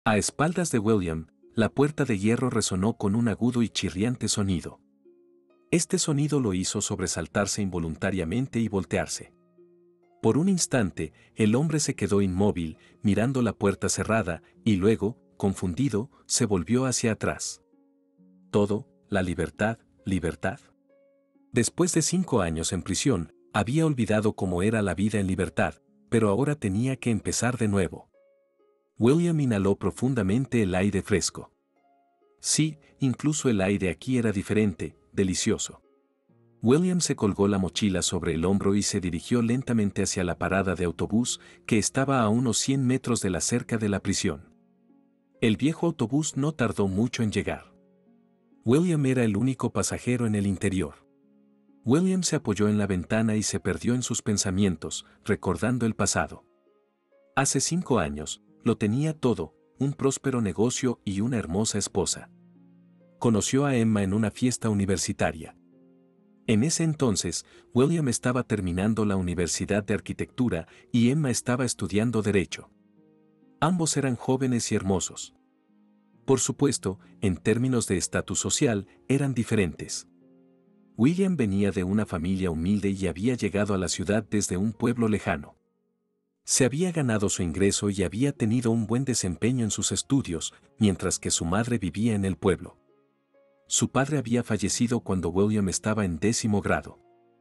A espaldas de William, la puerta de hierro resonó con un agudo y chirriante sonido. Este sonido lo hizo sobresaltarse involuntariamente y voltearse. Por un instante, el hombre se quedó inmóvil, mirando la puerta cerrada, y luego, confundido, se volvió hacia atrás. Todo, la libertad, libertad. Después de 5 años en prisión, había olvidado cómo era la vida en libertad, pero ahora tenía que empezar de nuevo. William inhaló profundamente el aire fresco. Sí, incluso el aire aquí era diferente, delicioso. William se colgó la mochila sobre el hombro y se dirigió lentamente hacia la parada de autobús que estaba a unos 100 metros de la cerca de la prisión. El viejo autobús no tardó mucho en llegar. William era el único pasajero en el interior. William se apoyó en la ventana y se perdió en sus pensamientos, recordando el pasado. Hace 5 años, lo tenía todo, un próspero negocio y una hermosa esposa. Conoció a Emma en una fiesta universitaria. En ese entonces, William estaba terminando la Universidad de Arquitectura y Emma estaba estudiando Derecho. Ambos eran jóvenes y hermosos. Por supuesto, en términos de estatus social, eran diferentes. William venía de una familia humilde y había llegado a la ciudad desde un pueblo lejano. Se había ganado su ingreso y había tenido un buen desempeño en sus estudios, mientras que su madre vivía en el pueblo. Su padre había fallecido cuando William estaba en 10º grado.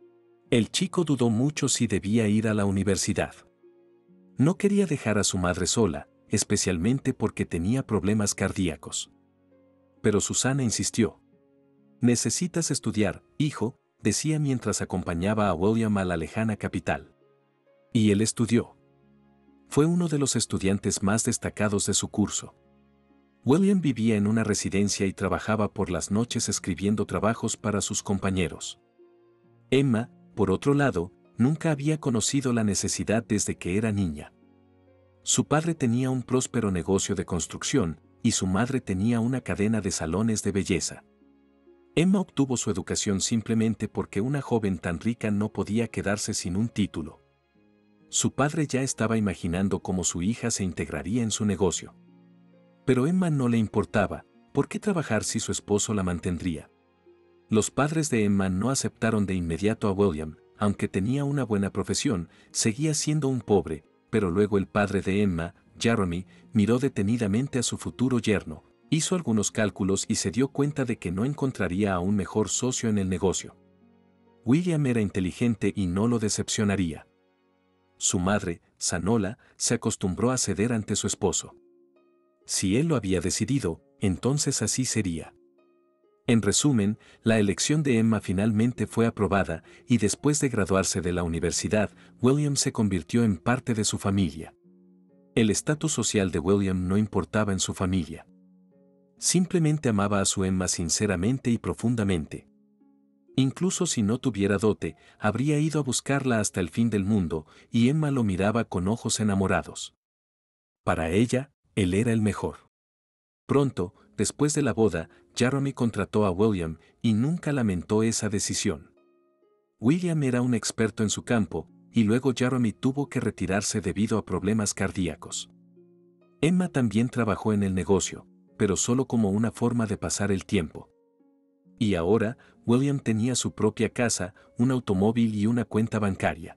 El chico dudó mucho si debía ir a la universidad. No quería dejar a su madre sola, especialmente porque tenía problemas cardíacos. Pero Susana insistió. «Necesitas estudiar, hijo», decía mientras acompañaba a William a la lejana capital. Y él estudió. Fue uno de los estudiantes más destacados de su curso. William vivía en una residencia y trabajaba por las noches escribiendo trabajos para sus compañeros. Emma, por otro lado, nunca había conocido la necesidad desde que era niña. Su padre tenía un próspero negocio de construcción y su madre tenía una cadena de salones de belleza. Emma obtuvo su educación simplemente porque una joven tan rica no podía quedarse sin un título. Su padre ya estaba imaginando cómo su hija se integraría en su negocio. Pero Emma no le importaba, ¿por qué trabajar si su esposo la mantendría? Los padres de Emma no aceptaron de inmediato a William, aunque tenía una buena profesión, seguía siendo un pobre, pero luego el padre de Emma, Jeremy, miró detenidamente a su futuro yerno, hizo algunos cálculos y se dio cuenta de que no encontraría a un mejor socio en el negocio. William era inteligente y no lo decepcionaría. Su madre, Sanola, se acostumbró a ceder ante su esposo. Si él lo había decidido, entonces así sería. En resumen, la elección de Emma finalmente fue aprobada y después de graduarse de la universidad, William se convirtió en parte de su familia. El estatus social de William no importaba en su familia. Simplemente amaba a su Emma sinceramente y profundamente. Incluso si no tuviera dote, habría ido a buscarla hasta el fin del mundo, y Emma lo miraba con ojos enamorados. Para ella, él era el mejor. Pronto, después de la boda, Jeremy contrató a William y nunca lamentó esa decisión. William era un experto en su campo, y luego Jeremy tuvo que retirarse debido a problemas cardíacos. Emma también trabajó en el negocio, pero solo como una forma de pasar el tiempo. Y ahora, William tenía su propia casa, un automóvil y una cuenta bancaria.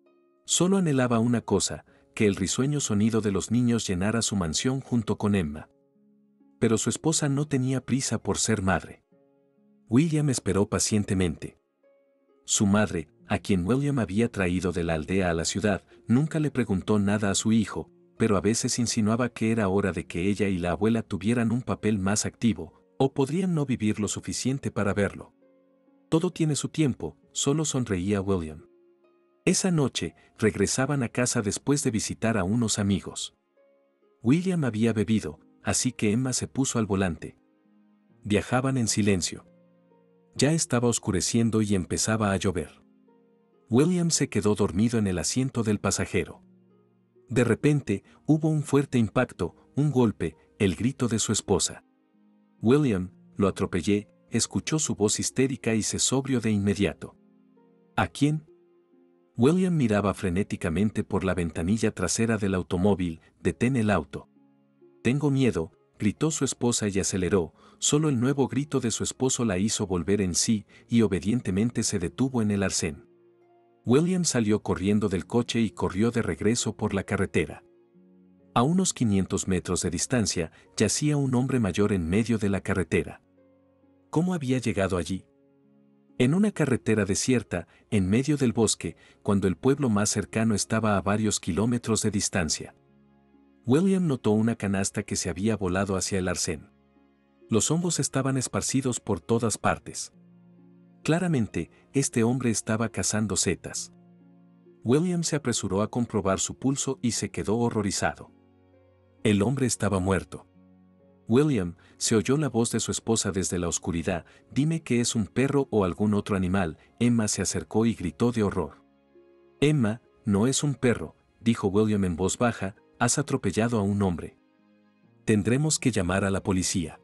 Solo anhelaba una cosa, que el risueño sonido de los niños llenara su mansión junto con Emma. Pero su esposa no tenía prisa por ser madre. William esperó pacientemente. Su madre, a quien William había traído de la aldea a la ciudad, nunca le preguntó nada a su hijo, pero a veces insinuaba que era hora de que ella y la abuela tuvieran un papel más activo, o podrían no vivir lo suficiente para verlo. Todo tiene su tiempo, solo sonreía William. Esa noche, regresaban a casa después de visitar a unos amigos. William había bebido, así que Emma se puso al volante. Viajaban en silencio. Ya estaba oscureciendo y empezaba a llover. William se quedó dormido en el asiento del pasajero. De repente, hubo un fuerte impacto, un golpe, el grito de su esposa. «William, lo atropellé», escuchó su voz histérica y se sobrió de inmediato. «¿A quién?». William miraba frenéticamente por la ventanilla trasera del automóvil. «Detén el auto». Tengo miedo, gritó su esposa y aceleró. Solo el nuevo grito de su esposo la hizo volver en sí y obedientemente se detuvo en el arcén. William salió corriendo del coche y corrió de regreso por la carretera. A unos 500 metros de distancia yacía un hombre mayor en medio de la carretera. ¿Cómo había llegado allí? En una carretera desierta, en medio del bosque, cuando el pueblo más cercano estaba a varios kilómetros de distancia. William notó una canasta que se había volado hacia el arcén. Los hongos estaban esparcidos por todas partes. Claramente, este hombre estaba cazando setas. William se apresuró a comprobar su pulso y se quedó horrorizado. El hombre estaba muerto. William, se oyó la voz de su esposa desde la oscuridad. Dime que es un perro o algún otro animal. Emma se acercó y gritó de horror. Emma, no es un perro, dijo William en voz baja, has atropellado a un hombre. Tendremos que llamar a la policía.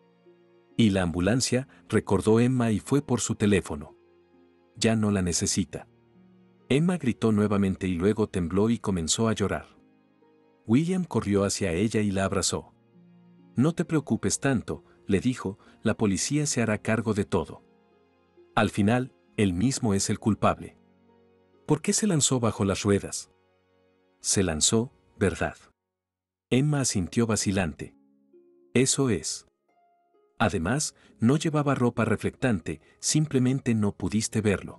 Y la ambulancia, recordó Emma y fue por su teléfono. Ya no la necesita. Emma gritó nuevamente y luego tembló y comenzó a llorar. William corrió hacia ella y la abrazó. No te preocupes tanto, le dijo, la policía se hará cargo de todo. Al final, él mismo es el culpable. ¿Por qué se lanzó bajo las ruedas? Se lanzó, ¿verdad? Emma asintió vacilante. Eso es. Además, no llevaba ropa reflectante, simplemente no pudiste verlo.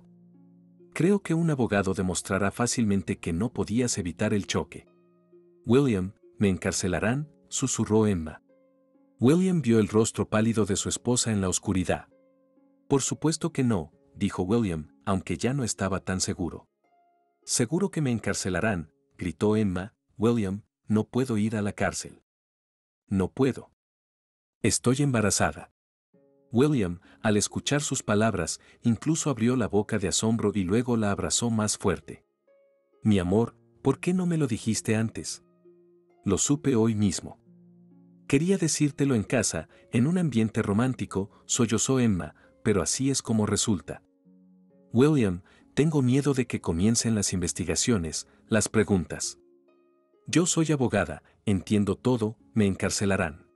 Creo que un abogado demostrará fácilmente que no podías evitar el choque. William, me encarcelarán, susurró Emma. William vio el rostro pálido de su esposa en la oscuridad. Por supuesto que no, dijo William, aunque ya no estaba tan seguro. Seguro que me encarcelarán, gritó Emma. William, no puedo ir a la cárcel. No puedo. Estoy embarazada. William, al escuchar sus palabras, incluso abrió la boca de asombro y luego la abrazó más fuerte. Mi amor, ¿por qué no me lo dijiste antes? Lo supe hoy mismo. Quería decírtelo en casa, en un ambiente romántico, sollozó Emma, pero así es como resulta. William, tengo miedo de que comiencen las investigaciones, las preguntas. Yo soy abogada, entiendo todo, me encarcelarán.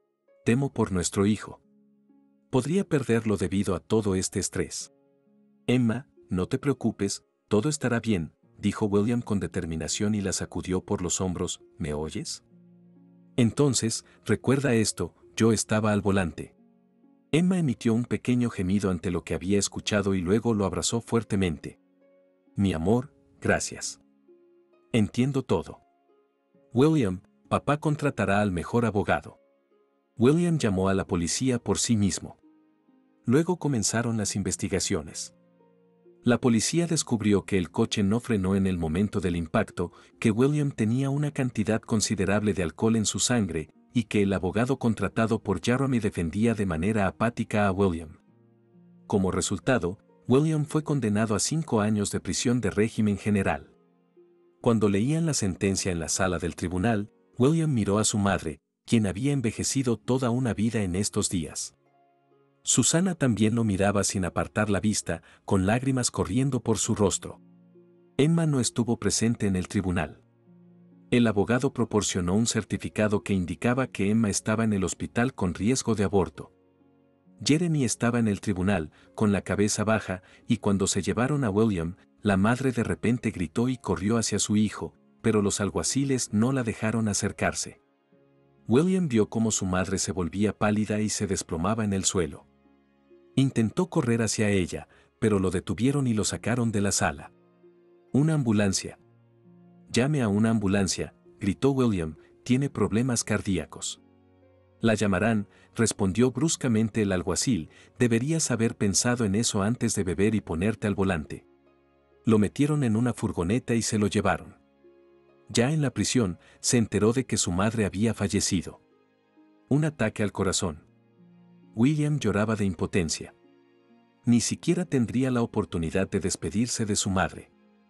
Temo por nuestro hijo. Podría perderlo debido a todo este estrés. Emma, no te preocupes, todo estará bien, dijo William con determinación y la sacudió por los hombros, ¿me oyes? Entonces, recuerda esto, yo estaba al volante. Emma emitió un pequeño gemido ante lo que había escuchado y luego lo abrazó fuertemente. Mi amor, gracias. Entiendo todo. William, papá contratará al mejor abogado. William llamó a la policía por sí mismo. Luego comenzaron las investigaciones. La policía descubrió que el coche no frenó en el momento del impacto, que William tenía una cantidad considerable de alcohol en su sangre, y que el abogado contratado por Jeremy defendía de manera apática a William. Como resultado, William fue condenado a 5 años de prisión de régimen general. Cuando leían la sentencia en la sala del tribunal, William miró a su madre, quien había envejecido toda una vida en estos días. Susana también lo miraba sin apartar la vista, con lágrimas corriendo por su rostro. Emma no estuvo presente en el tribunal. El abogado proporcionó un certificado que indicaba que Emma estaba en el hospital con riesgo de aborto. Jeremy estaba en el tribunal, con la cabeza baja, y cuando se llevaron a William, la madre de repente gritó y corrió hacia su hijo, pero los alguaciles no la dejaron acercarse. William vio cómo su madre se volvía pálida y se desplomaba en el suelo. Intentó correr hacia ella, pero lo detuvieron y lo sacaron de la sala. Una ambulancia. Llame a una ambulancia, gritó William, tiene problemas cardíacos. La llamarán, respondió bruscamente el alguacil, deberías haber pensado en eso antes de beber y ponerte al volante. Lo metieron en una furgoneta y se lo llevaron. Ya en la prisión, se enteró de que su madre había fallecido. Un ataque al corazón. William lloraba de impotencia. Ni siquiera tendría la oportunidad de despedirse de su madre.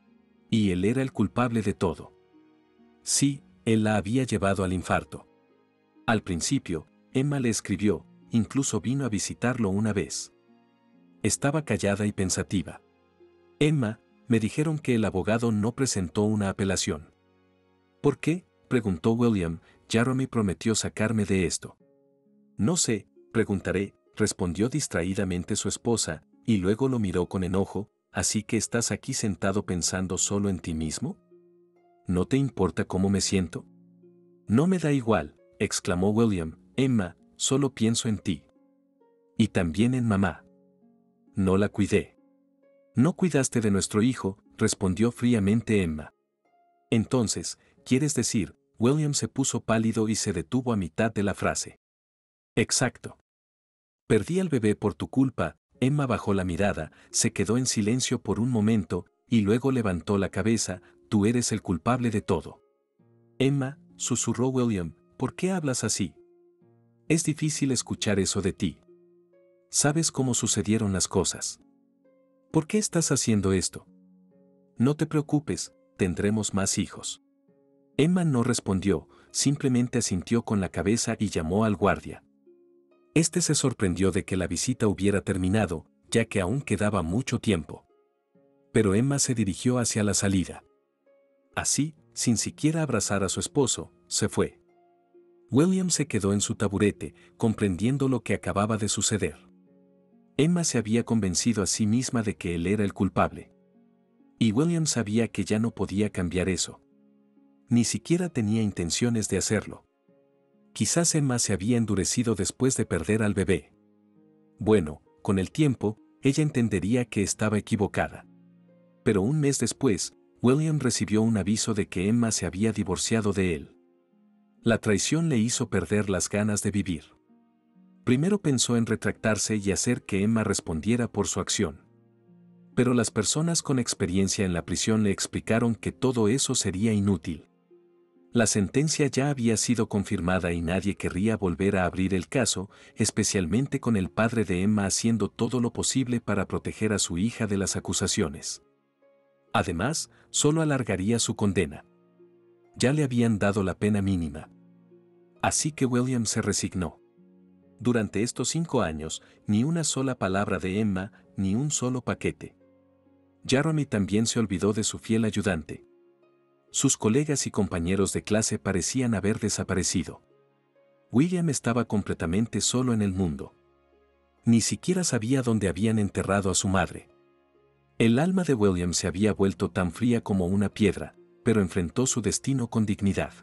Y él era el culpable de todo. Sí, él la había llevado al infarto. Al principio, Emma le escribió, incluso vino a visitarlo una vez. Estaba callada y pensativa. Emma, me dijeron que el abogado no presentó una apelación. ¿Por qué?, preguntó William, Jeremy prometió sacarme de esto. No sé, preguntaré, respondió distraídamente su esposa, y luego lo miró con enojo. ¿Así que estás aquí sentado pensando solo en ti mismo? ¿No te importa cómo me siento? No me da igual, exclamó William. Emma, solo pienso en ti. Y también en mamá. No la cuidé. No cuidaste de nuestro hijo, respondió fríamente Emma. Entonces, ¿quieres decir? William se puso pálido y se detuvo a mitad de la frase. Exacto. Perdí al bebé por tu culpa. Emma bajó la mirada, se quedó en silencio por un momento, y luego levantó la cabeza. Tú eres el culpable de todo. Emma, susurró William, ¿por qué hablas así? Es difícil escuchar eso de ti. ¿Sabes cómo sucedieron las cosas? ¿Por qué estás haciendo esto? No te preocupes, tendremos más hijos. Emma no respondió, simplemente asintió con la cabeza y llamó al guardia. Este se sorprendió de que la visita hubiera terminado, ya que aún quedaba mucho tiempo. Pero Emma se dirigió hacia la salida. Así, sin siquiera abrazar a su esposo, se fue. William se quedó en su taburete, comprendiendo lo que acababa de suceder. Emma se había convencido a sí misma de que él era el culpable. Y William sabía que ya no podía cambiar eso. Ni siquiera tenía intenciones de hacerlo. Quizás Emma se había endurecido después de perder al bebé. Bueno, con el tiempo, ella entendería que estaba equivocada. Pero un mes después, William recibió un aviso de que Emma se había divorciado de él. La traición le hizo perder las ganas de vivir. Primero pensó en retractarse y hacer que Emma respondiera por su acción. Pero las personas con experiencia en la prisión le explicaron que todo eso sería inútil. La sentencia ya había sido confirmada y nadie querría volver a abrir el caso, especialmente con el padre de Emma haciendo todo lo posible para proteger a su hija de las acusaciones. Además, solo alargaría su condena. Ya le habían dado la pena mínima. Así que William se resignó. Durante estos 5 años, ni una sola palabra de Emma, ni un solo paquete. Jeremy también se olvidó de su fiel ayudante. Sus colegas y compañeros de clase parecían haber desaparecido. William estaba completamente solo en el mundo. Ni siquiera sabía dónde habían enterrado a su madre. El alma de William se había vuelto tan fría como una piedra, pero enfrentó su destino con dignidad.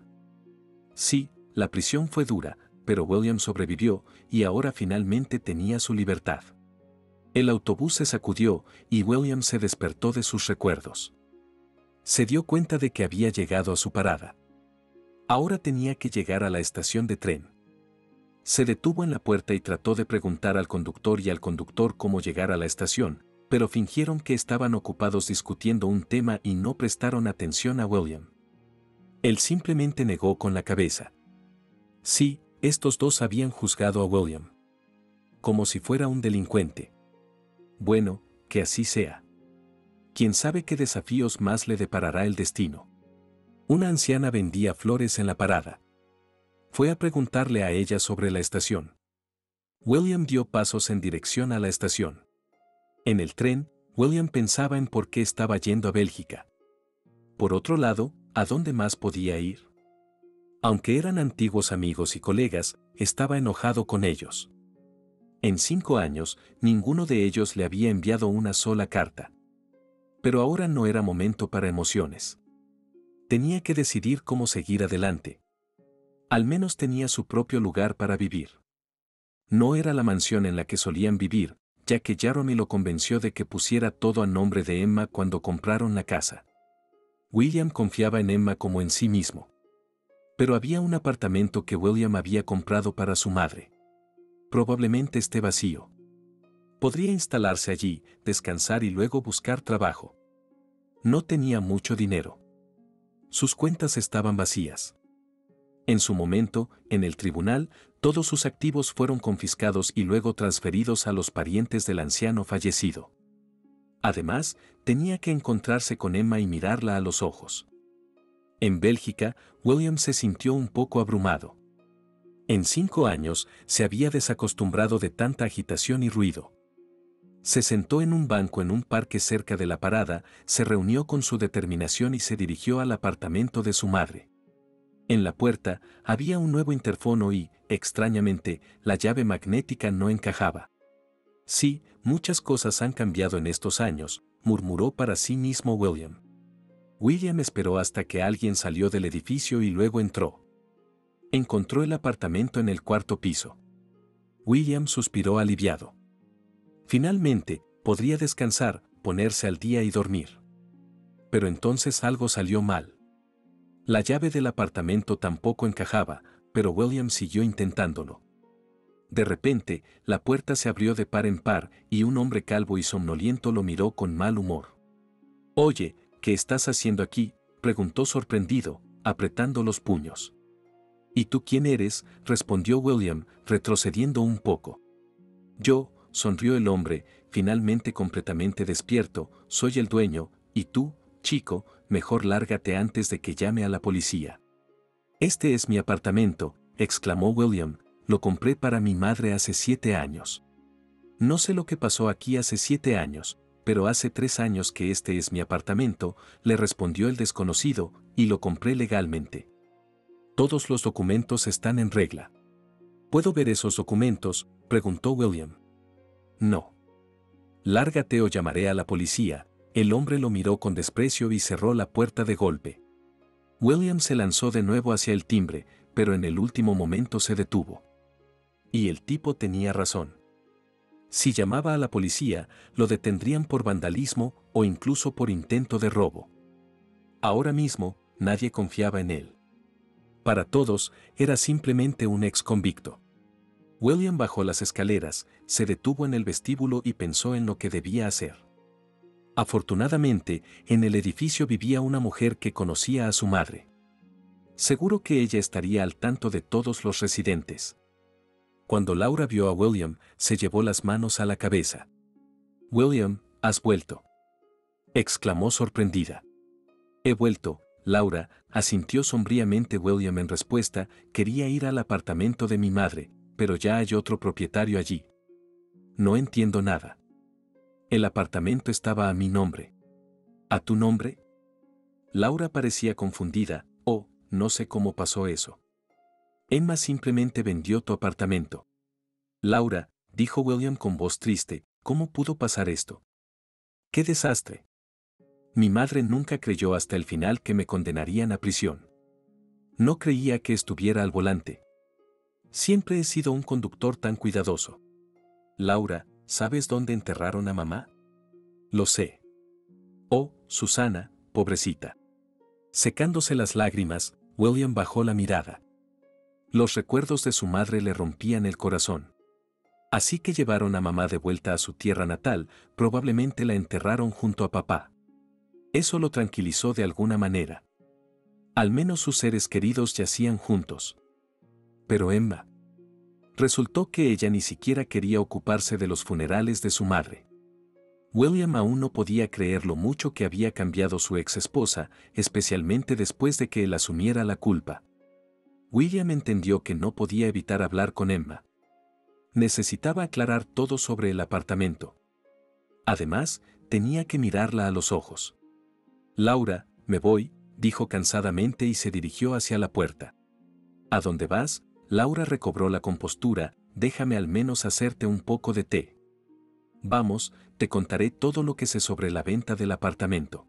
Sí, la prisión fue dura, pero William sobrevivió y ahora finalmente tenía su libertad. El autobús se sacudió y William se despertó de sus recuerdos. Se dio cuenta de que había llegado a su parada. Ahora tenía que llegar a la estación de tren. Se detuvo en la puerta y trató de preguntar al conductor y al conductor cómo llegar a la estación, pero fingieron que estaban ocupados discutiendo un tema y no prestaron atención a William. Él simplemente negó con la cabeza. Sí, estos dos habían juzgado a William. Como si fuera un delincuente. Bueno, que así sea. ¿Quién sabe qué desafíos más le deparará el destino? Una anciana vendía flores en la parada. Fue a preguntarle a ella sobre la estación. William dio pasos en dirección a la estación. En el tren, William pensaba en por qué estaba yendo a Bélgica. Por otro lado, ¿a dónde más podía ir? Aunque eran antiguos amigos y colegas, estaba enojado con ellos. En 5 años, ninguno de ellos le había enviado una sola carta. Pero ahora no era momento para emociones. Tenía que decidir cómo seguir adelante. Al menos tenía su propio lugar para vivir. No era la mansión en la que solían vivir, ya que Jeremy lo convenció de que pusiera todo a nombre de Emma cuando compraron la casa. William confiaba en Emma como en sí mismo. Pero había un apartamento que William había comprado para su madre. Probablemente esté vacío. Podría instalarse allí, descansar y luego buscar trabajo. No tenía mucho dinero. Sus cuentas estaban vacías. En su momento, en el tribunal, todos sus activos fueron confiscados y luego transferidos a los parientes del anciano fallecido. Además, tenía que encontrarse con Emma y mirarla a los ojos. En Bélgica, William se sintió un poco abrumado. En 5 años, se había desacostumbrado de tanta agitación y ruido. Se sentó en un banco en un parque cerca de la parada, se reunió con su determinación y se dirigió al apartamento de su madre. En la puerta había un nuevo interfono y, extrañamente, la llave magnética no encajaba. Sí, muchas cosas han cambiado en estos años, murmuró para sí mismo William. William esperó hasta que alguien salió del edificio y luego entró. Encontró el apartamento en el cuarto piso. William suspiró aliviado. Finalmente, podría descansar, ponerse al día y dormir. Pero entonces algo salió mal. La llave del apartamento tampoco encajaba, pero William siguió intentándolo. De repente, la puerta se abrió de par en par y un hombre calvo y somnoliento lo miró con mal humor. «Oye, ¿qué estás haciendo aquí?», preguntó sorprendido, apretando los puños. «¿Y tú quién eres?», respondió William, retrocediendo un poco. «Yo», sonrió el hombre, finalmente completamente despierto, «soy el dueño, y tú, chico, mejor lárgate antes de que llame a la policía». «Este es mi apartamento», exclamó William, «lo compré para mi madre hace 7 años». «No sé lo que pasó aquí hace 7 años, pero hace 3 años que este es mi apartamento», le respondió el desconocido, «y lo compré legalmente. Todos los documentos están en regla». «¿Puedo ver esos documentos?», preguntó William. «No». «Lárgate o llamaré a la policía». El hombre lo miró con desprecio y cerró la puerta de golpe. William se lanzó de nuevo hacia el timbre, pero en el último momento se detuvo. Y el tipo tenía razón. Si llamaba a la policía, lo detendrían por vandalismo o incluso por intento de robo. Ahora mismo, nadie confiaba en él. Para todos, era simplemente un ex convicto. William bajó las escaleras, se detuvo en el vestíbulo y pensó en lo que debía hacer. Afortunadamente, en el edificio vivía una mujer que conocía a su madre. Seguro que ella estaría al tanto de todos los residentes. Cuando Laura vio a William, se llevó las manos a la cabeza. «William, ¿has vuelto?», exclamó sorprendida. «He vuelto», Laura, asintió sombríamente William en respuesta. «Quería ir al apartamento de mi madre, pero ya hay otro propietario allí». «No entiendo nada». «El apartamento estaba a mi nombre». «¿A tu nombre?». Laura parecía confundida. «Oh, no sé cómo pasó eso». «Emma simplemente vendió tu apartamento». «Laura», dijo William con voz triste, «¿cómo pudo pasar esto?». «¡Qué desastre!». «Mi madre nunca creyó hasta el final que me condenarían a prisión. No creía que estuviera al volante. Siempre he sido un conductor tan cuidadoso». «Laura, ¿sabes dónde enterraron a mamá?». «Lo sé». «Oh, Susana, pobrecita». Secándose las lágrimas, William bajó la mirada. Los recuerdos de su madre le rompían el corazón. Así que llevaron a mamá de vuelta a su tierra natal, probablemente la enterraron junto a papá. Eso lo tranquilizó de alguna manera. Al menos sus seres queridos yacían juntos. Pero Emma. Resultó que ella ni siquiera quería ocuparse de los funerales de su madre. William aún no podía creer lo mucho que había cambiado su ex esposa, especialmente después de que él asumiera la culpa. William entendió que no podía evitar hablar con Emma. Necesitaba aclarar todo sobre el apartamento. Además, tenía que mirarla a los ojos. «Laura, me voy», dijo cansadamente y se dirigió hacia la puerta. «¿A dónde vas?». Laura recobró la compostura. «Déjame al menos hacerte un poco de té». «Vamos, te contaré todo lo que sé sobre la venta del apartamento».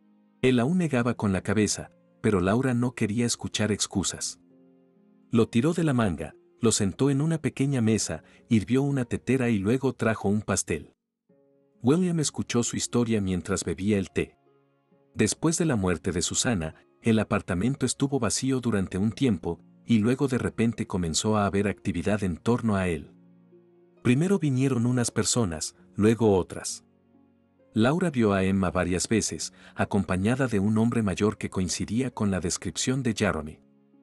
Él aún negaba con la cabeza, pero Laura no quería escuchar excusas. Lo tiró de la manga, lo sentó en una pequeña mesa, hirvió una tetera y luego trajo un pastel. William escuchó su historia mientras bebía el té. Después de la muerte de Susana, el apartamento estuvo vacío durante un tiempo, y luego de repente comenzó a haber actividad en torno a él. Primero vinieron unas personas, luego otras. Laura vio a Emma varias veces, acompañada de un hombre mayor que coincidía con la descripción de Jeremy.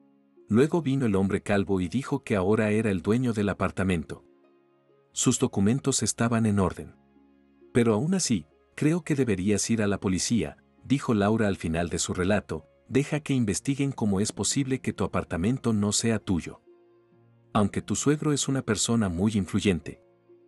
Luego vino el hombre calvo y dijo que ahora era el dueño del apartamento. Sus documentos estaban en orden. «Pero aún así, creo que deberías ir a la policía», dijo Laura al final de su relato. «Deja que investiguen cómo es posible que tu apartamento no sea tuyo. Aunque tu suegro es una persona muy influyente,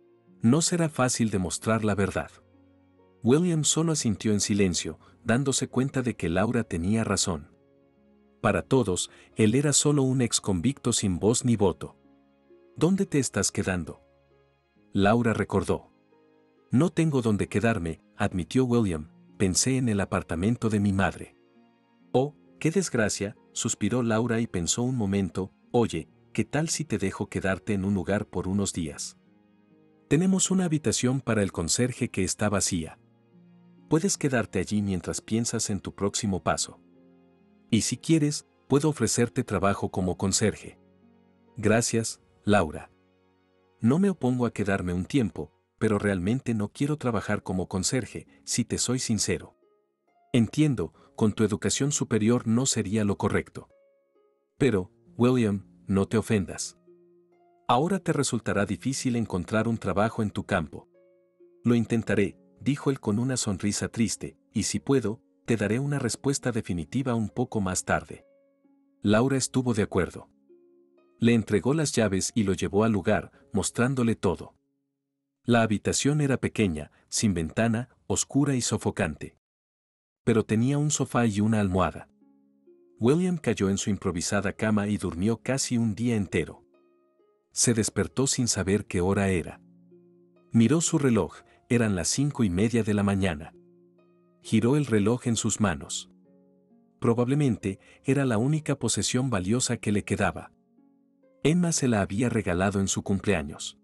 no será fácil demostrar la verdad». William solo asintió en silencio, dándose cuenta de que Laura tenía razón. Para todos, él era solo un ex convicto sin voz ni voto. ¿Dónde te estás quedando? Laura recordó. No tengo dónde quedarme, admitió William, pensé en el apartamento de mi madre. Oh, qué desgracia, suspiró Laura y pensó un momento, oye, ¿qué tal si te dejo quedarte en un lugar por unos días? Tenemos una habitación para el conserje que está vacía. Puedes quedarte allí mientras piensas en tu próximo paso. Y si quieres, puedo ofrecerte trabajo como conserje. Gracias, Laura. No me opongo a quedarme un tiempo, pero realmente no quiero trabajar como conserje, si te soy sincero. Entiendo, con tu educación superior no sería lo correcto. Pero, William, no te ofendas. Ahora te resultará difícil encontrar un trabajo en tu campo. Lo intentaré, dijo él con una sonrisa triste, y si puedo, te daré una respuesta definitiva un poco más tarde. Laura estuvo de acuerdo. Le entregó las llaves y lo llevó al lugar, mostrándole todo. La habitación era pequeña, sin ventana, oscura y sofocante. Pero tenía un sofá y una almohada. William cayó en su improvisada cama y durmió casi un día entero. Se despertó sin saber qué hora era. Miró su reloj, eran las 5:30 de la mañana. Giró el reloj en sus manos. Probablemente era la única posesión valiosa que le quedaba. Emma se la había regalado en su cumpleaños.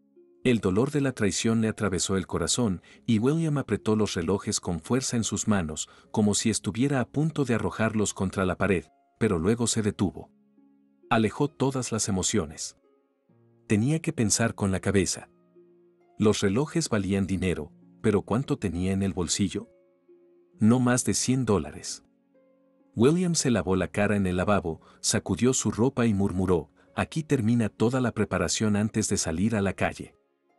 El dolor de la traición le atravesó el corazón y William apretó los relojes con fuerza en sus manos, como si estuviera a punto de arrojarlos contra la pared, pero luego se detuvo. Alejó todas las emociones. Tenía que pensar con la cabeza. Los relojes valían dinero, pero ¿cuánto tenía en el bolsillo? No más de $100. William se lavó la cara en el lavabo, sacudió su ropa y murmuró, aquí termina toda la preparación antes de salir a la calle.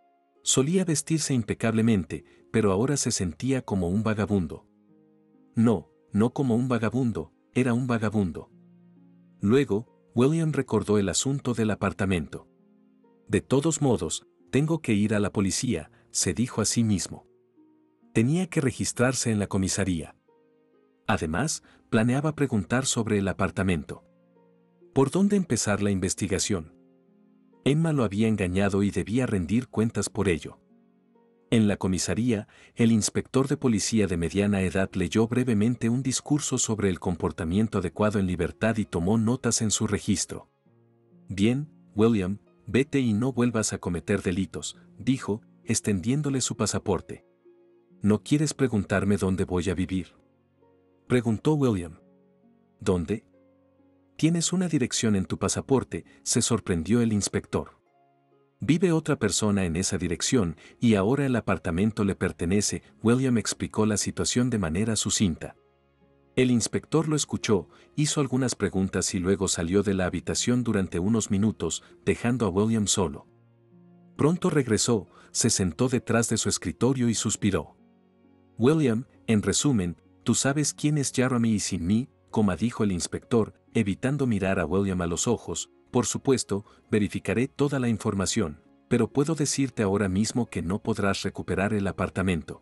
Solía vestirse impecablemente, pero ahora se sentía como un vagabundo. No, no como un vagabundo, era un vagabundo. Luego, William recordó el asunto del apartamento. De todos modos, tengo que ir a la policía, se dijo a sí mismo. Tenía que registrarse en la comisaría. Además, planeaba preguntar sobre el apartamento. ¿Por dónde empezar la investigación? Emma lo había engañado y debía rendir cuentas por ello. En la comisaría, el inspector de policía de mediana edad leyó brevemente un discurso sobre el comportamiento adecuado en libertad y tomó notas en su registro. Bien, William, vete y no vuelvas a cometer delitos, dijo, extendiéndole su pasaporte. ¿No quieres preguntarme dónde voy a vivir? Preguntó William. ¿Dónde? Tienes una dirección en tu pasaporte, se sorprendió el inspector. Vive otra persona en esa dirección y ahora el apartamento le pertenece, William explicó la situación de manera sucinta. El inspector lo escuchó, hizo algunas preguntas y luego salió de la habitación durante unos minutos, dejando a William solo. Pronto regresó, se sentó detrás de su escritorio y suspiró. William, en resumen, tú sabes quién es Jeremy y sin mí, como dijo el inspector, evitando mirar a William a los ojos, por supuesto, verificaré toda la información, pero puedo decirte ahora mismo que no podrás recuperar el apartamento.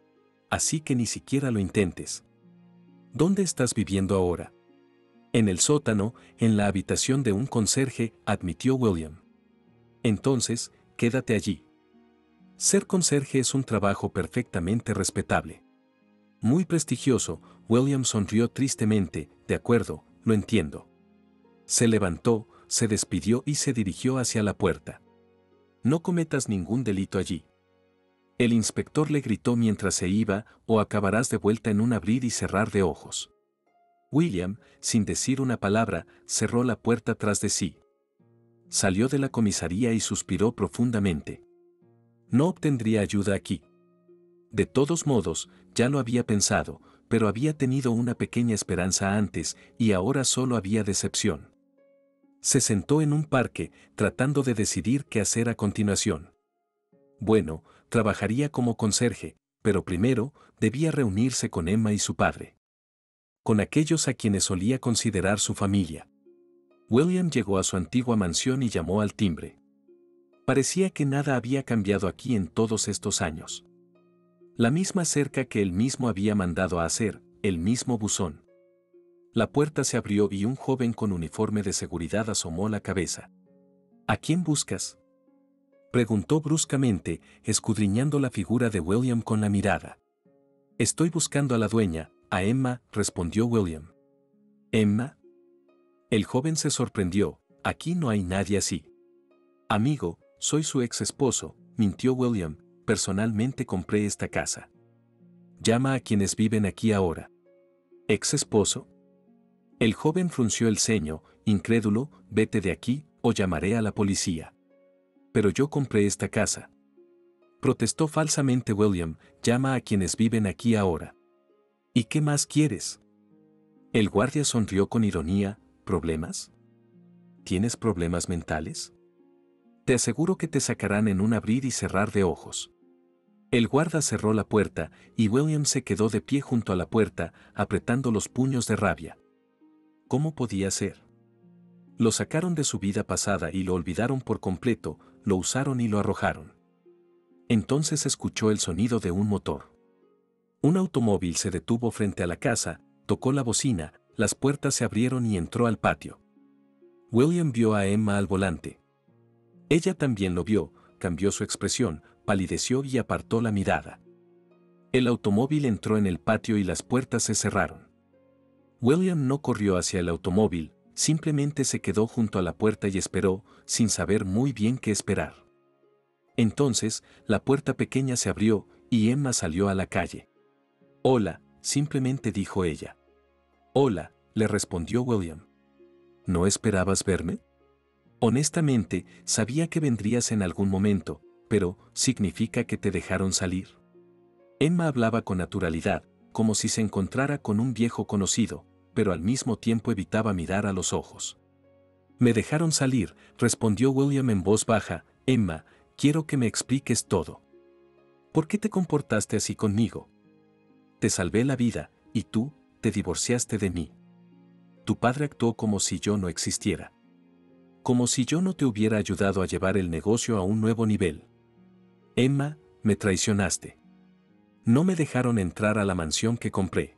Así que ni siquiera lo intentes. ¿Dónde estás viviendo ahora? En el sótano, en la habitación de un conserje, admitió William. Entonces, quédate allí. Ser conserje es un trabajo perfectamente respetable. Muy prestigioso, William sonrió tristemente, de acuerdo, lo entiendo. Se levantó, se despidió y se dirigió hacia la puerta. No cometas ningún delito allí. El inspector le gritó mientras se iba, o acabarás de vuelta en un abrir y cerrar de ojos. William, sin decir una palabra, cerró la puerta tras de sí. Salió de la comisaría y suspiró profundamente. No obtendría ayuda aquí. De todos modos, ya lo había pensado, pero había tenido una pequeña esperanza antes y ahora solo había decepción. Se sentó en un parque, tratando de decidir qué hacer a continuación. Bueno, trabajaría como conserje, pero primero debía reunirse con Emma y su padre. Con aquellos a quienes solía considerar su familia. William llegó a su antigua mansión y llamó al timbre. Parecía que nada había cambiado aquí en todos estos años. La misma cerca que él mismo había mandado a hacer, el mismo buzón. La puerta se abrió y un joven con uniforme de seguridad asomó la cabeza. ¿A quién buscas?, preguntó bruscamente, escudriñando la figura de William con la mirada. Estoy buscando a la dueña, a Emma, respondió William. ¿Emma? El joven se sorprendió. Aquí no hay nadie así. Amigo, soy su ex esposo, mintió William, personalmente compré esta casa. Llama a quienes viven aquí ahora. ¿Ex esposo? El joven frunció el ceño, incrédulo, vete de aquí, o llamaré a la policía. Pero yo compré esta casa. Protestó falsamente William, llama a quienes viven aquí ahora. ¿Y qué más quieres? El guardia sonrió con ironía, ¿problemas? ¿Tienes problemas mentales? Te aseguro que te sacarán en un abrir y cerrar de ojos. El guarda cerró la puerta y William se quedó de pie junto a la puerta, apretando los puños de rabia. ¿Cómo podía ser? Lo sacaron de su vida pasada y lo olvidaron por completo, lo usaron y lo arrojaron. Entonces escuchó el sonido de un motor. Un automóvil se detuvo frente a la casa, tocó la bocina, las puertas se abrieron y entró al patio. William vio a Emma al volante. Ella también lo vio, cambió su expresión, palideció y apartó la mirada. El automóvil entró en el patio y las puertas se cerraron. William no corrió hacia el automóvil, simplemente se quedó junto a la puerta y esperó, sin saber muy bien qué esperar. Entonces, la puerta pequeña se abrió y Emma salió a la calle. Hola, simplemente dijo ella. Hola, le respondió William. ¿No esperabas verme? Honestamente, sabía que vendrías en algún momento, pero ¿significa que te dejaron salir? Emma hablaba con naturalidad, como si se encontrara con un viejo conocido, pero al mismo tiempo evitaba mirar a los ojos. Me dejaron salir, respondió William en voz baja. Emma, quiero que me expliques todo. ¿Por qué te comportaste así conmigo? Te salvé la vida, y tú, te divorciaste de mí. Tu padre actuó como si yo no existiera. Como si yo no te hubiera ayudado a llevar el negocio a un nuevo nivel. Emma, me traicionaste. No me dejaron entrar a la mansión que compré.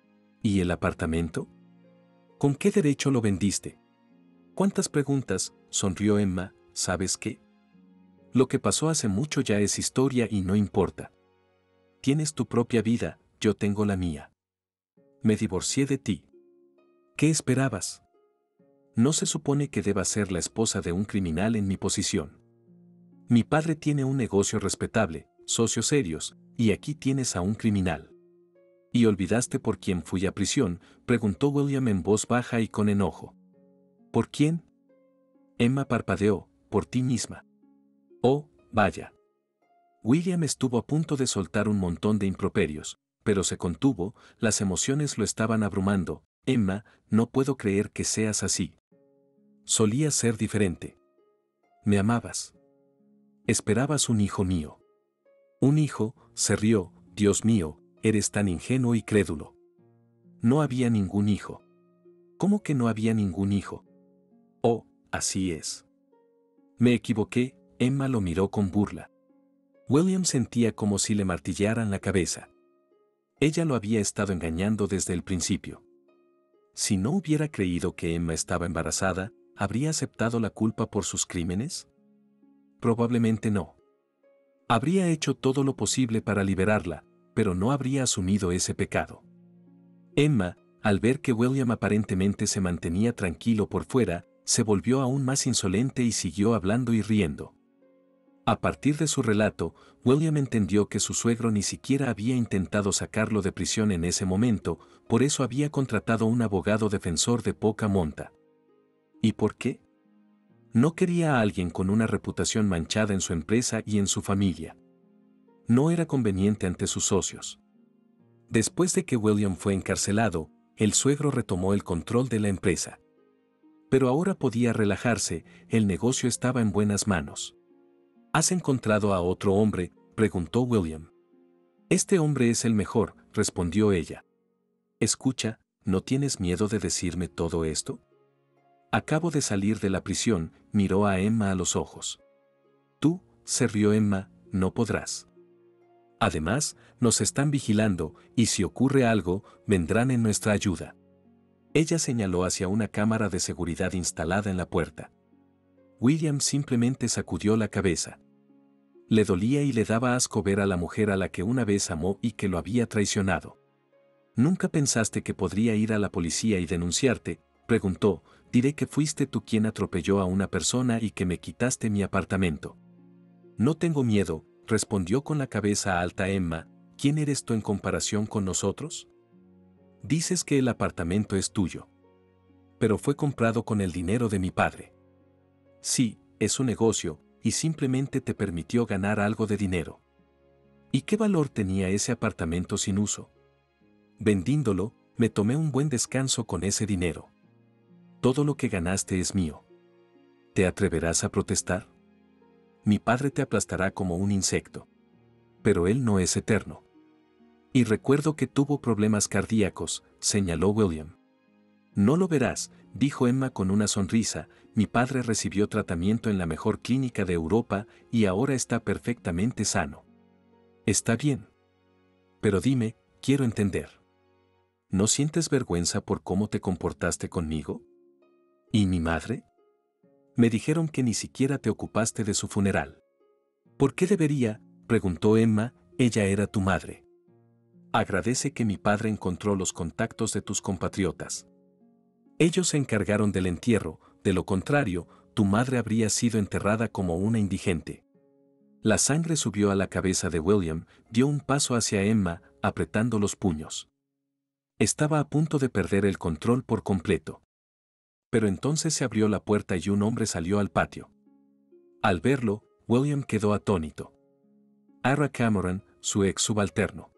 ¿Y el apartamento? ¿Con qué derecho lo vendiste? ¿Cuántas preguntas? Sonrió Emma. ¿Sabes qué? Lo que pasó hace mucho ya es historia y no importa. Tienes tu propia vida, yo tengo la mía. Me divorcié de ti. ¿Qué esperabas? No se supone que deba ser la esposa de un criminal en mi posición. Mi padre tiene un negocio respetable, socios serios, y aquí tienes a un criminal. ¿Y olvidaste por quién fui a prisión?, preguntó William en voz baja y con enojo. ¿Por quién? Emma parpadeó. Por ti misma. Oh, vaya. William estuvo a punto de soltar un montón de improperios, pero se contuvo, las emociones lo estaban abrumando. Emma, no puedo creer que seas así. Solías ser diferente. Me amabas. Esperabas un hijo mío. Un hijo, se rió. Dios mío, eres tan ingenuo y crédulo. No había ningún hijo. ¿Cómo que no había ningún hijo? Oh, así es. Me equivoqué. Emma lo miró con burla. William sentía como si le martillaran la cabeza. Ella lo había estado engañando desde el principio. Si no hubiera creído que Emma estaba embarazada, ¿habría aceptado la culpa por sus crímenes? Probablemente no. Habría hecho todo lo posible para liberarla, pero no habría asumido ese pecado. Emma, al ver que William aparentemente se mantenía tranquilo por fuera, se volvió aún más insolente y siguió hablando y riendo. A partir de su relato, William entendió que su suegro ni siquiera había intentado sacarlo de prisión en ese momento, por eso había contratado un abogado defensor de poca monta. ¿Y por qué? No quería a alguien con una reputación manchada en su empresa y en su familia. No era conveniente ante sus socios. Después de que William fue encarcelado, el suegro retomó el control de la empresa. Pero ahora podía relajarse, el negocio estaba en buenas manos. ¿Has encontrado a otro hombre?, preguntó William. Este hombre es el mejor, respondió ella. Escucha, ¿no tienes miedo de decirme todo esto? Acabo de salir de la prisión, miró a Emma a los ojos. Tú, se rió Emma, no podrás. Además, nos están vigilando, y si ocurre algo, vendrán en nuestra ayuda. Ella señaló hacia una cámara de seguridad instalada en la puerta. William simplemente sacudió la cabeza. Le dolía y le daba asco ver a la mujer a la que una vez amó y que lo había traicionado. ¿Nunca pensaste que podría ir a la policía y denunciarte?, preguntó. Diré que fuiste tú quien atropelló a una persona y que me quitaste mi apartamento. No tengo miedo, respondió con la cabeza alta Emma. ¿Quién eres tú en comparación con nosotros? Dices que el apartamento es tuyo. Pero fue comprado con el dinero de mi padre. Sí, es un negocio, y simplemente te permitió ganar algo de dinero. ¿Y qué valor tenía ese apartamento sin uso? Vendiéndolo, me tomé un buen descanso con ese dinero. Todo lo que ganaste es mío. ¿Te atreverás a protestar? Mi padre te aplastará como un insecto. Pero él no es eterno. Y recuerdo que tuvo problemas cardíacos, señaló William. No lo verás, dijo Emma con una sonrisa. Mi padre recibió tratamiento en la mejor clínica de Europa y ahora está perfectamente sano. Está bien. Pero dime, quiero entender. ¿No sientes vergüenza por cómo te comportaste conmigo? ¿Y mi madre? Me dijeron que ni siquiera te ocupaste de su funeral. ¿Por qué debería?, preguntó Emma. Ella era tu madre. Agradece que mi padre encontró los contactos de tus compatriotas. Ellos se encargaron del entierro, de lo contrario, tu madre habría sido enterrada como una indigente. La sangre subió a la cabeza de William, dio un paso hacia Emma, apretando los puños. Estaba a punto de perder el control por completo. Pero entonces se abrió la puerta y un hombre salió al patio. Al verlo, William quedó atónito. Ara Cameron, su ex subalterno.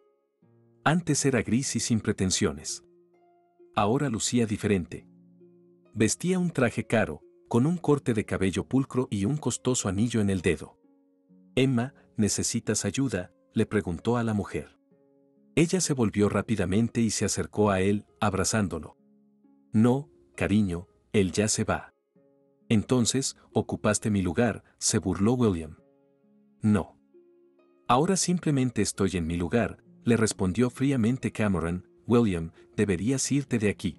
Antes era gris y sin pretensiones. Ahora lucía diferente. Vestía un traje caro, con un corte de cabello pulcro y un costoso anillo en el dedo. Emma, ¿necesitas ayuda?, le preguntó a la mujer. Ella se volvió rápidamente y se acercó a él, abrazándolo. No, cariño, él ya se va. Entonces, ocupaste mi lugar, se burló William. No. Ahora simplemente estoy en mi lugar, le respondió fríamente Cameron. William, deberías irte de aquí.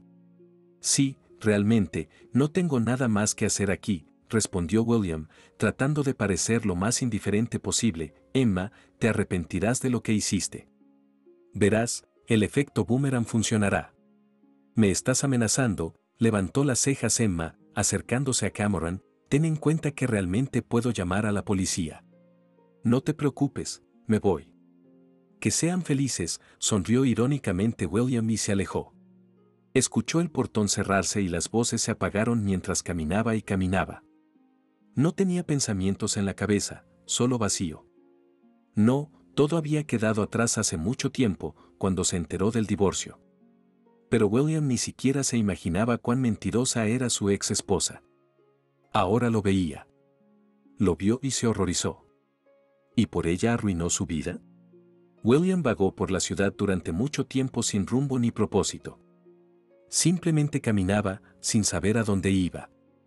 Sí, realmente, no tengo nada más que hacer aquí, respondió William, tratando de parecer lo más indiferente posible. Emma, te arrepentirás de lo que hiciste. Verás, el efecto boomerang funcionará. ¿Me estás amenazando?, levantó las cejas Emma, acercándose a Cameron. Ten en cuenta que realmente puedo llamar a la policía. No te preocupes, me voy. Que sean felices, sonrió irónicamente William y se alejó. Escuchó el portón cerrarse y las voces se apagaron mientras caminaba y caminaba. No tenía pensamientos en la cabeza, solo vacío. No, todo había quedado atrás hace mucho tiempo, cuando se enteró del divorcio. Pero William ni siquiera se imaginaba cuán mentirosa era su ex esposa. Ahora lo veía. Lo vio y se horrorizó. ¿Y por ella arruinó su vida? William vagó por la ciudad durante mucho tiempo sin rumbo ni propósito. Simplemente caminaba, sin saber a dónde iba.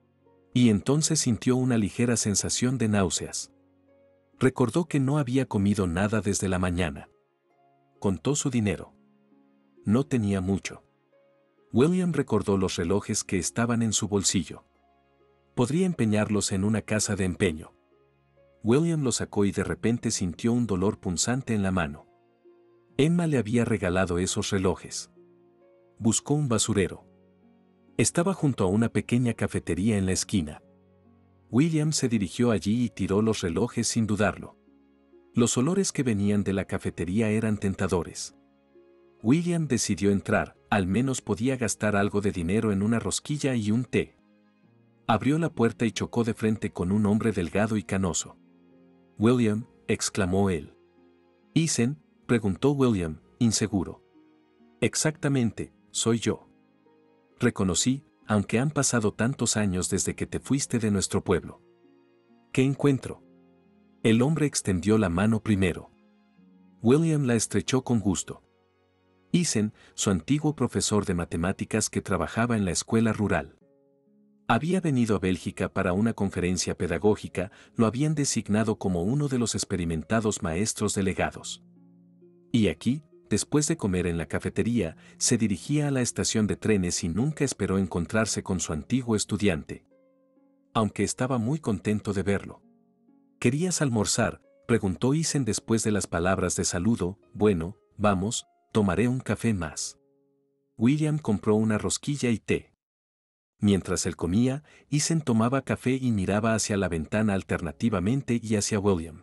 Y entonces sintió una ligera sensación de náuseas. Recordó que no había comido nada desde la mañana. Contó su dinero. No tenía mucho. William recordó los relojes que estaban en su bolsillo. Podría empeñarlos en una casa de empeño. William los sacó y de repente sintió un dolor punzante en la mano. Emma le había regalado esos relojes. Buscó un basurero. Estaba junto a una pequeña cafetería en la esquina. William se dirigió allí y tiró los relojes sin dudarlo. Los olores que venían de la cafetería eran tentadores. William decidió entrar, al menos podía gastar algo de dinero en una rosquilla y un té. Abrió la puerta y chocó de frente con un hombre delgado y canoso. «William», exclamó él. «¿Isen?», preguntó William, inseguro. «Exactamente, soy yo». Reconocí, aunque han pasado tantos años desde que te fuiste de nuestro pueblo. ¿Qué encuentro? El hombre extendió la mano primero. William la estrechó con gusto. Isen, su antiguo profesor de matemáticas que trabajaba en la escuela rural. Había venido a Bélgica para una conferencia pedagógica, lo habían designado como uno de los experimentados maestros delegados. Y aquí, después de comer en la cafetería, se dirigía a la estación de trenes y nunca esperó encontrarse con su antiguo estudiante. Aunque estaba muy contento de verlo. ¿Querías almorzar?, preguntó Isen después de las palabras de saludo. Bueno, vamos, tomaré un café más. William compró una rosquilla y té. Mientras él comía, Isen tomaba café y miraba hacia la ventana alternativamente y hacia William.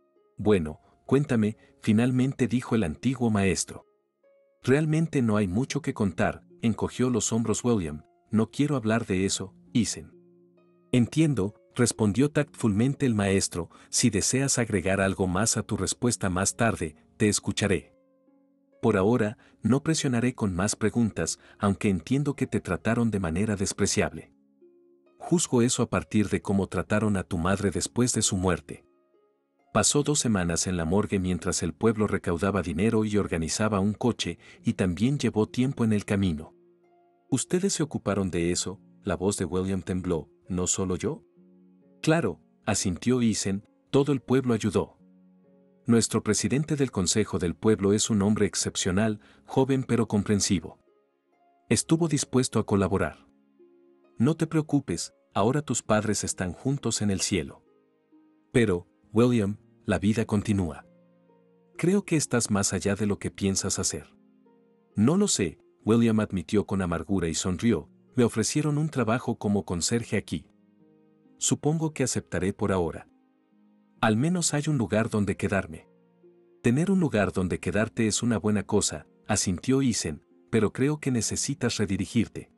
Bueno, cuéntame, finalmente dijo el antiguo maestro. Realmente no hay mucho que contar, encogió los hombros William, no quiero hablar de eso, Isen. Entiendo, respondió tactfulmente el maestro, si deseas agregar algo más a tu respuesta más tarde, te escucharé. Por ahora, no presionaré con más preguntas, aunque entiendo que te trataron de manera despreciable. Juzgo eso a partir de cómo trataron a tu madre después de su muerte. Pasó 2 semanas en la morgue mientras el pueblo recaudaba dinero y organizaba un coche, y también llevó tiempo en el camino. ¿Ustedes se ocuparon de eso? La voz de William tembló, ¿no solo yo? Claro, asintió Isen, todo el pueblo ayudó. Nuestro presidente del Consejo del Pueblo es un hombre excepcional, joven pero comprensivo. Estuvo dispuesto a colaborar. No te preocupes, ahora tus padres están juntos en el cielo. Pero, William, la vida continúa. Creo que estás más allá de lo que piensas hacer. No lo sé, William admitió con amargura y sonrió, me ofrecieron un trabajo como conserje aquí. Supongo que aceptaré por ahora. Al menos hay un lugar donde quedarme. Tener un lugar donde quedarte es una buena cosa, asintió Isen, pero creo que necesitas redirigirte.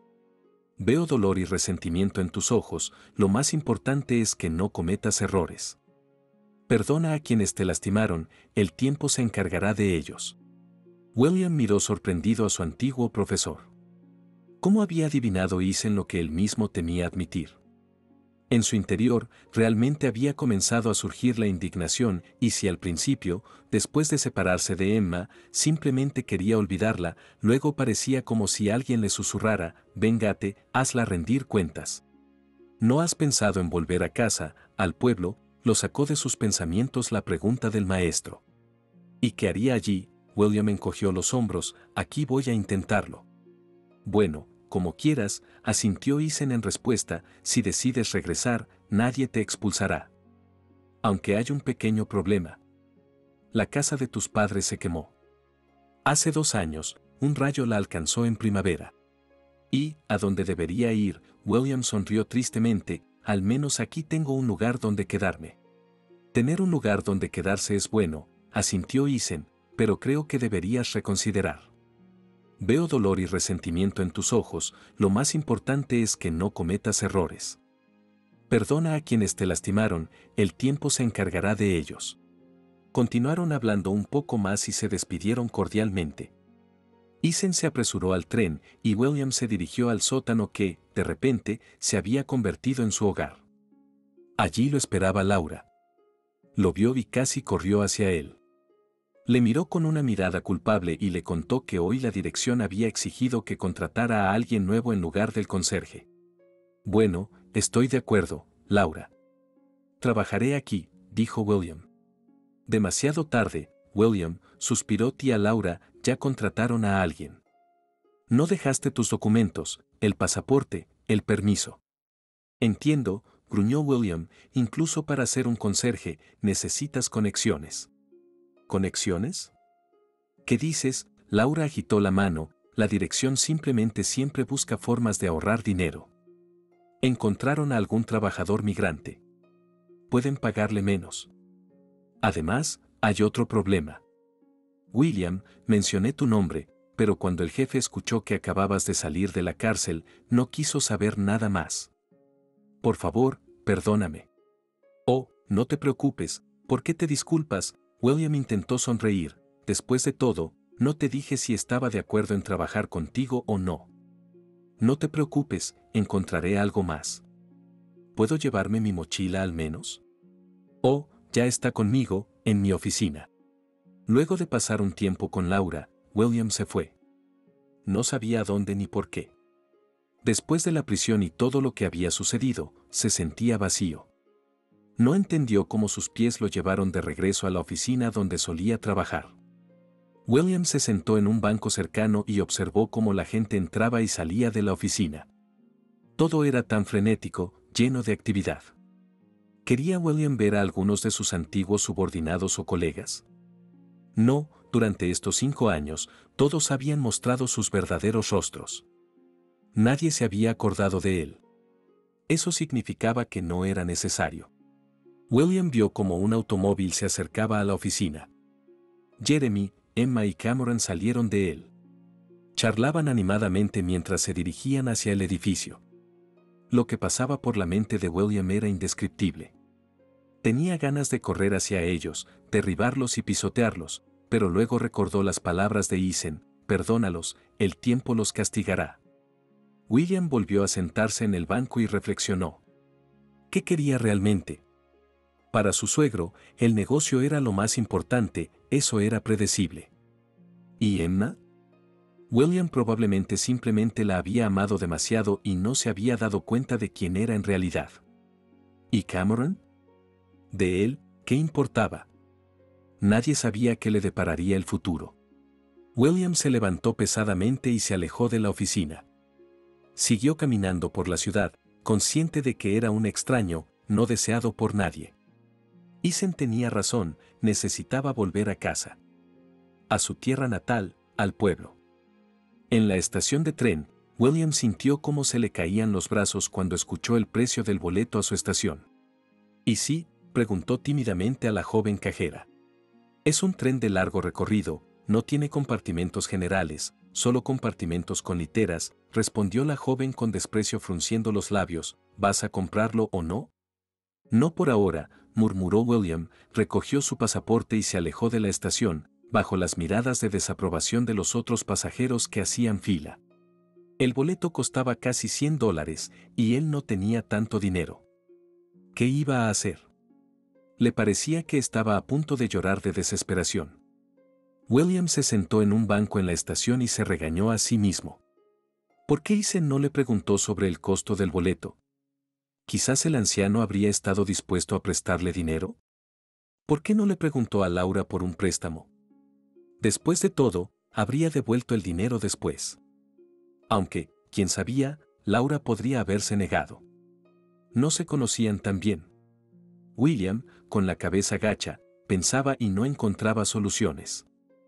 Veo dolor y resentimiento en tus ojos, lo más importante es que no cometas errores. Perdona a quienes te lastimaron, el tiempo se encargará de ellos. William miró sorprendido a su antiguo profesor. ¿Cómo había adivinado Isen lo que él mismo temía admitir? En su interior, realmente había comenzado a surgir la indignación y si al principio, después de separarse de Emma, simplemente quería olvidarla, luego parecía como si alguien le susurrara, véngate, hazla rendir cuentas. ¿No has pensado en volver a casa, al pueblo? Lo sacó de sus pensamientos la pregunta del maestro. ¿Y qué haría allí? William encogió los hombros, aquí voy a intentarlo. Bueno, como quieras, asintió Isen en respuesta, si decides regresar, nadie te expulsará. Aunque hay un pequeño problema. La casa de tus padres se quemó. Hace 2 años, un rayo la alcanzó en primavera. Y, a donde debería ir, William sonrió tristemente, al menos aquí tengo un lugar donde quedarme. Tener un lugar donde quedarse es bueno, asintió Isen, pero creo que deberías reconsiderar. Veo dolor y resentimiento en tus ojos, lo más importante es que no cometas errores. Perdona a quienes te lastimaron, el tiempo se encargará de ellos. Continuaron hablando un poco más y se despidieron cordialmente. Isen se apresuró al tren y William se dirigió al sótano que, de repente, se había convertido en su hogar. Allí lo esperaba Laura. Lo vio y casi corrió hacia él. Le miró con una mirada culpable y le contó que hoy la dirección había exigido que contratara a alguien nuevo en lugar del conserje. Bueno, estoy de acuerdo, Laura. Trabajaré aquí, dijo William. Demasiado tarde, William, suspiró tía Laura, ya contrataron a alguien. No dejaste tus documentos, el pasaporte, el permiso. Entiendo, gruñó William, incluso para ser un conserje, necesitas conexiones. ¿Conexiones? ¿Qué dices? Laura agitó la mano, la dirección simplemente siempre busca formas de ahorrar dinero. Encontraron a algún trabajador migrante. Pueden pagarle menos. Además, hay otro problema. William, mencioné tu nombre, pero cuando el jefe escuchó que acababas de salir de la cárcel, no quiso saber nada más. Por favor, perdóname. Oh, no te preocupes, ¿por qué te disculpas? William intentó sonreír. Después de todo, no te dije si estaba de acuerdo en trabajar contigo o no. No te preocupes, encontraré algo más. ¿Puedo llevarme mi mochila al menos? Oh, ya está conmigo, en mi oficina. Luego de pasar un tiempo con Laura, William se fue. No sabía a dónde ni por qué. Después de la prisión y todo lo que había sucedido, se sentía vacío. No entendió cómo sus pies lo llevaron de regreso a la oficina donde solía trabajar. William se sentó en un banco cercano y observó cómo la gente entraba y salía de la oficina. Todo era tan frenético, lleno de actividad. ¿Quería William ver a algunos de sus antiguos subordinados o colegas? No, durante estos 5 años, todos habían mostrado sus verdaderos rostros. Nadie se había acordado de él. Eso significaba que no era necesario. William vio cómo un automóvil se acercaba a la oficina. Jeremy, Emma y Cameron salieron de él. Charlaban animadamente mientras se dirigían hacia el edificio. Lo que pasaba por la mente de William era indescriptible. Tenía ganas de correr hacia ellos, derribarlos y pisotearlos, pero luego recordó las palabras de Eisen: perdónalos, el tiempo los castigará. William volvió a sentarse en el banco y reflexionó. ¿Qué quería realmente? Para su suegro, el negocio era lo más importante, eso era predecible. ¿Y Emma? William probablemente simplemente la había amado demasiado y no se había dado cuenta de quién era en realidad. ¿Y Cameron? De él, ¿qué importaba? Nadie sabía qué le depararía el futuro. William se levantó pesadamente y se alejó de la oficina. Siguió caminando por la ciudad, consciente de que era un extraño, no deseado por nadie. Eisen tenía razón, necesitaba volver a casa. A su tierra natal, al pueblo. En la estación de tren, William sintió cómo se le caían los brazos cuando escuchó el precio del boleto a su estación. ¿Y sí?, preguntó tímidamente a la joven cajera. Es un tren de largo recorrido, no tiene compartimentos generales, solo compartimentos con literas, respondió la joven con desprecio frunciendo los labios. ¿Vas a comprarlo o no? No por ahora, murmuró William, recogió su pasaporte y se alejó de la estación, bajo las miradas de desaprobación de los otros pasajeros que hacían fila. El boleto costaba casi $100 y él no tenía tanto dinero. ¿Qué iba a hacer? Le parecía que estaba a punto de llorar de desesperación. William se sentó en un banco en la estación y se regañó a sí mismo. ¿Por qué Eisen no le preguntó sobre el costo del boleto? Quizás el anciano habría estado dispuesto a prestarle dinero. ¿Por qué no le preguntó a Laura por un préstamo? Después de todo, habría devuelto el dinero después. Aunque, quién sabía, Laura podría haberse negado. No se conocían tan bien. William, con la cabeza gacha, pensaba y no encontraba soluciones.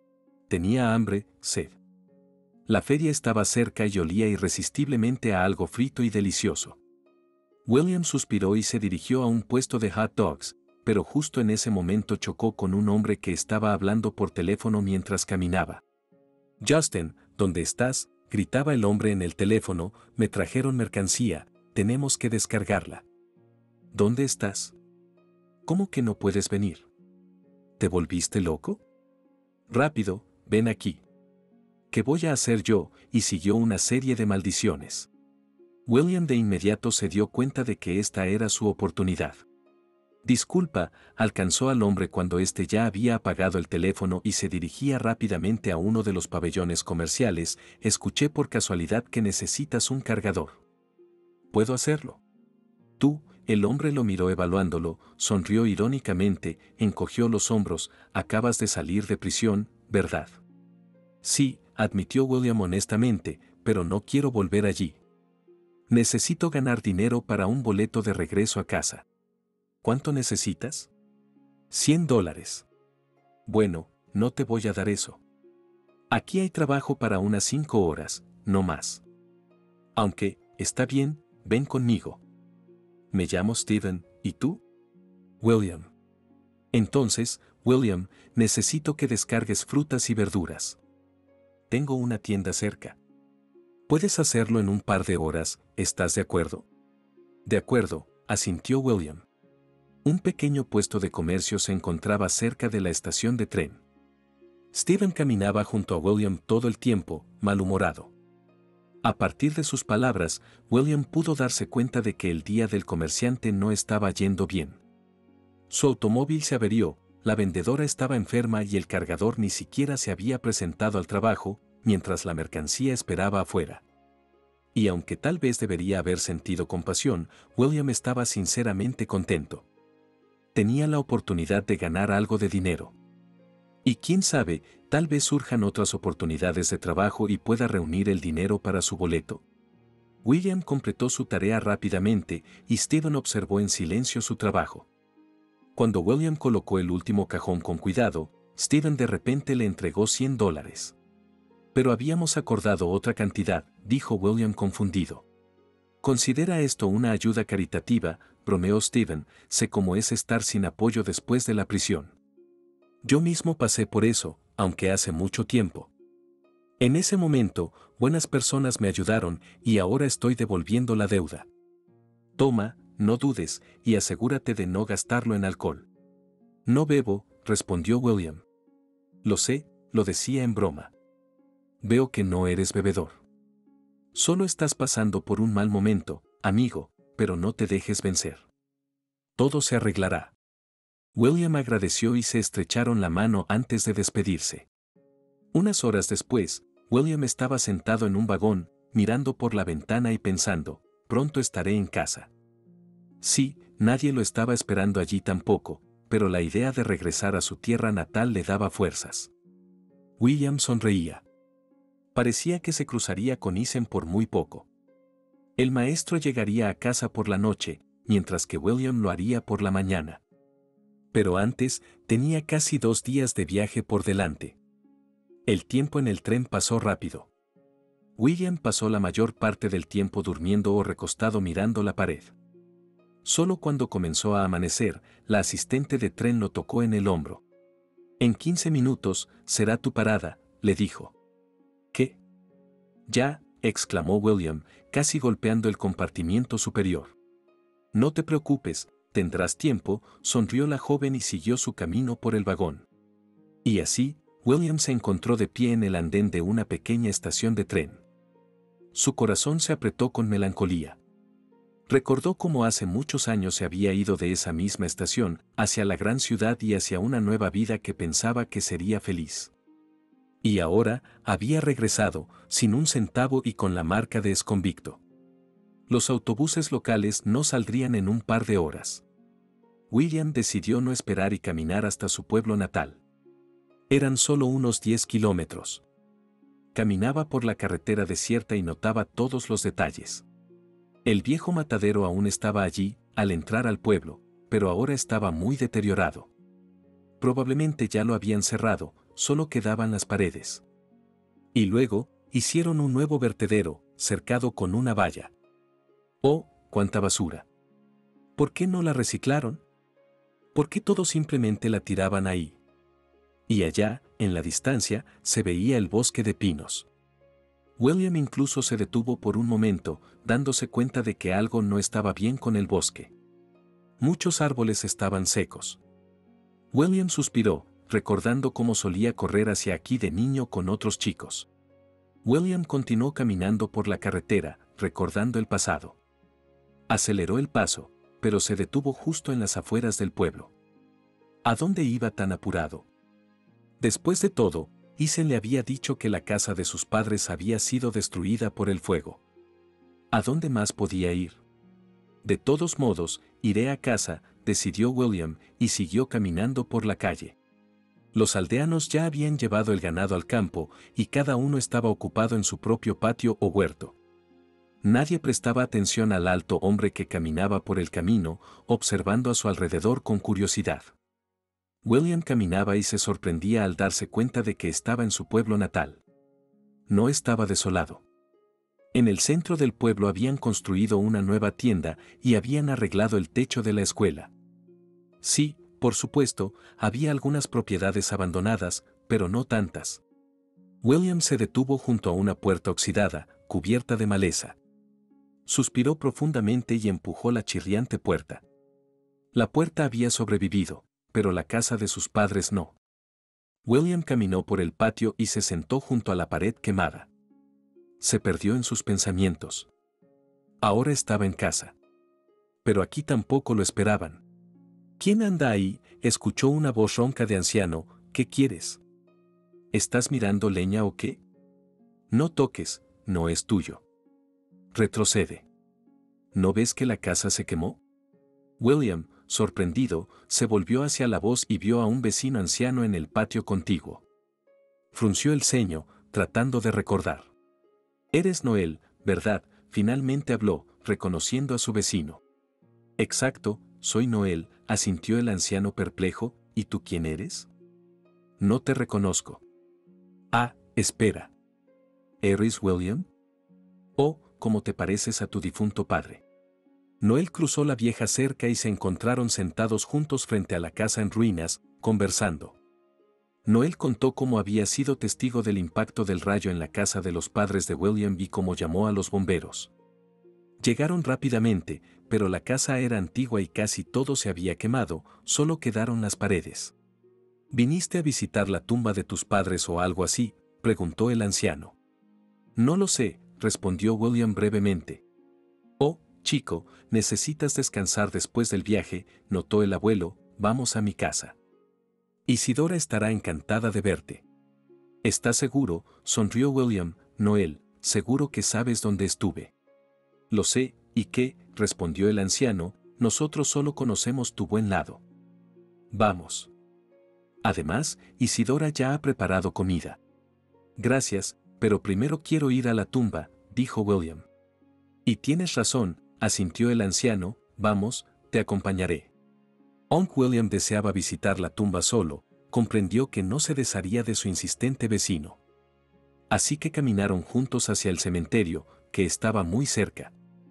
Tenía hambre, sed. La feria estaba cerca y olía irresistiblemente a algo frito y delicioso. William suspiró y se dirigió a un puesto de hot dogs, pero justo en ese momento chocó con un hombre que estaba hablando por teléfono mientras caminaba. Justin, ¿dónde estás?, gritaba el hombre en el teléfono, me trajeron mercancía, tenemos que descargarla. ¿Dónde estás? ¿Cómo que no puedes venir? ¿Te volviste loco? Rápido, ven aquí. ¿Qué voy a hacer yo?, y siguió una serie de maldiciones. William de inmediato se dio cuenta de que esta era su oportunidad. Disculpa, alcanzó al hombre cuando éste ya había apagado el teléfono y se dirigía rápidamente a uno de los pabellones comerciales. Escuché por casualidad que necesitas un cargador. ¿Puedo hacerlo? Tú, el hombre lo miró evaluándolo, sonrió irónicamente, encogió los hombros, acabas de salir de prisión, ¿verdad? Sí, admitió William honestamente, pero no quiero volver allí. Necesito ganar dinero para un boleto de regreso a casa. ¿Cuánto necesitas? $100. Bueno, no te voy a dar eso. Aquí hay trabajo para unas 5 horas, no más. Aunque, está bien, ven conmigo. Me llamo Steven, ¿y tú? William. Entonces, William, necesito que descargues frutas y verduras. Tengo una tienda cerca. Puedes hacerlo en un par de horas, ¿estás de acuerdo? De acuerdo, asintió William. Un pequeño puesto de comercio se encontraba cerca de la estación de tren. Steven caminaba junto a William todo el tiempo, malhumorado. A partir de sus palabras, William pudo darse cuenta de que el día del comerciante no estaba yendo bien. Su automóvil se averió, la vendedora estaba enferma y el cargador ni siquiera se había presentado al trabajo, mientras la mercancía esperaba afuera. Y aunque tal vez debería haber sentido compasión, William estaba sinceramente contento. Tenía la oportunidad de ganar algo de dinero. Y quién sabe, tal vez surjan otras oportunidades de trabajo y pueda reunir el dinero para su boleto. William completó su tarea rápidamente y Stephen observó en silencio su trabajo. Cuando William colocó el último cajón con cuidado, Stephen de repente le entregó $100. Pero habíamos acordado otra cantidad, dijo William confundido. Considera esto una ayuda caritativa, bromeó Stephen, sé cómo es estar sin apoyo después de la prisión. Yo mismo pasé por eso, aunque hace mucho tiempo. En ese momento, buenas personas me ayudaron y ahora estoy devolviendo la deuda. Toma, no dudes, y asegúrate de no gastarlo en alcohol. No bebo, respondió William. Lo sé, lo decía en broma. Veo que no eres bebedor. Solo estás pasando por un mal momento, amigo, pero no te dejes vencer. Todo se arreglará. William agradeció y se estrecharon la mano antes de despedirse. Unas horas después, William estaba sentado en un vagón, mirando por la ventana y pensando, pronto estaré en casa. Sí, nadie lo estaba esperando allí tampoco, pero la idea de regresar a su tierra natal le daba fuerzas. William sonreía. Parecía que se cruzaría con Isen por muy poco. El maestro llegaría a casa por la noche, mientras que William lo haría por la mañana. Pero antes, tenía casi 2 días de viaje por delante. El tiempo en el tren pasó rápido. William pasó la mayor parte del tiempo durmiendo o recostado mirando la pared. Solo cuando comenzó a amanecer, la asistente de tren lo tocó en el hombro. En 15 minutos, será tu parada, le dijo. ¿Qué? Ya, exclamó William, casi golpeando el compartimiento superior. No te preocupes, tendrás tiempo, sonrió la joven y siguió su camino por el vagón. Y así, William se encontró de pie en el andén de una pequeña estación de tren. Su corazón se apretó con melancolía. Recordó cómo hace muchos años se había ido de esa misma estación, hacia la gran ciudad y hacia una nueva vida que pensaba que sería feliz. Y ahora, había regresado, sin un centavo y con la marca de exconvicto. Los autobuses locales no saldrían en un par de horas. William decidió no esperar y caminar hasta su pueblo natal. Eran solo unos 10 kilómetros. Caminaba por la carretera desierta y notaba todos los detalles. El viejo matadero aún estaba allí, al entrar al pueblo, pero ahora estaba muy deteriorado. Probablemente ya lo habían cerrado, solo quedaban las paredes. Y luego, hicieron un nuevo vertedero, cercado con una valla. ¡Oh, cuánta basura! ¿Por qué no la reciclaron? ¿Por qué todos simplemente la tiraban ahí? Y allá, en la distancia, se veía el bosque de pinos. William incluso se detuvo por un momento, dándose cuenta de que algo no estaba bien con el bosque. Muchos árboles estaban secos. William suspiró, recordando cómo solía correr hacia aquí de niño con otros chicos. William continuó caminando por la carretera, recordando el pasado. Aceleró el paso, pero se detuvo justo en las afueras del pueblo. ¿A dónde iba tan apurado? Después de todo, Isen le había dicho que la casa de sus padres había sido destruida por el fuego. ¿A dónde más podía ir? De todos modos, iré a casa, decidió William, y siguió caminando por la calle. Los aldeanos ya habían llevado el ganado al campo, y cada uno estaba ocupado en su propio patio o huerto. Nadie prestaba atención al alto hombre que caminaba por el camino, observando a su alrededor con curiosidad. William caminaba y se sorprendía al darse cuenta de que estaba en su pueblo natal. No estaba desolado. En el centro del pueblo habían construido una nueva tienda y habían arreglado el techo de la escuela. Sí, por supuesto, había algunas propiedades abandonadas, pero no tantas. William se detuvo junto a una puerta oxidada, cubierta de maleza. Suspiró profundamente y empujó la chirriante puerta. La puerta había sobrevivido, pero la casa de sus padres no. William caminó por el patio y se sentó junto a la pared quemada. Se perdió en sus pensamientos. Ahora estaba en casa. Pero aquí tampoco lo esperaban. ¿Quién anda ahí?, escuchó una voz ronca de anciano. ¿Qué quieres? ¿Estás mirando leña o qué? No toques, no es tuyo. Retrocede. ¿No ves que la casa se quemó? William, sorprendido, se volvió hacia la voz y vio a un vecino anciano en el patio contiguo. Frunció el ceño, tratando de recordar. «Eres Noel, ¿verdad?», finalmente habló, reconociendo a su vecino. «Exacto, soy Noel», asintió el anciano perplejo. «¿Y tú quién eres?». «No te reconozco». «Ah, espera. ¿Eres William? Oh, ¿cómo te pareces a tu difunto padre?». Noel cruzó la vieja cerca y se encontraron sentados juntos frente a la casa en ruinas, conversando. Noel contó cómo había sido testigo del impacto del rayo en la casa de los padres de William y cómo llamó a los bomberos. Llegaron rápidamente, pero la casa era antigua y casi todo se había quemado, solo quedaron las paredes. «¿Viniste a visitar la tumba de tus padres o algo así?», preguntó el anciano. «No lo sé», respondió William brevemente. «Oh, chico, necesitas descansar después del viaje», notó el abuelo. «Vamos a mi casa. Isidora estará encantada de verte». «¿Estás seguro?», sonrió William. «Noel, seguro que sabes dónde estuve». «Lo sé, ¿y qué?», respondió el anciano. «Nosotros solo conocemos tu buen lado. Vamos. Además, Isidora ya ha preparado comida». «Gracias, pero primero quiero ir a la tumba», dijo William. «Y tienes razón», asintió el anciano. «Vamos, te acompañaré». Aunque William deseaba visitar la tumba solo, comprendió que no se desharía de su insistente vecino. Así que caminaron juntos hacia el cementerio, que estaba muy cerca.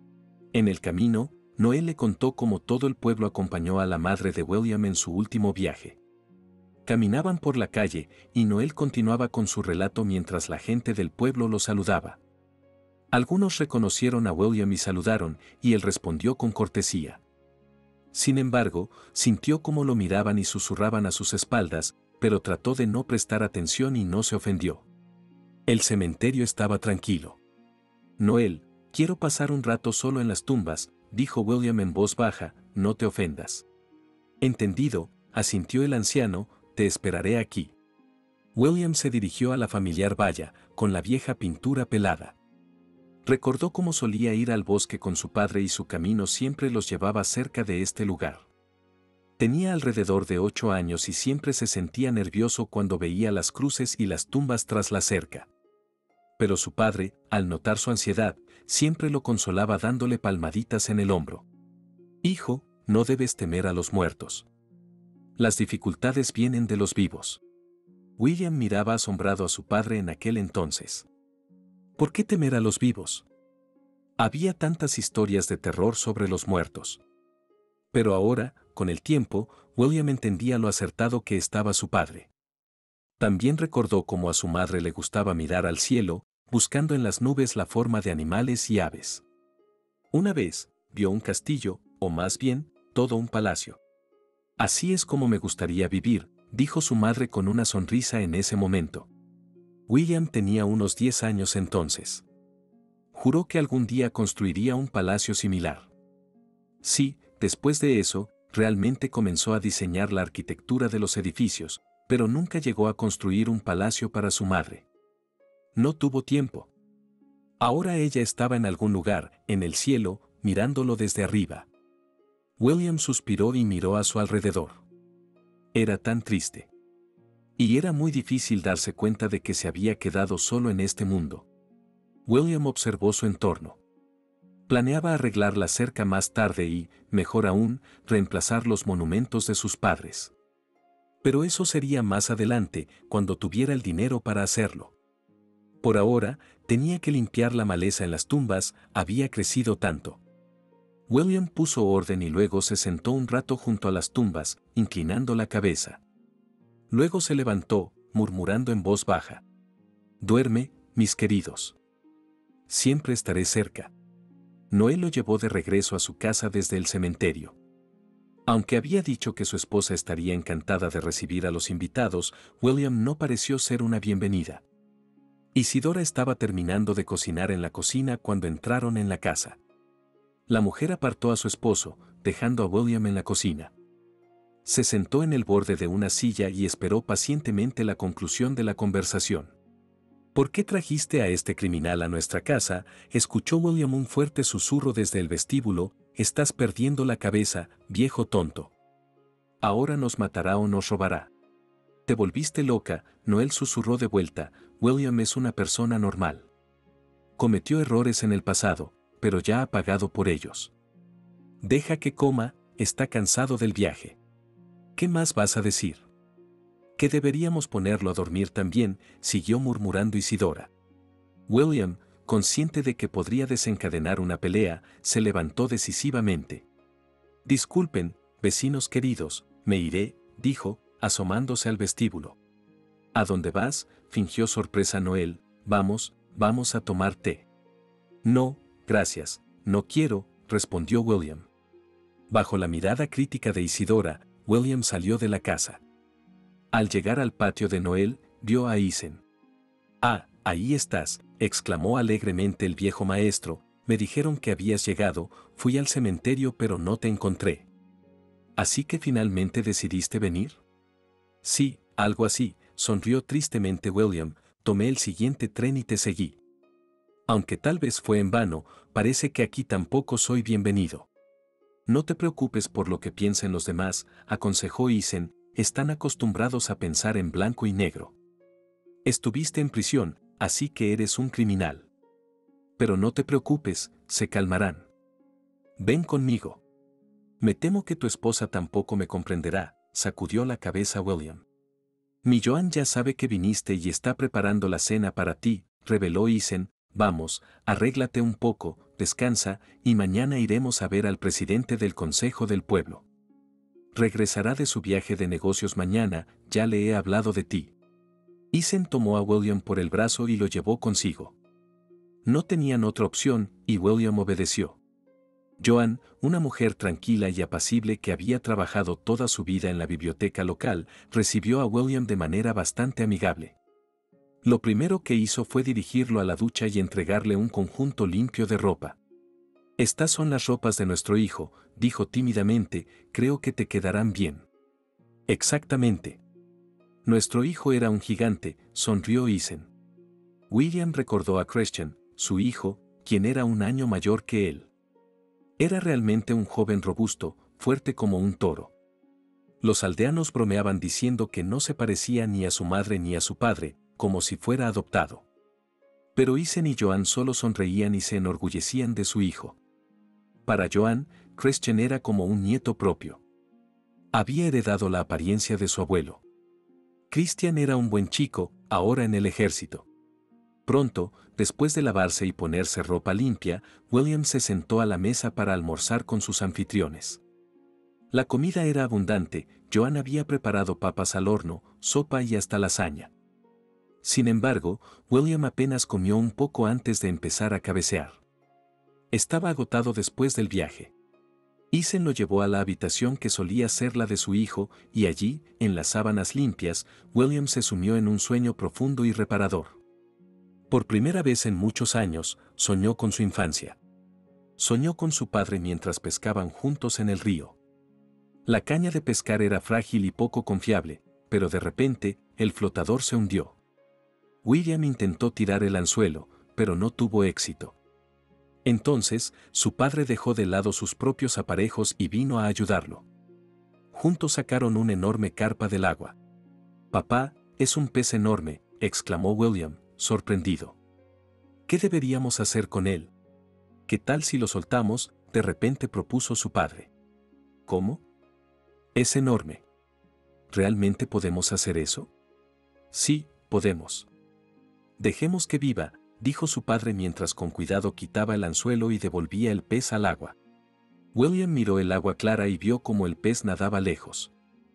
En el camino, Noel le contó cómo todo el pueblo acompañó a la madre de William en su último viaje. Caminaban por la calle, y Noel continuaba con su relato mientras la gente del pueblo lo saludaba. Algunos reconocieron a William y saludaron, y él respondió con cortesía. Sin embargo, sintió cómo lo miraban y susurraban a sus espaldas, pero trató de no prestar atención y no se ofendió. El cementerio estaba tranquilo. «Noel, quiero pasar un rato solo en las tumbas», dijo William en voz baja. «No te ofendas». «Entendido», asintió el anciano. «Te esperaré aquí». William se dirigió a la familiar valla, con la vieja pintura pelada. Recordó cómo solía ir al bosque con su padre y su camino siempre los llevaba cerca de este lugar. Tenía alrededor de 8 años y siempre se sentía nervioso cuando veía las cruces y las tumbas tras la cerca. Pero su padre, al notar su ansiedad, siempre lo consolaba dándole palmaditas en el hombro. «Hijo, no debes temer a los muertos. Las dificultades vienen de los vivos». William miraba asombrado a su padre en aquel entonces. ¿Por qué temer a los vivos? Había tantas historias de terror sobre los muertos. Pero ahora, con el tiempo, William entendía lo acertado que estaba su padre. También recordó cómo a su madre le gustaba mirar al cielo, buscando en las nubes la forma de animales y aves. Una vez, vio un castillo, o más bien, todo un palacio. «Así es como me gustaría vivir», dijo su madre con una sonrisa en ese momento. William tenía unos 10 años entonces. Juró que algún día construiría un palacio similar. Sí, después de eso, realmente comenzó a diseñar la arquitectura de los edificios, pero nunca llegó a construir un palacio para su madre. No tuvo tiempo. Ahora ella estaba en algún lugar, en el cielo, mirándolo desde arriba. William suspiró y miró a su alrededor. Era tan triste. Y era muy difícil darse cuenta de que se había quedado solo en este mundo. William observó su entorno. Planeaba arreglar la cerca más tarde y, mejor aún, reemplazar los monumentos de sus padres. Pero eso sería más adelante, cuando tuviera el dinero para hacerlo. Por ahora, tenía que limpiar la maleza en las tumbas, había crecido tanto. William puso orden y luego se sentó un rato junto a las tumbas, inclinando la cabeza. Luego se levantó, murmurando en voz baja. «Duerme, mis queridos. Siempre estaré cerca». Noel lo llevó de regreso a su casa desde el cementerio. Aunque había dicho que su esposa estaría encantada de recibir a los invitados, William no pareció ser una bienvenida. Isidora estaba terminando de cocinar en la cocina cuando entraron en la casa. La mujer apartó a su esposo, dejando a William en la cocina. Se sentó en el borde de una silla y esperó pacientemente la conclusión de la conversación. «¿Por qué trajiste a este criminal a nuestra casa?», escuchó William un fuerte susurro desde el vestíbulo. estás perdiendo la cabeza, viejo tonto. Ahora nos matará o nos robará. Te volviste loca, Noel susurró de vuelta, William es una persona normal. Cometió errores en el pasado, pero ya ha pagado por ellos. Deja que coma, está cansado del viaje. ¿Qué más vas a decir? Que deberíamos ponerlo a dormir también, siguió murmurando Isidora. William, consciente de que podría desencadenar una pelea, se levantó decisivamente. Disculpen, vecinos queridos, me iré, dijo, asomándose al vestíbulo. ¿A dónde vas?, fingió sorpresa Noel. Vamos a tomar té. No, gracias, no quiero, respondió William. Bajo la mirada crítica de Isidora, William salió de la casa. Al llegar al patio de Noel, vio a Isen. Ah, ahí estás, exclamó alegremente el viejo maestro, me dijeron que habías llegado, fui al cementerio pero no te encontré. ¿Así que finalmente decidiste venir? Sí, algo así, sonrió tristemente William, tomé el siguiente tren y te seguí. Aunque tal vez fue en vano, parece que aquí tampoco soy bienvenido. No te preocupes por lo que piensen los demás, aconsejó Isen, están acostumbrados a pensar en blanco y negro. Estuviste en prisión, así que eres un criminal. Pero no te preocupes, se calmarán. Ven conmigo. Me temo que tu esposa tampoco me comprenderá, sacudió la cabeza William. Mi Joan ya sabe que viniste y está preparando la cena para ti, reveló Isen, vamos, arréglate un poco, descansa, y mañana iremos a ver al presidente del Consejo del Pueblo. Regresará de su viaje de negocios mañana, ya le he hablado de ti. Isen tomó a William por el brazo y lo llevó consigo. No tenían otra opción, y William obedeció. Joan, una mujer tranquila y apacible que había trabajado toda su vida en la biblioteca local, recibió a William de manera bastante amigable. Lo primero que hizo fue dirigirlo a la ducha y entregarle un conjunto limpio de ropa. Estas son las ropas de nuestro hijo, dijo tímidamente, creo que te quedarán bien. Exactamente. Nuestro hijo era un gigante, sonrió Isen. William recordó a Christian, su hijo, quien era un año mayor que él. Era realmente un joven robusto, fuerte como un toro. Los aldeanos bromeaban diciendo que no se parecía ni a su madre ni a su padre, como si fuera adoptado. Pero Isen y Joan solo sonreían y se enorgullecían de su hijo. Para Joan, Christian era como un nieto propio. Había heredado la apariencia de su abuelo. Christian era un buen chico, ahora en el ejército. Pronto, después de lavarse y ponerse ropa limpia, William se sentó a la mesa para almorzar con sus anfitriones. La comida era abundante, Joan había preparado papas al horno, sopa y hasta lasaña. Sin embargo, William apenas comió un poco antes de empezar a cabecear. Estaba agotado después del viaje. Isen lo llevó a la habitación que solía ser la de su hijo, y allí, en las sábanas limpias, William se sumió en un sueño profundo y reparador. Por primera vez en muchos años, soñó con su infancia. Soñó con su padre mientras pescaban juntos en el río. La caña de pescar era frágil y poco confiable, pero de repente, el flotador se hundió. William intentó tirar el anzuelo, pero no tuvo éxito. Entonces, su padre dejó de lado sus propios aparejos y vino a ayudarlo. Juntos sacaron una enorme carpa del agua. «Papá, es un pez enorme», exclamó William, sorprendido. ¿Qué deberíamos hacer con él? ¿Qué tal si lo soltamos?, de repente propuso su padre. ¿Cómo? Es enorme. ¿Realmente podemos hacer eso? Sí, podemos. Dejemos que viva, dijo su padre mientras con cuidado quitaba el anzuelo y devolvía el pez al agua. William miró el agua clara y vio cómo el pez nadaba lejos.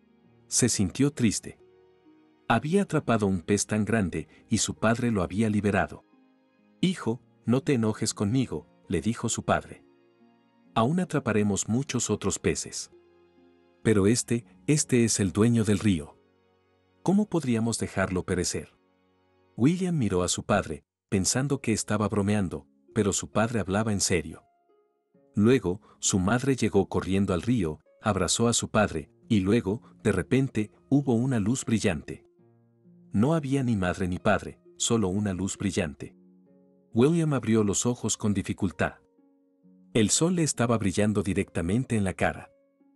Se sintió triste. Había atrapado un pez tan grande y su padre lo había liberado. Hijo, no te enojes conmigo, le dijo su padre. Aún atraparemos muchos otros peces. Pero este es el dueño del río. ¿Cómo podríamos dejarlo perecer? William miró a su padre, pensando que estaba bromeando, pero su padre hablaba en serio. Luego, su madre llegó corriendo al río, abrazó a su padre, y luego, de repente, hubo una luz brillante. No había ni madre ni padre, solo una luz brillante. William abrió los ojos con dificultad. El sol le estaba brillando directamente en la cara.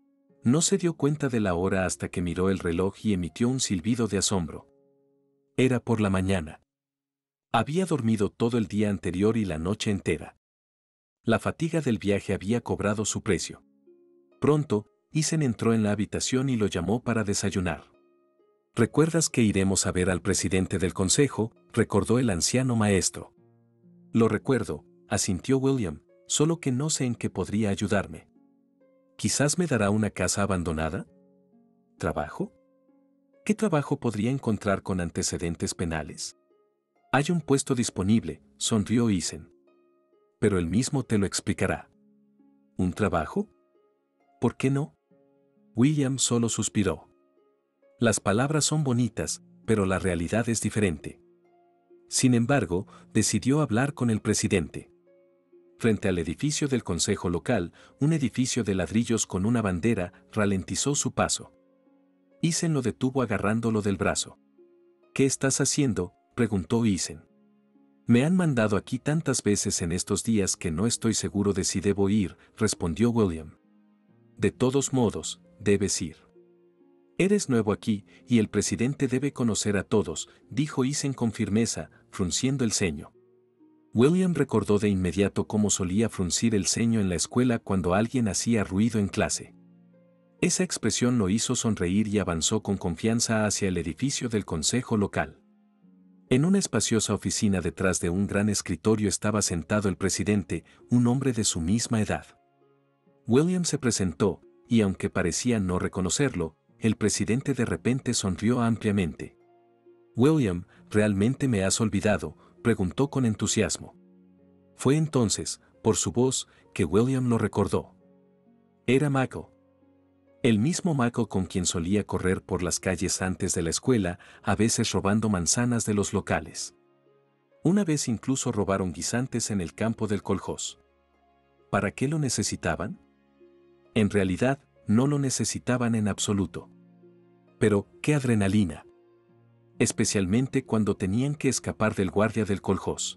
No se dio cuenta de la hora hasta que miró el reloj y emitió un silbido de asombro. Era por la mañana. Había dormido todo el día anterior y la noche entera. La fatiga del viaje había cobrado su precio. Pronto, Isen entró en la habitación y lo llamó para desayunar. ¿Recuerdas que iremos a ver al presidente del consejo?, recordó el anciano maestro. Lo recuerdo, asintió William, solo que no sé en qué podría ayudarme. ¿Quizás me dará una casa abandonada? ¿Trabajo? ¿Qué trabajo podría encontrar con antecedentes penales? Hay un puesto disponible, sonrió Isen. Pero él mismo te lo explicará. ¿Un trabajo? ¿Por qué no? William solo suspiró. Las palabras son bonitas, pero la realidad es diferente. Sin embargo, decidió hablar con el presidente. Frente al edificio del consejo local, un edificio de ladrillos con una bandera, ralentizó su paso. Isen lo detuvo agarrándolo del brazo. ¿Qué estás haciendo?, preguntó Isen. Me han mandado aquí tantas veces en estos días que no estoy seguro de si debo ir, respondió William. De todos modos, debes ir. Eres nuevo aquí, y el presidente debe conocer a todos, dijo Isen con firmeza, frunciendo el ceño. William recordó de inmediato cómo solía fruncir el ceño en la escuela cuando alguien hacía ruido en clase. Esa expresión lo hizo sonreír y avanzó con confianza hacia el edificio del consejo local. En una espaciosa oficina detrás de un gran escritorio estaba sentado el presidente, un hombre de su misma edad. William se presentó, y aunque parecía no reconocerlo, el presidente de repente sonrió ampliamente. William, ¿realmente me has olvidado?, preguntó con entusiasmo. Fue entonces, por su voz, que William lo recordó. Era Michael. El mismo Michael con quien solía correr por las calles antes de la escuela, a veces robando manzanas de los locales. Una vez incluso robaron guisantes en el campo del Coljós. ¿Para qué lo necesitaban? En realidad, no lo necesitaban en absoluto. Pero, ¡qué adrenalina! Especialmente cuando tenían que escapar del guardia del Coljós.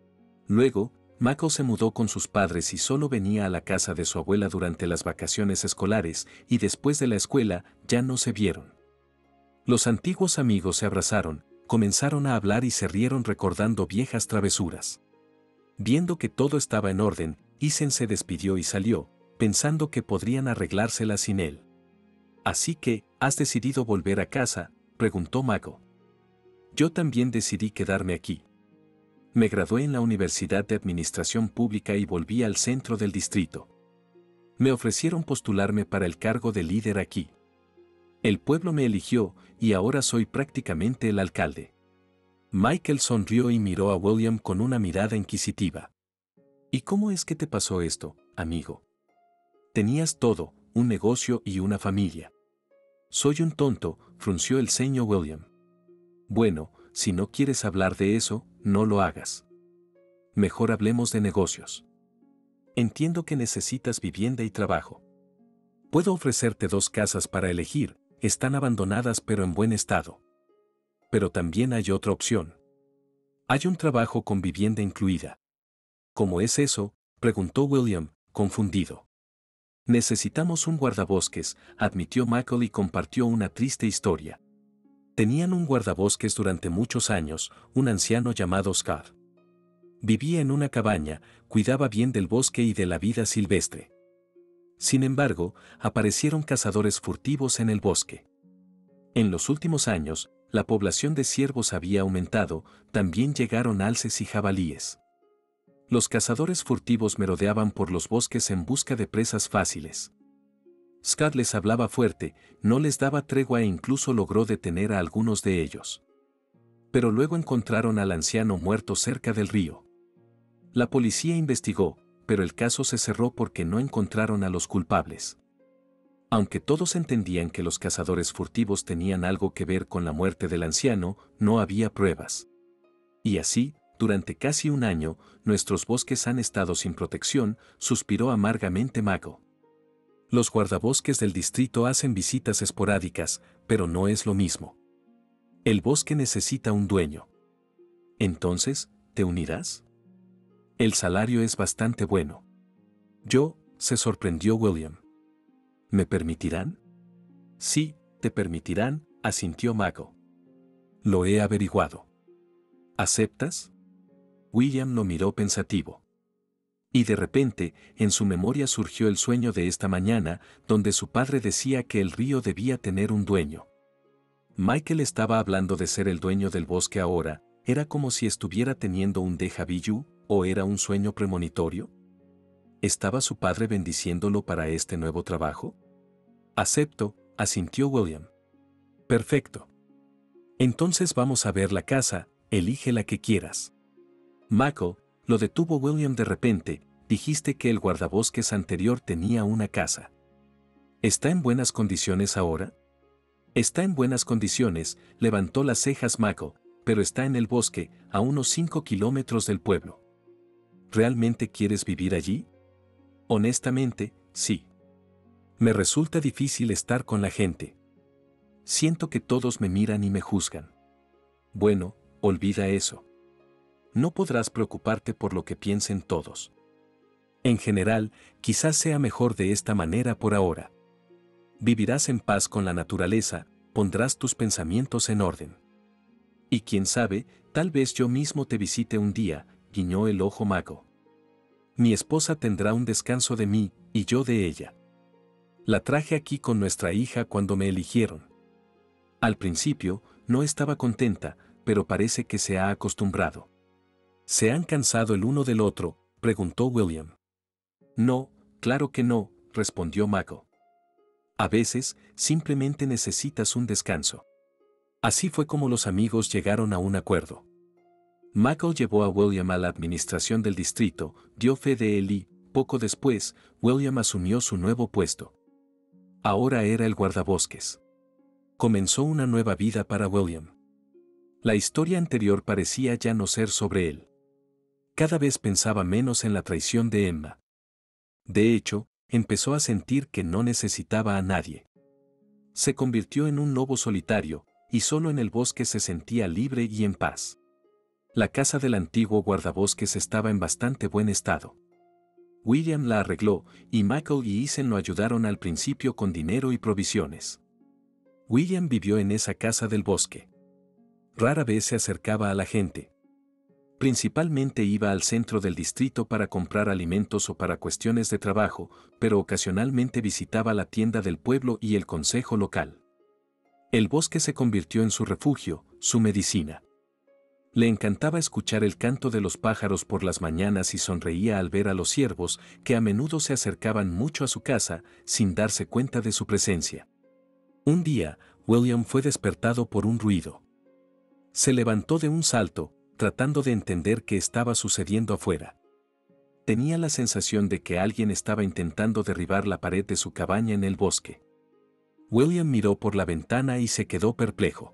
Luego, Michael se mudó con sus padres y solo venía a la casa de su abuela durante las vacaciones escolares, y después de la escuela ya no se vieron. Los antiguos amigos se abrazaron, comenzaron a hablar y se rieron recordando viejas travesuras. Viendo que todo estaba en orden, Isen se despidió y salió, pensando que podrían arreglársela sin él. Así que, ¿has decidido volver a casa?, preguntó Michael. Yo también decidí quedarme aquí. Me gradué en la Universidad de Administración Pública y volví al centro del distrito. Me ofrecieron postularme para el cargo de líder aquí. El pueblo me eligió y ahora soy prácticamente el alcalde. Michael sonrió y miró a William con una mirada inquisitiva. ¿Y cómo es que te pasó esto, amigo? Tenías todo, un negocio y una familia. Soy un tonto, frunció el ceño William. Bueno, si no quieres hablar de eso, no lo hagas. Mejor hablemos de negocios. Entiendo que necesitas vivienda y trabajo. Puedo ofrecerte 2 casas para elegir, están abandonadas pero en buen estado. Pero también hay otra opción. Hay un trabajo con vivienda incluida. ¿Cómo es eso?, preguntó William, confundido. Necesitamos un guardabosques, admitió Michael y compartió una triste historia. Tenían un guardabosques durante muchos años, un anciano llamado Scott. Vivía en una cabaña, cuidaba bien del bosque y de la vida silvestre. Sin embargo, aparecieron cazadores furtivos en el bosque. En los últimos años, la población de ciervos había aumentado, también llegaron alces y jabalíes. Los cazadores furtivos merodeaban por los bosques en busca de presas fáciles. Scott les hablaba fuerte, no les daba tregua e incluso logró detener a algunos de ellos. Pero luego encontraron al anciano muerto cerca del río. La policía investigó, pero el caso se cerró porque no encontraron a los culpables. Aunque todos entendían que los cazadores furtivos tenían algo que ver con la muerte del anciano, no había pruebas. Y así, durante casi un año, nuestros bosques han estado sin protección, suspiró amargamente Michael. Los guardabosques del distrito hacen visitas esporádicas, pero no es lo mismo. El bosque necesita un dueño. Entonces, ¿te unirás? El salario es bastante bueno. Se sorprendió William. ¿Me permitirán? Sí, te permitirán, asintió Mago. Lo he averiguado. ¿Aceptas? William lo miró pensativo. Y de repente, en su memoria surgió el sueño de esta mañana, donde su padre decía que el río debía tener un dueño. Michael estaba hablando de ser el dueño del bosque ahora, ¿era como si estuviera teniendo un déjà vu, o era un sueño premonitorio? ¿Estaba su padre bendiciéndolo para este nuevo trabajo? Acepto, asintió William. Perfecto. Entonces vamos a ver la casa, elige la que quieras. Michael, lo detuvo William de repente, dijiste que el guardabosques anterior tenía una casa. ¿Está en buenas condiciones ahora? Está en buenas condiciones, levantó las cejas Michael, pero está en el bosque, a unos 5 kilómetros del pueblo. ¿Realmente quieres vivir allí? Honestamente, sí. Me resulta difícil estar con la gente. Siento que todos me miran y me juzgan. Bueno, olvida eso. No podrás preocuparte por lo que piensen todos. En general, quizás sea mejor de esta manera por ahora. Vivirás en paz con la naturaleza, pondrás tus pensamientos en orden. Y quién sabe, tal vez yo mismo te visite un día, guiñó el ojo Mago. Mi esposa tendrá un descanso de mí, y yo de ella. La traje aquí con nuestra hija cuando me eligieron. Al principio, no estaba contenta, pero parece que se ha acostumbrado. ¿Se han cansado el uno del otro?, preguntó William. No, claro que no, respondió Mago. A veces, simplemente necesitas un descanso. Así fue como los amigos llegaron a un acuerdo. Mago llevó a William a la administración del distrito, dio fe de él y, poco después, William asumió su nuevo puesto. Ahora era el guardabosques. Comenzó una nueva vida para William. La historia anterior parecía ya no ser sobre él. Cada vez pensaba menos en la traición de Emma. De hecho, empezó a sentir que no necesitaba a nadie. Se convirtió en un lobo solitario, y solo en el bosque se sentía libre y en paz. La casa del antiguo guardabosques estaba en bastante buen estado. William la arregló, y Michael y Ethan lo ayudaron al principio con dinero y provisiones. William vivió en esa casa del bosque. Rara vez se acercaba a la gente. Principalmente iba al centro del distrito para comprar alimentos o para cuestiones de trabajo, pero ocasionalmente visitaba la tienda del pueblo y el consejo local. El bosque se convirtió en su refugio, su medicina. Le encantaba escuchar el canto de los pájaros por las mañanas y sonreía al ver a los ciervos, que a menudo se acercaban mucho a su casa, sin darse cuenta de su presencia. Un día, William fue despertado por un ruido. Se levantó de un salto, tratando de entender qué estaba sucediendo afuera. Tenía la sensación de que alguien estaba intentando derribar la pared de su cabaña en el bosque. William miró por la ventana y se quedó perplejo.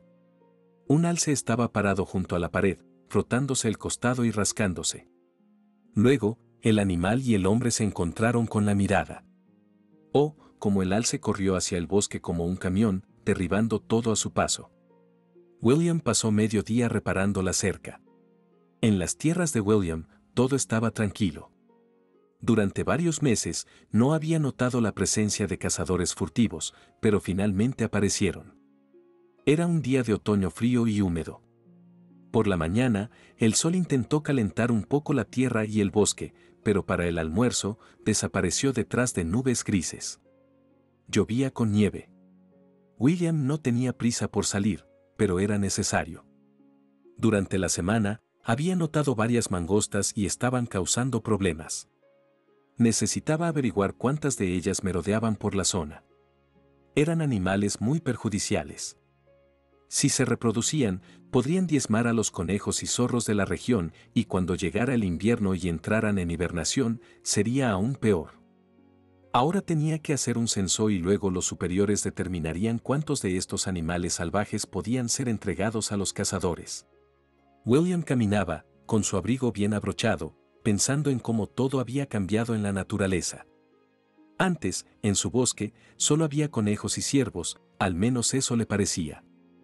Un alce estaba parado junto a la pared, frotándose el costado y rascándose. Luego, el animal y el hombre se encontraron con la mirada. Oh, como el alce corrió hacia el bosque como un camión, derribando todo a su paso. William pasó medio día reparando la cerca. En las tierras de William, todo estaba tranquilo. Durante varios meses, no había notado la presencia de cazadores furtivos, pero finalmente aparecieron. Era un día de otoño frío y húmedo. Por la mañana, el sol intentó calentar un poco la tierra y el bosque, pero para el almuerzo, desapareció detrás de nubes grises. Llovía con nieve. William no tenía prisa por salir, pero era necesario. Durante la semana, había notado varias mangostas y estaban causando problemas. Necesitaba averiguar cuántas de ellas merodeaban por la zona. Eran animales muy perjudiciales. Si se reproducían, podrían diezmar a los conejos y zorros de la región, y cuando llegara el invierno y entraran en hibernación, sería aún peor. Ahora tenía que hacer un censo y luego los superiores determinarían cuántos de estos animales salvajes podían ser entregados a los cazadores. William caminaba, con su abrigo bien abrochado, pensando en cómo todo había cambiado en la naturaleza. Antes, en su bosque, solo había conejos y ciervos, al menos eso le parecía.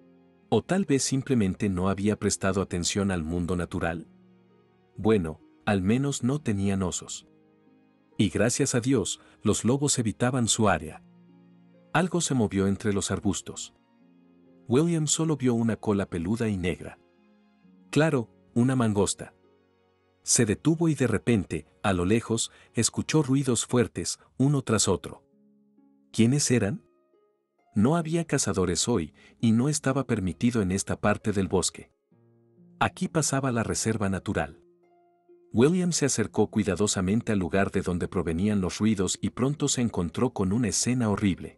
O tal vez simplemente no había prestado atención al mundo natural. Bueno, al menos no tenían osos. Y gracias a Dios, los lobos evitaban su área. Algo se movió entre los arbustos. William solo vio una cola peluda y negra. Claro, una mangosta. Se detuvo y de repente, a lo lejos, escuchó ruidos fuertes, uno tras otro. ¿Quiénes eran? No había cazadores hoy, y no estaba permitido en esta parte del bosque. Aquí pasaba la reserva natural. William se acercó cuidadosamente al lugar de donde provenían los ruidos y pronto se encontró con una escena horrible.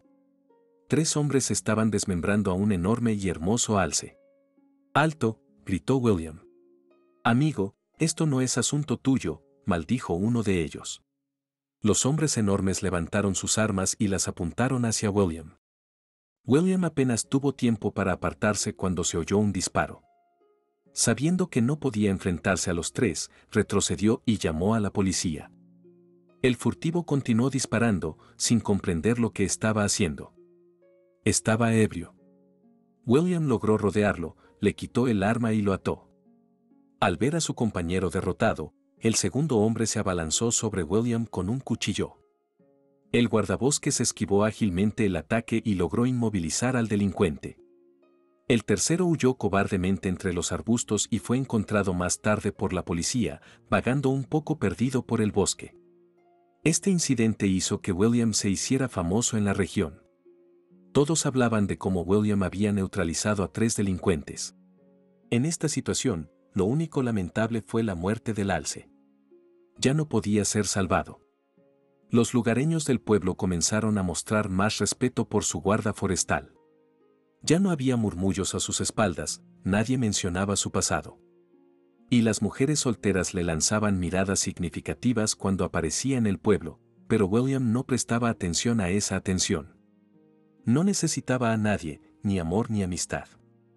3 hombres estaban desmembrando a un enorme y hermoso alce. ¡Alto!, gritó William. Amigo, esto no es asunto tuyo, maldijo uno de ellos. Los hombres enormes levantaron sus armas y las apuntaron hacia William. William apenas tuvo tiempo para apartarse cuando se oyó un disparo. Sabiendo que no podía enfrentarse a los 3, retrocedió y llamó a la policía. El furtivo continuó disparando, sin comprender lo que estaba haciendo. Estaba ebrio. William logró rodearlo, le quitó el arma y lo ató. Al ver a su compañero derrotado, el segundo hombre se abalanzó sobre William con un cuchillo. El guardabosques esquivó ágilmente el ataque y logró inmovilizar al delincuente. El tercero huyó cobardemente entre los arbustos y fue encontrado más tarde por la policía, vagando un poco perdido por el bosque. Este incidente hizo que William se hiciera famoso en la región. Todos hablaban de cómo William había neutralizado a 3 delincuentes. En esta situación, lo único lamentable fue la muerte del alce. Ya no podía ser salvado. Los lugareños del pueblo comenzaron a mostrar más respeto por su guarda forestal. Ya no había murmullos a sus espaldas, nadie mencionaba su pasado. Y las mujeres solteras le lanzaban miradas significativas cuando aparecía en el pueblo, pero William no prestaba atención a esa atención. No necesitaba a nadie, ni amor ni amistad.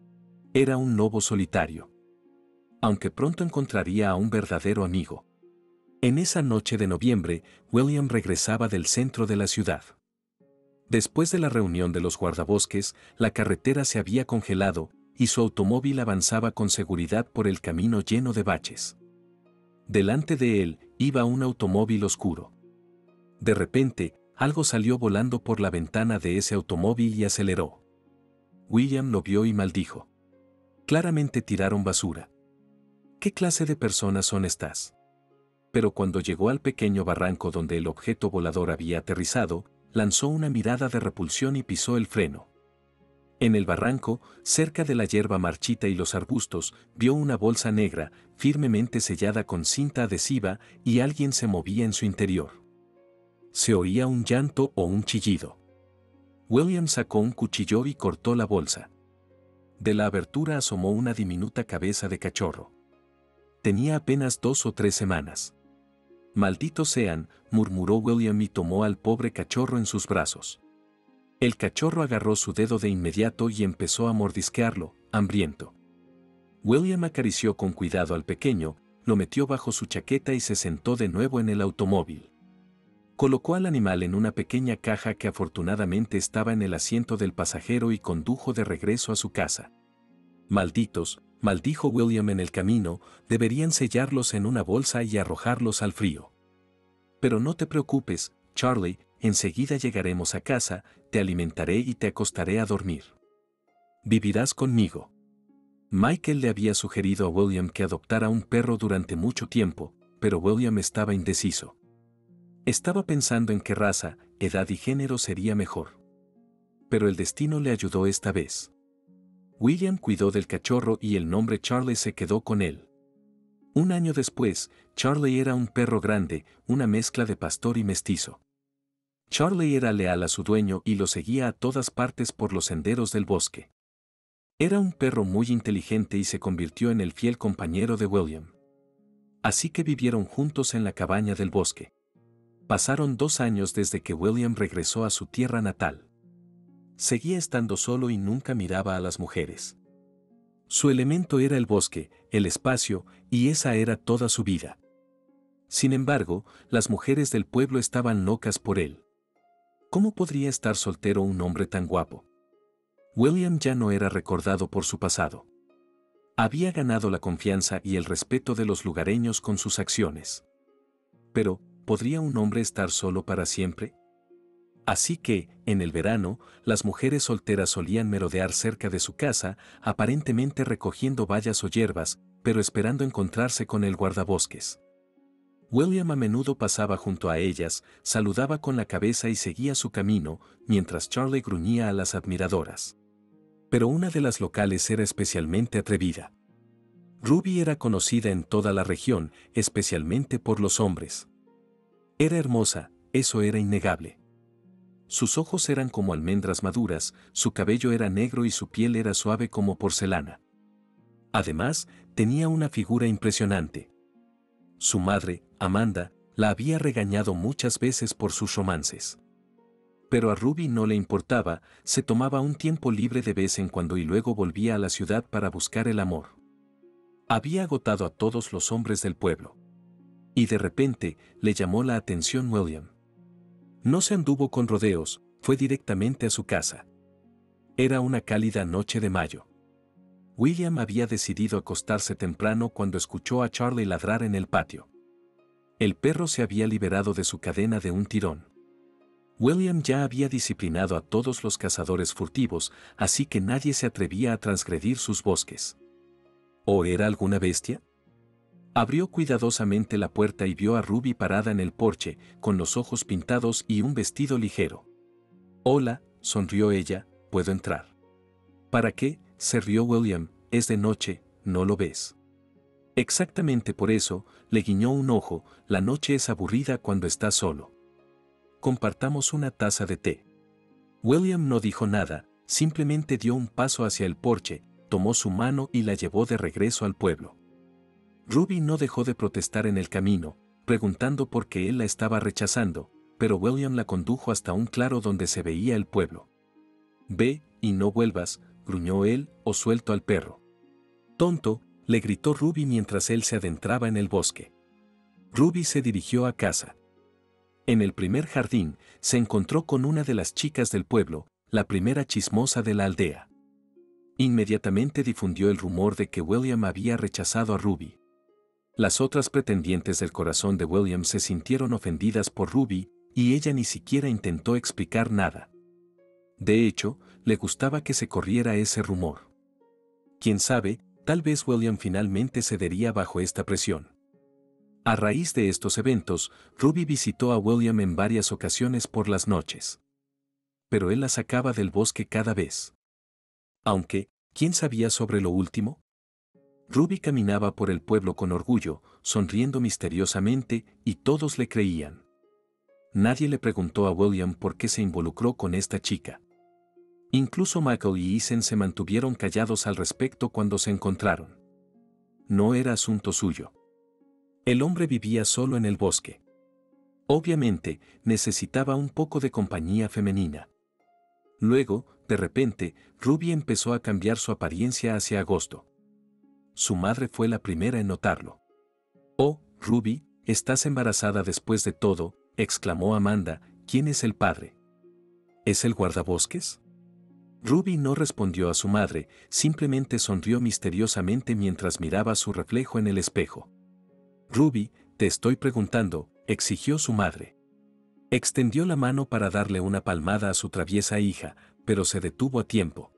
Era un lobo solitario. Aunque pronto encontraría a un verdadero amigo. En esa noche de noviembre, William regresaba del centro de la ciudad. Después de la reunión de los guardabosques, la carretera se había congelado, y su automóvil avanzaba con seguridad por el camino lleno de baches. Delante de él, iba un automóvil oscuro. De repente, algo salió volando por la ventana de ese automóvil y aceleró. William lo vio y maldijo. Claramente tiraron basura. ¿Qué clase de personas son estas? Pero cuando llegó al pequeño barranco donde el objeto volador había aterrizado, lanzó una mirada de repulsión y pisó el freno. En el barranco, cerca de la hierba marchita y los arbustos, vio una bolsa negra, firmemente sellada con cinta adhesiva, y alguien se movía en su interior. Se oía un llanto o un chillido. William sacó un cuchillo y cortó la bolsa. De la abertura asomó una diminuta cabeza de cachorro. Tenía apenas 2 o 3 semanas. «Malditos sean», murmuró William y tomó al pobre cachorro en sus brazos. El cachorro agarró su dedo de inmediato y empezó a mordisquearlo, hambriento. William acarició con cuidado al pequeño, lo metió bajo su chaqueta y se sentó de nuevo en el automóvil. Colocó al animal en una pequeña caja que afortunadamente estaba en el asiento del pasajero y condujo de regreso a su casa. «Malditos», maldijo William en el camino, «deberían sellarlos en una bolsa y arrojarlos al frío». «Pero no te preocupes, Charlie, enseguida llegaremos a casa, te alimentaré y te acostaré a dormir. Vivirás conmigo». Michael le había sugerido a William que adoptara un perro durante mucho tiempo, pero William estaba indeciso. Estaba pensando en qué raza, edad y género sería mejor. Pero el destino le ayudó esta vez. William cuidó del cachorro y el nombre Charlie se quedó con él. Un año después, Charlie era un perro grande, una mezcla de pastor y mestizo. Charlie era leal a su dueño y lo seguía a todas partes por los senderos del bosque. Era un perro muy inteligente y se convirtió en el fiel compañero de William. Así que vivieron juntos en la cabaña del bosque. Pasaron 2 años desde que William regresó a su tierra natal. Seguía estando solo y nunca miraba a las mujeres. Su elemento era el bosque, el espacio, y esa era toda su vida. Sin embargo, las mujeres del pueblo estaban locas por él. ¿Cómo podría estar soltero un hombre tan guapo? William ya no era recordado por su pasado. Había ganado la confianza y el respeto de los lugareños con sus acciones. Pero, ¿podría un hombre estar solo para siempre? Así que, en el verano, las mujeres solteras solían merodear cerca de su casa, aparentemente recogiendo bayas o hierbas, pero esperando encontrarse con el guardabosques. William a menudo pasaba junto a ellas, saludaba con la cabeza y seguía su camino, mientras Charlie gruñía a las admiradoras. Pero una de las locales era especialmente atrevida. Ruby era conocida en toda la región, especialmente por los hombres. Era hermosa, eso era innegable. Sus ojos eran como almendras maduras, su cabello era negro y su piel era suave como porcelana. Además, tenía una figura impresionante. Su madre, Amanda, la había regañado muchas veces por sus romances. Pero a Ruby no le importaba, se tomaba un tiempo libre de vez en cuando y luego volvía a la ciudad para buscar el amor. Había agotado a todos los hombres del pueblo. Y de repente, le llamó la atención William. No se anduvo con rodeos, fue directamente a su casa. Era una cálida noche de mayo. William había decidido acostarse temprano cuando escuchó a Charlie ladrar en el patio. El perro se había liberado de su cadena de un tirón. William ya había disciplinado a todos los cazadores furtivos, así que nadie se atrevía a transgredir sus bosques. ¿O era alguna bestia? Abrió cuidadosamente la puerta y vio a Ruby parada en el porche, con los ojos pintados y un vestido ligero. «Hola», sonrió ella, «¿puedo entrar?» «¿Para qué?», se rió William, «es de noche, ¿no lo ves?». «Exactamente por eso», le guiñó un ojo, «la noche es aburrida cuando estás solo. Compartamos una taza de té». William no dijo nada, simplemente dio un paso hacia el porche, tomó su mano y la llevó de regreso al pueblo. Ruby no dejó de protestar en el camino, preguntando por qué él la estaba rechazando, pero William la condujo hasta un claro donde se veía el pueblo. «Ve, y no vuelvas», gruñó él, «o suelto al perro». «Tonto», le gritó Ruby mientras él se adentraba en el bosque. Ruby se dirigió a casa. En el primer jardín, se encontró con una de las chicas del pueblo, la primera chismosa de la aldea. Inmediatamente difundió el rumor de que William había rechazado a Ruby. Las otras pretendientes del corazón de William se sintieron ofendidas por Ruby, y ella ni siquiera intentó explicar nada. De hecho, le gustaba que se corriera ese rumor. Quién sabe, tal vez William finalmente cedería bajo esta presión. A raíz de estos eventos, Ruby visitó a William en varias ocasiones por las noches. Pero él la sacaba del bosque cada vez. Aunque, ¿quién sabía sobre lo último? Ruby caminaba por el pueblo con orgullo, sonriendo misteriosamente, y todos le creían. Nadie le preguntó a William por qué se involucró con esta chica. Incluso Michael y Ethan se mantuvieron callados al respecto cuando se encontraron. No era asunto suyo. El hombre vivía solo en el bosque. Obviamente, necesitaba un poco de compañía femenina. Luego, de repente, Ruby empezó a cambiar su apariencia hacia agosto. Su madre fue la primera en notarlo. «Oh, Ruby, estás embarazada después de todo», exclamó Amanda, «¿quién es el padre? ¿Es el guardabosques?». Ruby no respondió a su madre, simplemente sonrió misteriosamente mientras miraba su reflejo en el espejo. «Ruby, te estoy preguntando», exigió su madre. Extendió la mano para darle una palmada a su traviesa hija, pero se detuvo a tiempo.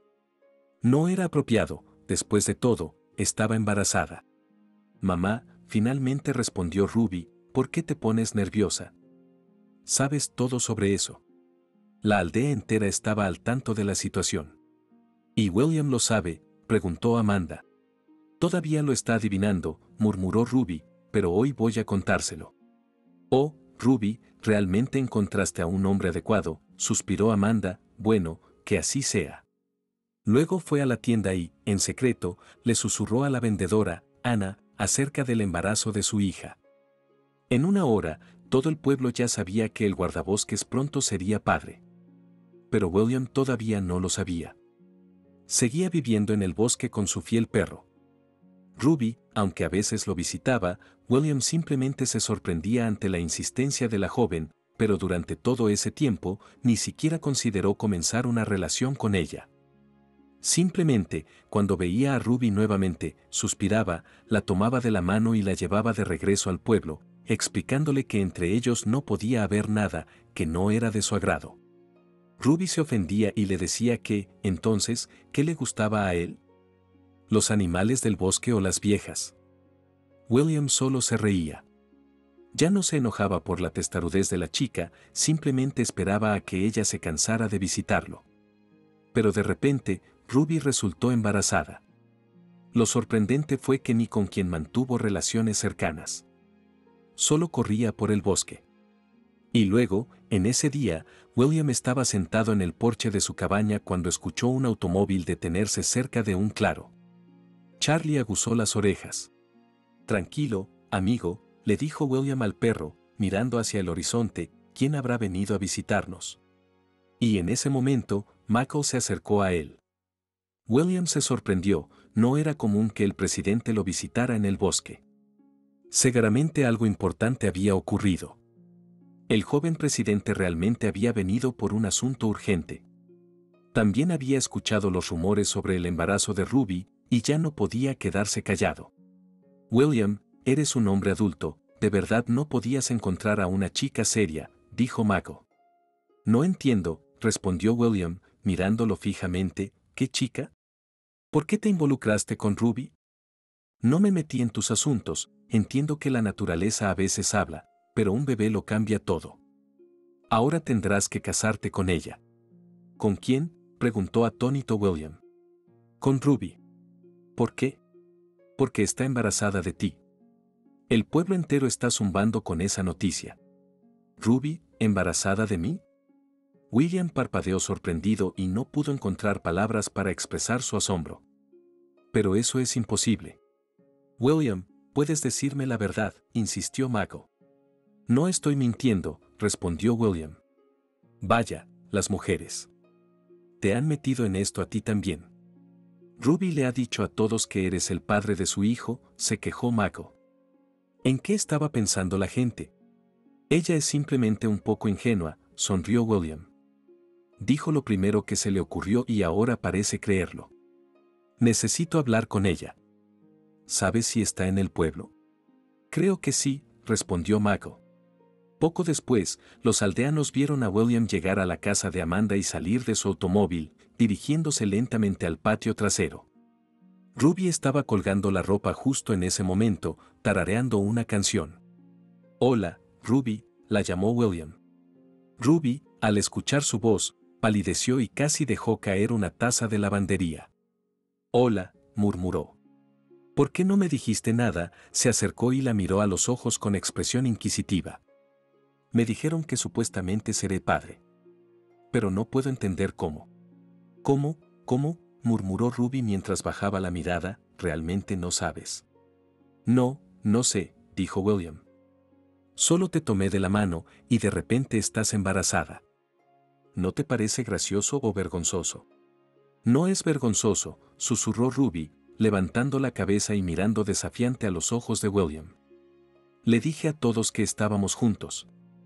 No era apropiado, después de todo, estaba embarazada. «Mamá», finalmente respondió Ruby, «¿por qué te pones nerviosa? Sabes todo sobre eso». La aldea entera estaba al tanto de la situación. «¿Y William lo sabe?», preguntó Amanda. «Todavía lo está adivinando», murmuró Ruby, «pero hoy voy a contárselo». «Oh, Ruby, realmente encontraste a un hombre adecuado», suspiró Amanda, «bueno, que así sea». Luego fue a la tienda y, en secreto, le susurró a la vendedora, Ana, acerca del embarazo de su hija. En una hora, todo el pueblo ya sabía que el guardabosques pronto sería padre. Pero William todavía no lo sabía. Seguía viviendo en el bosque con su fiel perro. Ruby, aunque a veces lo visitaba, William simplemente se sorprendía ante la insistencia de la joven, pero durante todo ese tiempo, ni siquiera consideró comenzar una relación con ella. Simplemente, cuando veía a Ruby nuevamente, suspiraba, la tomaba de la mano y la llevaba de regreso al pueblo, explicándole que entre ellos no podía haber nada que no era de su agrado. Ruby se ofendía y le decía que, entonces, ¿qué le gustaba a él? ¿Los animales del bosque o las viejas? William solo se reía. Ya no se enojaba por la testarudez de la chica, simplemente esperaba a que ella se cansara de visitarlo. Pero de repente, Ruby resultó embarazada. Lo sorprendente fue que ni con quien mantuvo relaciones cercanas. Solo corría por el bosque. Y luego, en ese día, William estaba sentado en el porche de su cabaña cuando escuchó un automóvil detenerse cerca de un claro. Charlie aguzó las orejas. Tranquilo, amigo, le dijo William al perro, mirando hacia el horizonte, ¿quién habrá venido a visitarnos? Y en ese momento, Michael se acercó a él. William se sorprendió, no era común que el presidente lo visitara en el bosque. Seguramente algo importante había ocurrido. El joven presidente realmente había venido por un asunto urgente. También había escuchado los rumores sobre el embarazo de Ruby, y ya no podía quedarse callado. William, eres un hombre adulto, de verdad no podías encontrar a una chica seria, dijo Michael. No entiendo, respondió William, mirándolo fijamente, ¿qué chica? ¿Por qué te involucraste con Ruby? No me metí en tus asuntos, entiendo que la naturaleza a veces habla, pero un bebé lo cambia todo. Ahora tendrás que casarte con ella. ¿Con quién? Preguntó atónito William. Con Ruby. ¿Por qué? Porque está embarazada de ti. El pueblo entero está zumbando con esa noticia. ¿Ruby, embarazada de mí? William parpadeó sorprendido y no pudo encontrar palabras para expresar su asombro. Pero eso es imposible. William, puedes decirme la verdad, insistió Michael. No estoy mintiendo, respondió William. Vaya, las mujeres. Te han metido en esto a ti también. Ruby le ha dicho a todos que eres el padre de su hijo, se quejó Michael. ¿En qué estaba pensando la gente? Ella es simplemente un poco ingenua, sonrió William. Dijo lo primero que se le ocurrió y ahora parece creerlo. Necesito hablar con ella. ¿Sabes si está en el pueblo? Creo que sí, respondió Michael. Poco después, los aldeanos vieron a William llegar a la casa de Amanda y salir de su automóvil, dirigiéndose lentamente al patio trasero. Ruby estaba colgando la ropa justo en ese momento, tarareando una canción. Hola, Ruby, la llamó William. Ruby, al escuchar su voz, palideció y casi dejó caer una taza de lavandería. Hola, murmuró. ¿Por qué no me dijiste nada? Se acercó y la miró a los ojos con expresión inquisitiva. Me dijeron que supuestamente seré padre. Pero no puedo entender cómo. ¿Cómo? ¿Cómo? Murmuró Ruby mientras bajaba la mirada, ¿realmente no sabes? No, no sé, dijo William. Solo te tomé de la mano y de repente estás embarazada. ¿No te parece gracioso o vergonzoso? No es vergonzoso, susurró Ruby, levantando la cabeza y mirando desafiante a los ojos de William. Le dije a todos que estábamos juntos.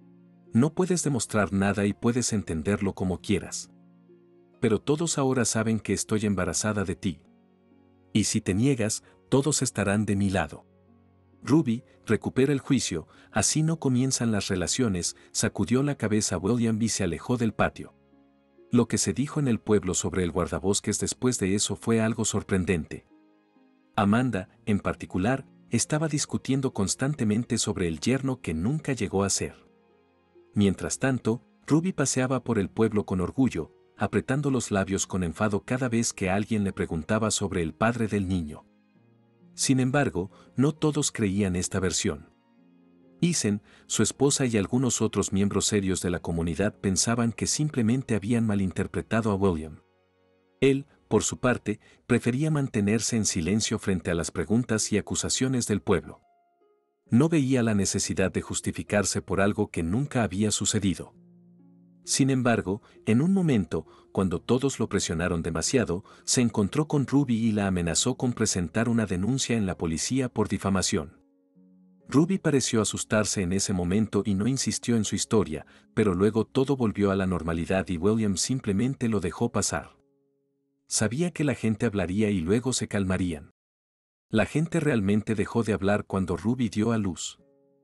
No puedes demostrar nada y puedes entenderlo como quieras. Pero todos ahora saben que estoy embarazada de ti. Y si te niegas, todos estarán de mi lado. Ruby, recupera el juicio, así no comienzan las relaciones, sacudió la cabeza William y se alejó del patio. Lo que se dijo en el pueblo sobre el guardabosques después de eso fue algo sorprendente. Amanda, en particular, estaba discutiendo constantemente sobre el yerno que nunca llegó a ser. Mientras tanto, Ruby paseaba por el pueblo con orgullo, apretando los labios con enfado cada vez que alguien le preguntaba sobre el padre del niño. Sin embargo, no todos creían esta versión. Isen, su esposa y algunos otros miembros serios de la comunidad pensaban que simplemente habían malinterpretado a William. Él, por su parte, prefería mantenerse en silencio frente a las preguntas y acusaciones del pueblo. No veía la necesidad de justificarse por algo que nunca había sucedido. Sin embargo, en un momento, cuando todos lo presionaron demasiado, se encontró con Ruby y la amenazó con presentar una denuncia en la policía por difamación. Ruby pareció asustarse en ese momento y no insistió en su historia, pero luego todo volvió a la normalidad y William simplemente lo dejó pasar. Sabía que la gente hablaría y luego se calmarían. La gente realmente dejó de hablar cuando Ruby dio a luz.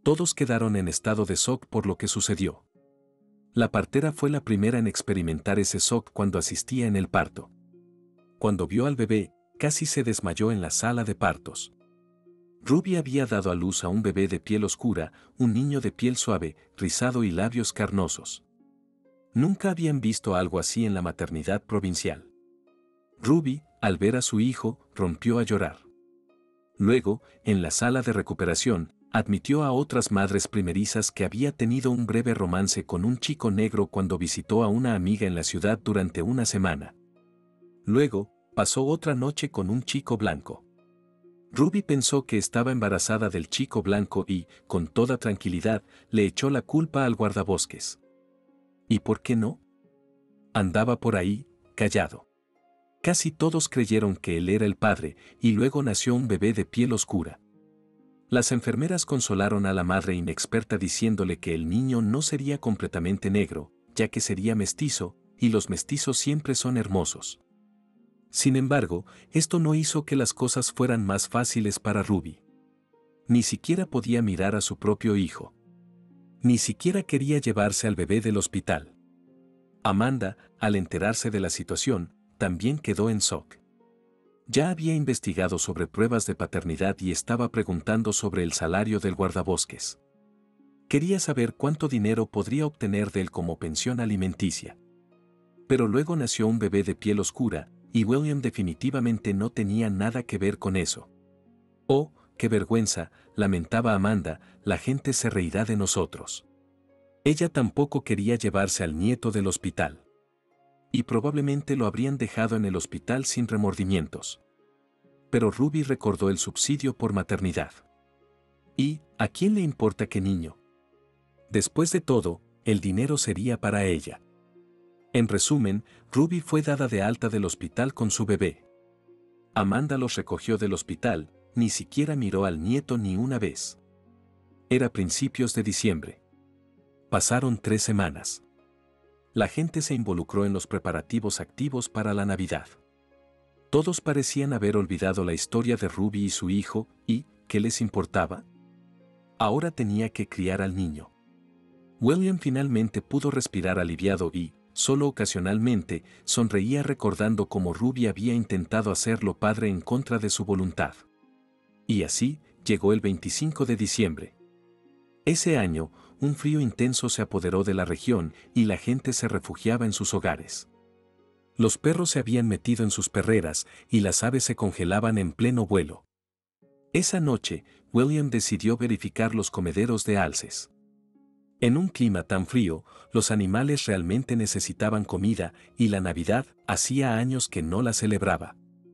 Todos quedaron en estado de shock por lo que sucedió. La partera fue la primera en experimentar ese shock cuando asistía en el parto. Cuando vio al bebé, casi se desmayó en la sala de partos. Ruby había dado a luz a un bebé de piel oscura, un niño de piel suave, rizado y labios carnosos. Nunca habían visto algo así en la maternidad provincial. Ruby, al ver a su hijo, rompió a llorar. Luego, en la sala de recuperación, admitió a otras madres primerizas que había tenido un breve romance con un chico negro cuando visitó a una amiga en la ciudad durante una semana. Luego, pasó otra noche con un chico blanco. Ruby pensó que estaba embarazada del chico blanco y, con toda tranquilidad, le echó la culpa al guardabosques. ¿Y por qué no? Andaba por ahí, callado. Casi todos creyeron que él era el padre, y luego nació un bebé de piel oscura. Las enfermeras consolaron a la madre inexperta diciéndole que el niño no sería completamente negro, ya que sería mestizo, y los mestizos siempre son hermosos. Sin embargo, esto no hizo que las cosas fueran más fáciles para Ruby. Ni siquiera podía mirar a su propio hijo. Ni siquiera quería llevarse al bebé del hospital. Amanda, al enterarse de la situación, también quedó en shock. Ya había investigado sobre pruebas de paternidad y estaba preguntando sobre el salario del guardabosques. Quería saber cuánto dinero podría obtener de él como pensión alimenticia. Pero luego nació un bebé de piel oscura, y William definitivamente no tenía nada que ver con eso. Oh, qué vergüenza, lamentaba Amanda, la gente se reirá de nosotros. Ella tampoco quería llevarse al nieto del hospital. Y probablemente lo habrían dejado en el hospital sin remordimientos. Pero Ruby recordó el subsidio por maternidad. ¿Y a quién le importa qué niño? Después de todo, el dinero sería para ella. En resumen, Ruby fue dada de alta del hospital con su bebé. Amanda los recogió del hospital, ni siquiera miró al nieto ni una vez. Era principios de diciembre. Pasaron 3 semanas. La gente se involucró en los preparativos activos para la Navidad. Todos parecían haber olvidado la historia de Ruby y su hijo, y, ¿qué les importaba? Ahora tenía que criar al niño. William finalmente pudo respirar aliviado y, solo ocasionalmente, sonreía recordando cómo Ruby había intentado hacerlo padre en contra de su voluntad. Y así, llegó el 25 de diciembre. Ese año, un frío intenso se apoderó de la región y la gente se refugiaba en sus hogares. Los perros se habían metido en sus perreras y las aves se congelaban en pleno vuelo. Esa noche, William decidió verificar los comederos de alces. En un clima tan frío, los animales realmente necesitaban comida y la Navidad hacía años que no la celebraba.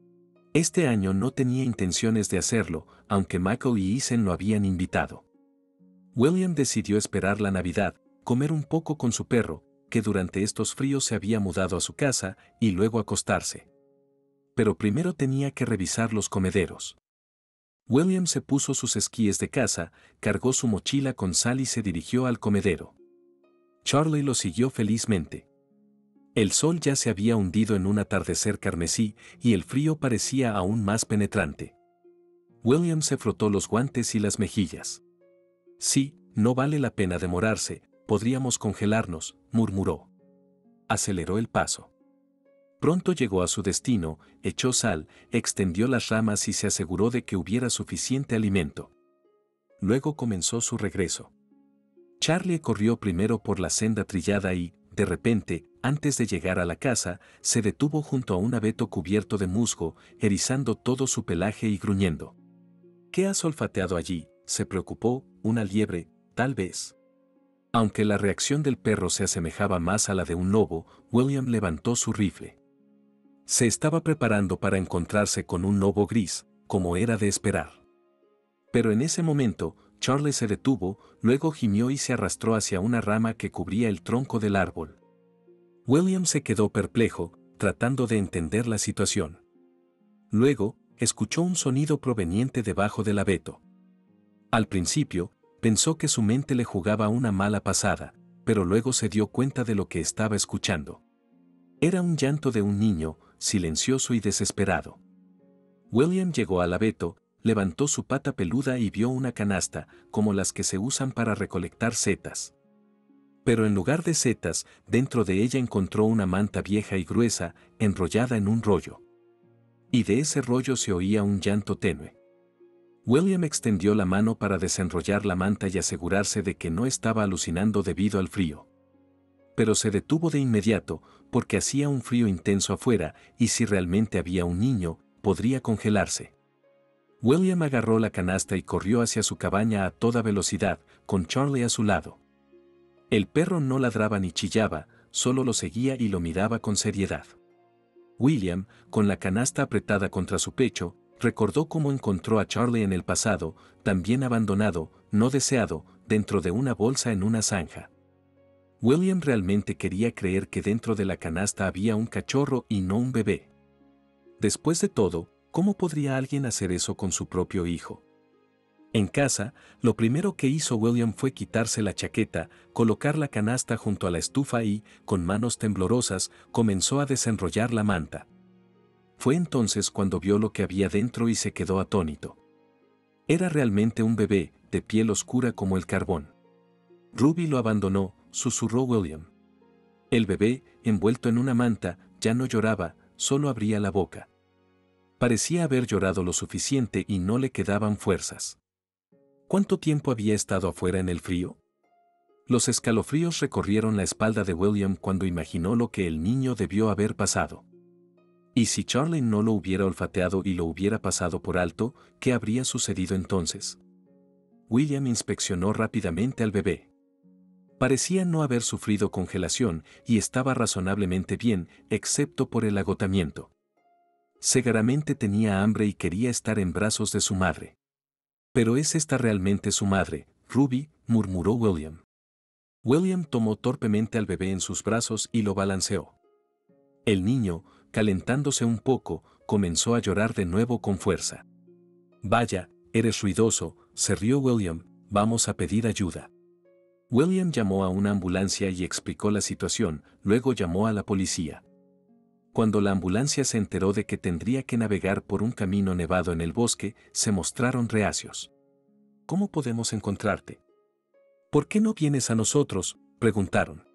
Este año no tenía intenciones de hacerlo, aunque Michael y Ethan lo habían invitado. William decidió esperar la Navidad, comer un poco con su perro, que durante estos fríos se había mudado a su casa, y luego acostarse. Pero primero tenía que revisar los comederos. William se puso sus esquíes de caza, cargó su mochila con sal y se dirigió al comedero. Charlie lo siguió felizmente. El sol ya se había hundido en un atardecer carmesí y el frío parecía aún más penetrante. William se frotó los guantes y las mejillas. Sí, no vale la pena demorarse, podríamos congelarnos, murmuró. Aceleró el paso. Pronto llegó a su destino, echó sal, extendió las ramas y se aseguró de que hubiera suficiente alimento. Luego comenzó su regreso. Charlie corrió primero por la senda trillada y, de repente, antes de llegar a la casa, se detuvo junto a un abeto cubierto de musgo, erizando todo su pelaje y gruñendo. ¿Qué has olfateado allí?, se preocupó, una liebre, tal vez. Aunque la reacción del perro se asemejaba más a la de un lobo, William levantó su rifle. Se estaba preparando para encontrarse con un lobo gris, como era de esperar. Pero en ese momento, Charlie se detuvo, luego gimió y se arrastró hacia una rama que cubría el tronco del árbol. William se quedó perplejo, tratando de entender la situación. Luego, escuchó un sonido proveniente debajo del abeto. Al principio, pensó que su mente le jugaba una mala pasada, pero luego se dio cuenta de lo que estaba escuchando. Era un llanto de un niño, silencioso y desesperado. William llegó al abeto, levantó su pata peluda y vio una canasta, como las que se usan para recolectar setas. Pero en lugar de setas, dentro de ella encontró una manta vieja y gruesa, enrollada en un rollo. Y de ese rollo se oía un llanto tenue. William extendió la mano para desenrollar la manta y asegurarse de que no estaba alucinando debido al frío. Pero se detuvo de inmediato, porque hacía un frío intenso afuera, y si realmente había un niño, podría congelarse. William agarró la canasta y corrió hacia su cabaña a toda velocidad, con Charlie a su lado. El perro no ladraba ni chillaba, solo lo seguía y lo miraba con seriedad. William, con la canasta apretada contra su pecho, recordó cómo encontró a Charlie en el pasado, también abandonado, no deseado, dentro de una bolsa en una zanja. William realmente quería creer que dentro de la canasta había un cachorro y no un bebé. Después de todo, ¿cómo podría alguien hacer eso con su propio hijo? En casa, lo primero que hizo William fue quitarse la chaqueta, colocar la canasta junto a la estufa y, con manos temblorosas, comenzó a desenrollar la manta. Fue entonces cuando vio lo que había dentro y se quedó atónito. Era realmente un bebé, de piel oscura como el carbón. Ruby lo abandonó, susurró William. El bebé, envuelto en una manta, ya no lloraba, solo abría la boca. Parecía haber llorado lo suficiente y no le quedaban fuerzas. ¿Cuánto tiempo había estado afuera en el frío? Los escalofríos recorrieron la espalda de William cuando imaginó lo que el niño debió haber pasado. ¿Y si Charlie no lo hubiera olfateado y lo hubiera pasado por alto, qué habría sucedido entonces? William inspeccionó rápidamente al bebé. Parecía no haber sufrido congelación y estaba razonablemente bien, excepto por el agotamiento. Seguramente tenía hambre y quería estar en brazos de su madre. ¿Pero es esta realmente su madre, Ruby?, murmuró William. William tomó torpemente al bebé en sus brazos y lo balanceó. El niño, calentándose un poco, comenzó a llorar de nuevo con fuerza. Vaya, eres ruidoso, se rió William, vamos a pedir ayuda. William llamó a una ambulancia y explicó la situación, luego llamó a la policía. Cuando la ambulancia se enteró de que tendría que navegar por un camino nevado en el bosque, se mostraron reacios. ¿Cómo podemos encontrarte? ¿Por qué no vienes a nosotros?, preguntaron.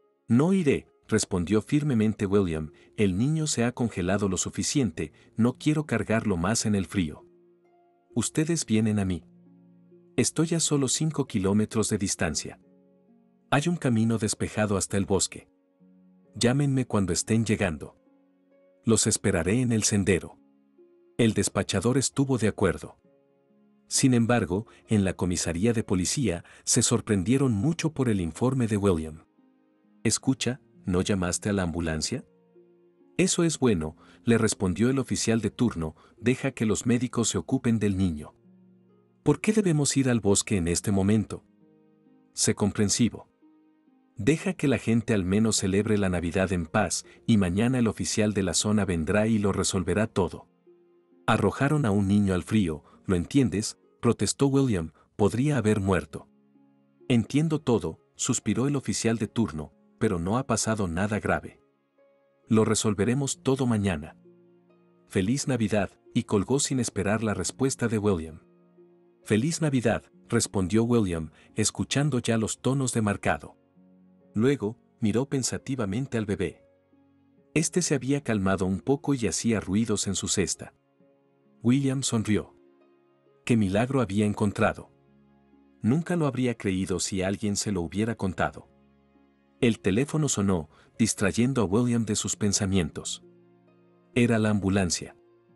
No iré, respondió firmemente William, el niño se ha congelado lo suficiente, no quiero cargarlo más en el frío. Ustedes vienen a mí. Estoy a solo 5 kilómetros de distancia. Hay un camino despejado hasta el bosque. Llámenme cuando estén llegando. Los esperaré en el sendero. El despachador estuvo de acuerdo. Sin embargo, en la comisaría de policía se sorprendieron mucho por el informe de William. Escucha, ¿no llamaste a la ambulancia? Eso es bueno, le respondió el oficial de turno, deja que los médicos se ocupen del niño. ¿Por qué debemos ir al bosque en este momento? Sé comprensivo. Deja que la gente al menos celebre la Navidad en paz y mañana el oficial de la zona vendrá y lo resolverá todo. Arrojaron a un niño al frío, ¿lo entiendes?, protestó William, podría haber muerto. Entiendo todo, suspiró el oficial de turno, pero no ha pasado nada grave. Lo resolveremos todo mañana. Feliz Navidad, y colgó sin esperar la respuesta de William. Feliz Navidad, respondió William, escuchando ya los tonos de marcado. Luego, miró pensativamente al bebé. Este se había calmado un poco y hacía ruidos en su cesta. William sonrió. ¿Qué milagro había encontrado? Nunca lo habría creído si alguien se lo hubiera contado. El teléfono sonó, distrayendo a William de sus pensamientos. Era la ambulancia.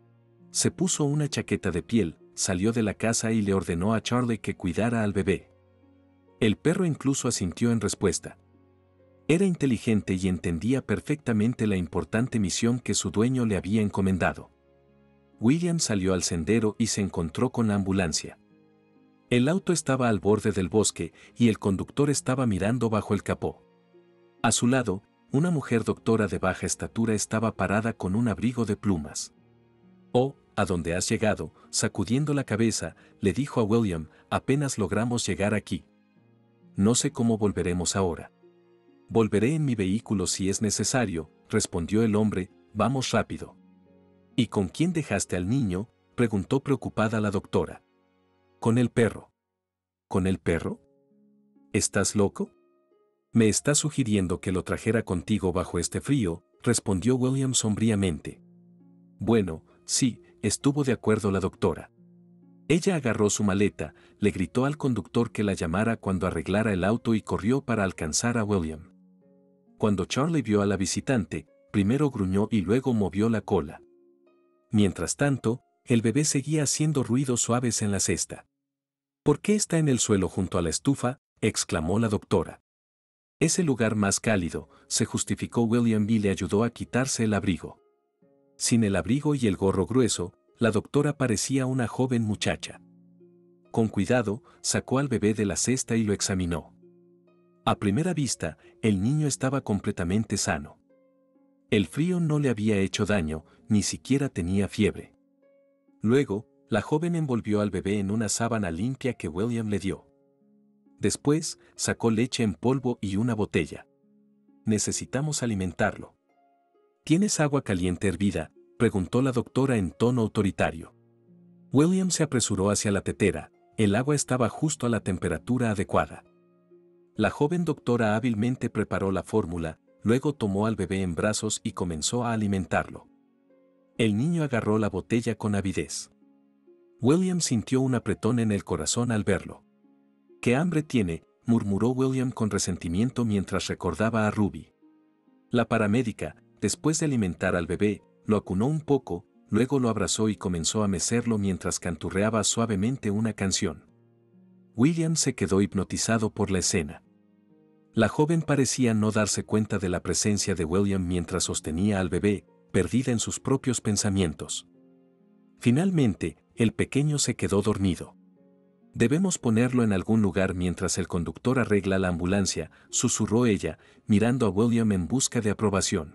Se puso una chaqueta de piel, salió de la casa y le ordenó a Charlie que cuidara al bebé. El perro incluso asintió en respuesta. Era inteligente y entendía perfectamente la importante misión que su dueño le había encomendado. William salió al sendero y se encontró con la ambulancia. El auto estaba al borde del bosque y el conductor estaba mirando bajo el capó. A su lado, una mujer doctora de baja estatura estaba parada con un abrigo de plumas. «Oh, ¿a dónde has llegado?», sacudiendo la cabeza, le dijo a William, «apenas logramos llegar aquí. No sé cómo volveremos ahora». «Volveré en mi vehículo si es necesario», respondió el hombre, «vamos rápido». «¿Y con quién dejaste al niño?», preguntó preocupada la doctora. Con el perro. ¿Con el perro? ¿Estás loco? Me estás sugiriendo que lo trajera contigo bajo este frío, respondió William sombríamente. Bueno, sí, estuvo de acuerdo la doctora. Ella agarró su maleta, le gritó al conductor que la llamara cuando arreglara el auto y corrió para alcanzar a William. Cuando Charlie vio a la visitante, primero gruñó y luego movió la cola. Mientras tanto, el bebé seguía haciendo ruidos suaves en la cesta. ¿Por qué está en el suelo junto a la estufa?, exclamó la doctora. Es el lugar más cálido, se justificó William y le ayudó a quitarse el abrigo. Sin el abrigo y el gorro grueso, la doctora parecía una joven muchacha. Con cuidado, sacó al bebé de la cesta y lo examinó. A primera vista, el niño estaba completamente sano. El frío no le había hecho daño, ni siquiera tenía fiebre. Luego, la joven envolvió al bebé en una sábana limpia que William le dio. Después, sacó leche en polvo y una botella. Necesitamos alimentarlo. ¿Tienes agua caliente hervida?, preguntó la doctora en tono autoritario. William se apresuró hacia la tetera, el agua estaba justo a la temperatura adecuada. La joven doctora hábilmente preparó la fórmula, luego tomó al bebé en brazos y comenzó a alimentarlo. El niño agarró la botella con avidez. William sintió un apretón en el corazón al verlo. «¿Qué hambre tiene?», murmuró William con resentimiento mientras recordaba a Ruby. La paramédica, después de alimentar al bebé, lo acunó un poco, luego lo abrazó y comenzó a mecerlo mientras canturreaba suavemente una canción. William se quedó hipnotizado por la escena. La joven parecía no darse cuenta de la presencia de William mientras sostenía al bebé, perdida en sus propios pensamientos. Finalmente, el pequeño se quedó dormido. «Debemos ponerlo en algún lugar mientras el conductor arregla la ambulancia», susurró ella, mirando a William en busca de aprobación.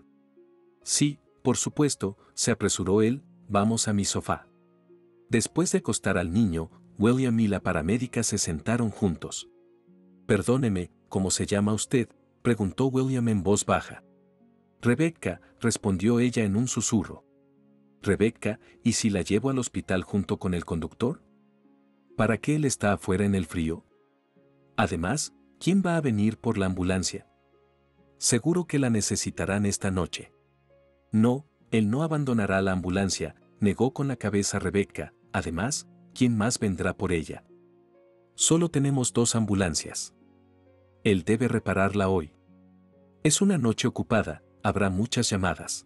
«Sí, por supuesto», se apresuró él, «vamos a mi sofá». Después de acostar al niño, William y la paramédica se sentaron juntos. «Perdóneme, ¿cómo se llama usted?», preguntó William en voz baja. «Rebecca», respondió ella en un susurro. «Rebecca, ¿y si la llevo al hospital junto con el conductor? ¿Para qué él está afuera en el frío? Además, ¿quién va a venir por la ambulancia? Seguro que la necesitarán esta noche». «No, él no abandonará la ambulancia», negó con la cabeza Rebecca. «Además, ¿quién más vendrá por ella? Solo tenemos 2 ambulancias. Él debe repararla hoy. Es una noche ocupada, habrá muchas llamadas».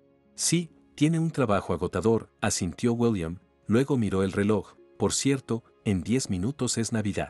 «Sí, tiene un trabajo agotador», asintió William, luego miró el reloj. «Por cierto, en 10 minutos es Navidad.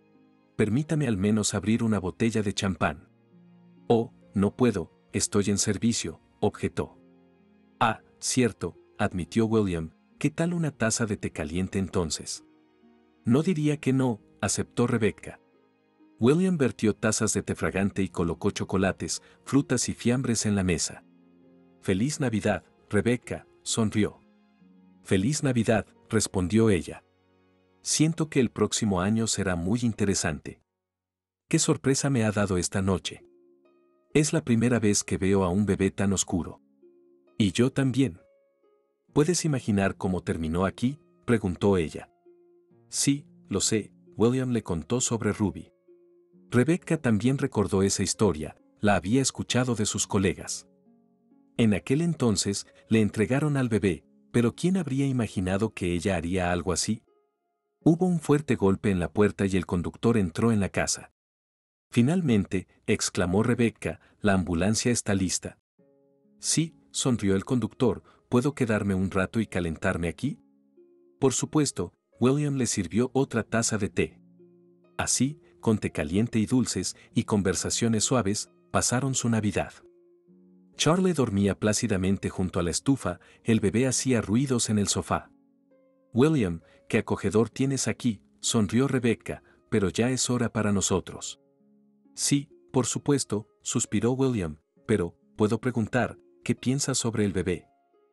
Permítame al menos abrir una botella de champán». «Oh, no puedo, estoy en servicio», objetó. «Ah, cierto», admitió William, «¿qué tal una taza de té caliente entonces?» «No diría que no», aceptó Rebecca. William vertió tazas de té fragante y colocó chocolates, frutas y fiambres en la mesa. «Feliz Navidad», Rebecca, sonrió. «Feliz Navidad», respondió ella. «Siento que el próximo año será muy interesante. ¿Qué sorpresa me ha dado esta noche? Es la primera vez que veo a un bebé tan oscuro». «Y yo también». «¿Puedes imaginar cómo terminó aquí?», preguntó ella. «Sí, lo sé», William le contó sobre Ruby. Rebecca también recordó esa historia, la había escuchado de sus colegas. En aquel entonces, le entregaron al bebé, pero ¿quién habría imaginado que ella haría algo así? Hubo un fuerte golpe en la puerta y el conductor entró en la casa. «Finalmente», exclamó Rebecca, «la ambulancia está lista». «Sí», sonrió el conductor, «¿puedo quedarme un rato y calentarme aquí?». «Por supuesto», William le sirvió otra taza de té. Así, con té caliente y dulces, y conversaciones suaves, pasaron su Navidad. Charlie dormía plácidamente junto a la estufa, el bebé hacía ruidos en el sofá. «William, qué acogedor tienes aquí», sonrió Rebecca, «pero ya es hora para nosotros». «Sí, por supuesto», suspiró William, «pero, ¿puedo preguntar, qué piensas sobre el bebé?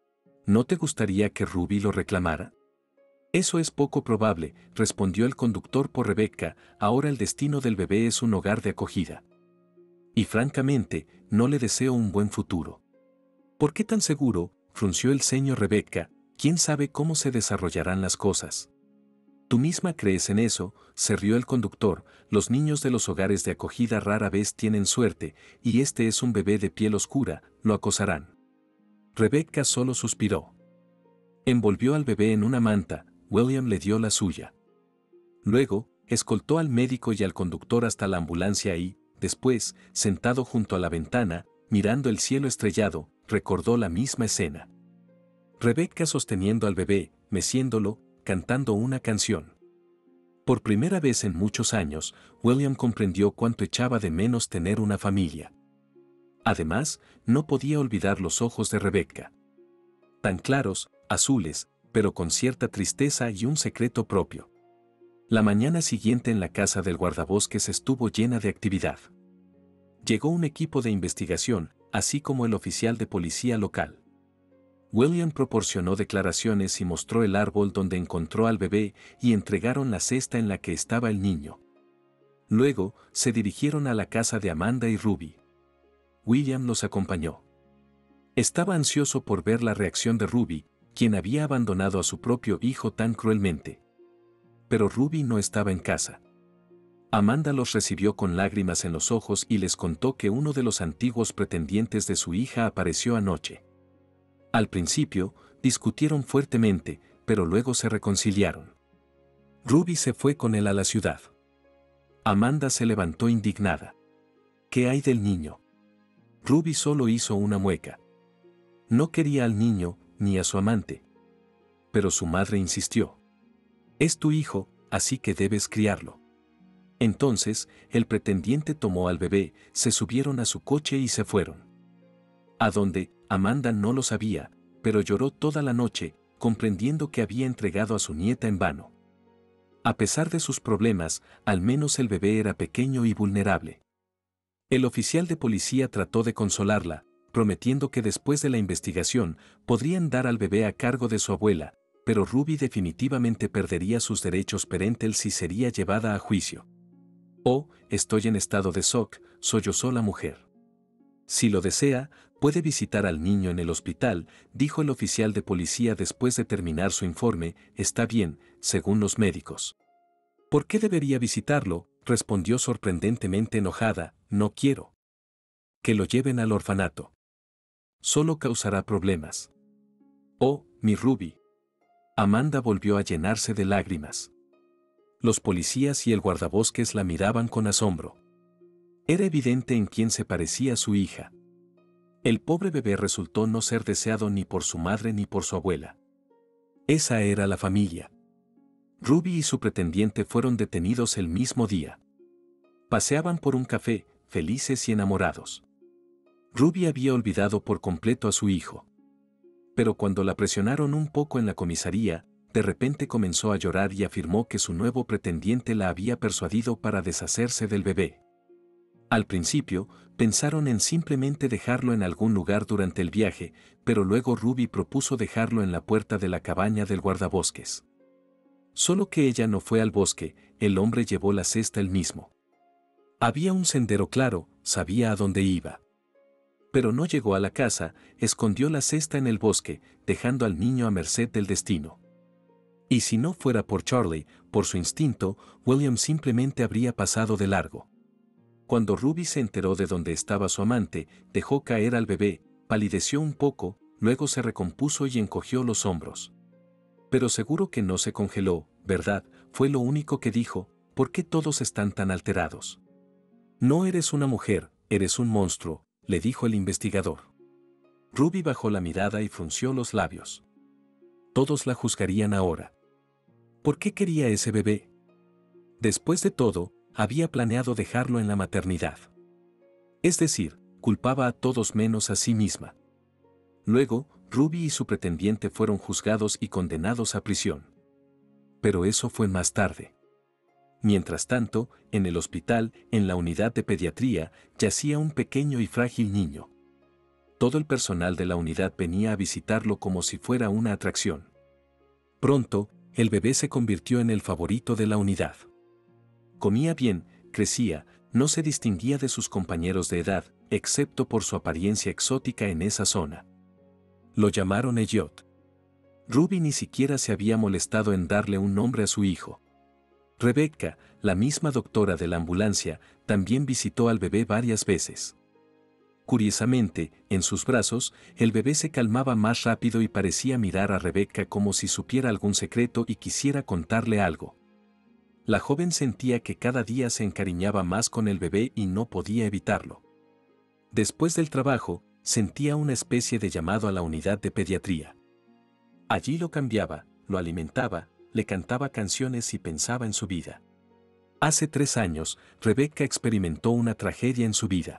¿No te gustaría que Ruby lo reclamara?». «Eso es poco probable», respondió el conductor por Rebecca, «ahora el destino del bebé es un hogar de acogida. Y francamente, no le deseo un buen futuro». «¿Por qué tan seguro?», frunció el ceño Rebecca, ¿Quién sabe cómo se desarrollarán las cosas? Tú misma crees en eso, se rió el conductor. Los niños de los hogares de acogida rara vez tienen suerte, y este es un bebé de piel oscura, lo acosarán. Rebecca solo suspiró. Envolvió al bebé en una manta, William le dio la suya. Luego, escoltó al médico y al conductor hasta la ambulancia y, después, sentado junto a la ventana, mirando el cielo estrellado, recordó la misma escena. Rebecca sosteniendo al bebé, meciéndolo, cantando una canción. Por primera vez en muchos años, William comprendió cuánto echaba de menos tener una familia. Además, no podía olvidar los ojos de Rebecca. Tan claros, azules, pero con cierta tristeza y un secreto propio. La mañana siguiente en la casa del guardabosques estuvo llena de actividad. Llegó un equipo de investigación, así como el oficial de policía local. William proporcionó declaraciones y mostró el árbol donde encontró al bebé y entregaron la cesta en la que estaba el niño. Luego, se dirigieron a la casa de Amanda y Ruby. William los acompañó. Estaba ansioso por ver la reacción de Ruby, quien había abandonado a su propio hijo tan cruelmente. Pero Ruby no estaba en casa. Amanda los recibió con lágrimas en los ojos y les contó que uno de los antiguos pretendientes de su hija apareció anoche. Al principio, discutieron fuertemente, pero luego se reconciliaron. Ruby se fue con él a la ciudad. Amanda se levantó indignada. ¿Qué hay del niño? Ruby solo hizo una mueca. No quería al niño, ni a su amante. Pero su madre insistió. Es tu hijo, así que debes criarlo. Entonces, el pretendiente tomó al bebé, se subieron a su coche y se fueron. A donde, Amanda no lo sabía, pero lloró toda la noche, comprendiendo que había entregado a su nieta en vano. A pesar de sus problemas, al menos el bebé era pequeño y vulnerable. El oficial de policía trató de consolarla, prometiendo que después de la investigación podrían dar al bebé a cargo de su abuela, pero Ruby definitivamente perdería sus derechos parentales si sería llevada a juicio. Oh, estoy en estado de shock, sollozó la mujer. Si lo desea, puede visitar al niño en el hospital, dijo el oficial de policía después de terminar su informe, está bien, según los médicos. ¿Por qué debería visitarlo?, respondió sorprendentemente enojada, no quiero. Que lo lleven al orfanato. Solo causará problemas. Oh, mi Ruby. Amanda volvió a llenarse de lágrimas. Los policías y el guardabosques la miraban con asombro. Era evidente en quién se parecía su hija. El pobre bebé resultó no ser deseado ni por su madre ni por su abuela. Esa era la familia. Ruby y su pretendiente fueron detenidos el mismo día. Paseaban por un café, felices y enamorados. Ruby había olvidado por completo a su hijo. Pero cuando la presionaron un poco en la comisaría, de repente comenzó a llorar y afirmó que su nuevo pretendiente la había persuadido para deshacerse del bebé. Al principio, pensaron en simplemente dejarlo en algún lugar durante el viaje, pero luego Ruby propuso dejarlo en la puerta de la cabaña del guardabosques. Solo que ella no fue al bosque, el hombre llevó la cesta él mismo. Había un sendero claro, sabía a dónde iba. Pero no llegó a la casa, escondió la cesta en el bosque, dejando al niño a merced del destino. Y si no fuera por Charlie, por su instinto, William simplemente habría pasado de largo. Cuando Ruby se enteró de dónde estaba su amante, dejó caer al bebé, palideció un poco, luego se recompuso y encogió los hombros. Pero seguro que no se congeló, ¿verdad? Fue lo único que dijo. ¿Por qué todos están tan alterados? No eres una mujer, eres un monstruo, le dijo el investigador. Ruby bajó la mirada y frunció los labios. Todos la juzgarían ahora. ¿Por qué quería ese bebé? Después de todo, había planeado dejarlo en la maternidad. Es decir, culpaba a todos menos a sí misma. Luego, Ruby y su pretendiente fueron juzgados y condenados a prisión. Pero eso fue más tarde. Mientras tanto, en el hospital, en la unidad de pediatría, yacía un pequeño y frágil niño. Todo el personal de la unidad venía a visitarlo como si fuera una atracción. Pronto, el bebé se convirtió en el favorito de la unidad. Comía bien, crecía, no se distinguía de sus compañeros de edad, excepto por su apariencia exótica en esa zona. Lo llamaron Elliot. Ruby ni siquiera se había molestado en darle un nombre a su hijo. Rebecca, la misma doctora de la ambulancia, también visitó al bebé varias veces. Curiosamente, en sus brazos, el bebé se calmaba más rápido y parecía mirar a Rebecca como si supiera algún secreto y quisiera contarle algo. La joven sentía que cada día se encariñaba más con el bebé y no podía evitarlo. Después del trabajo, sentía una especie de llamado a la unidad de pediatría. Allí lo cambiaba, lo alimentaba, le cantaba canciones y pensaba en su vida. Hace 3 años, Rebecca experimentó una tragedia en su vida.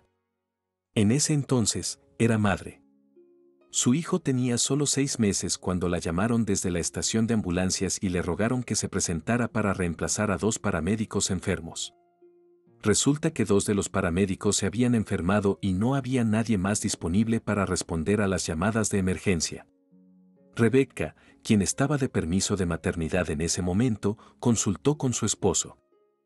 En ese entonces, era madre. Su hijo tenía solo 6 meses cuando la llamaron desde la estación de ambulancias y le rogaron que se presentara para reemplazar a 2 paramédicos enfermos. Resulta que 2 de los paramédicos se habían enfermado y no había nadie más disponible para responder a las llamadas de emergencia. Rebecca, quien estaba de permiso de maternidad en ese momento, consultó con su esposo.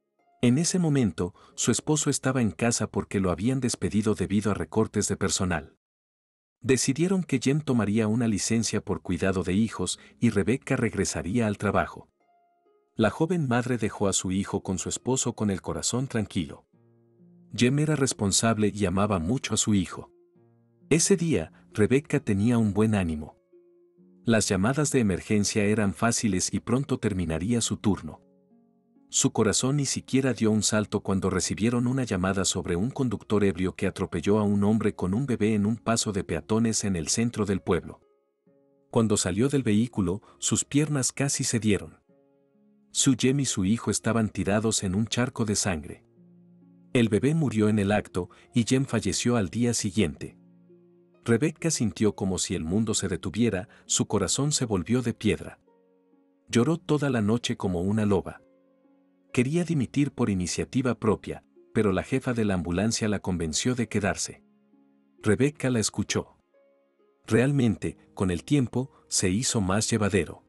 En ese momento, su esposo estaba en casa porque lo habían despedido debido a recortes de personal. Decidieron que Jem tomaría una licencia por cuidado de hijos y Rebecca regresaría al trabajo. La joven madre dejó a su hijo con su esposo con el corazón tranquilo. Jem era responsable y amaba mucho a su hijo. Ese día, Rebecca tenía un buen ánimo. Las llamadas de emergencia eran fáciles y pronto terminaría su turno. Su corazón ni siquiera dio un salto cuando recibieron una llamada sobre un conductor ebrio que atropelló a un hombre con un bebé en un paso de peatones en el centro del pueblo. Cuando salió del vehículo, sus piernas casi cedieron. Jem y su hijo estaban tirados en un charco de sangre. El bebé murió en el acto y Jem falleció al día siguiente. Rebecca sintió como si el mundo se detuviera, su corazón se volvió de piedra. Lloró toda la noche como una loba. Quería dimitir por iniciativa propia, pero la jefa de la ambulancia la convenció de quedarse. Rebecca la escuchó. Realmente, con el tiempo, se hizo más llevadero.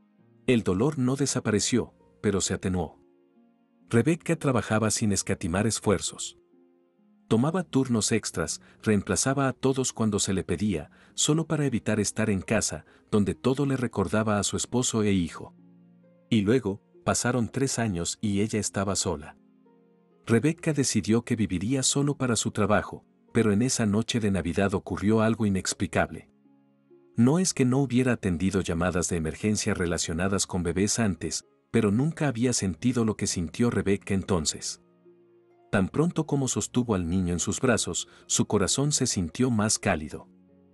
El dolor no desapareció, pero se atenuó. Rebecca trabajaba sin escatimar esfuerzos. Tomaba turnos extras, reemplazaba a todos cuando se le pedía, solo para evitar estar en casa, donde todo le recordaba a su esposo e hijo. Y luego, pasaron 3 años y ella estaba sola. Rebecca decidió que viviría solo para su trabajo, pero en esa noche de Navidad ocurrió algo inexplicable. No es que no hubiera atendido llamadas de emergencia relacionadas con bebés antes, pero nunca había sentido lo que sintió Rebecca entonces. Tan pronto como sostuvo al niño en sus brazos, su corazón se sintió más cálido.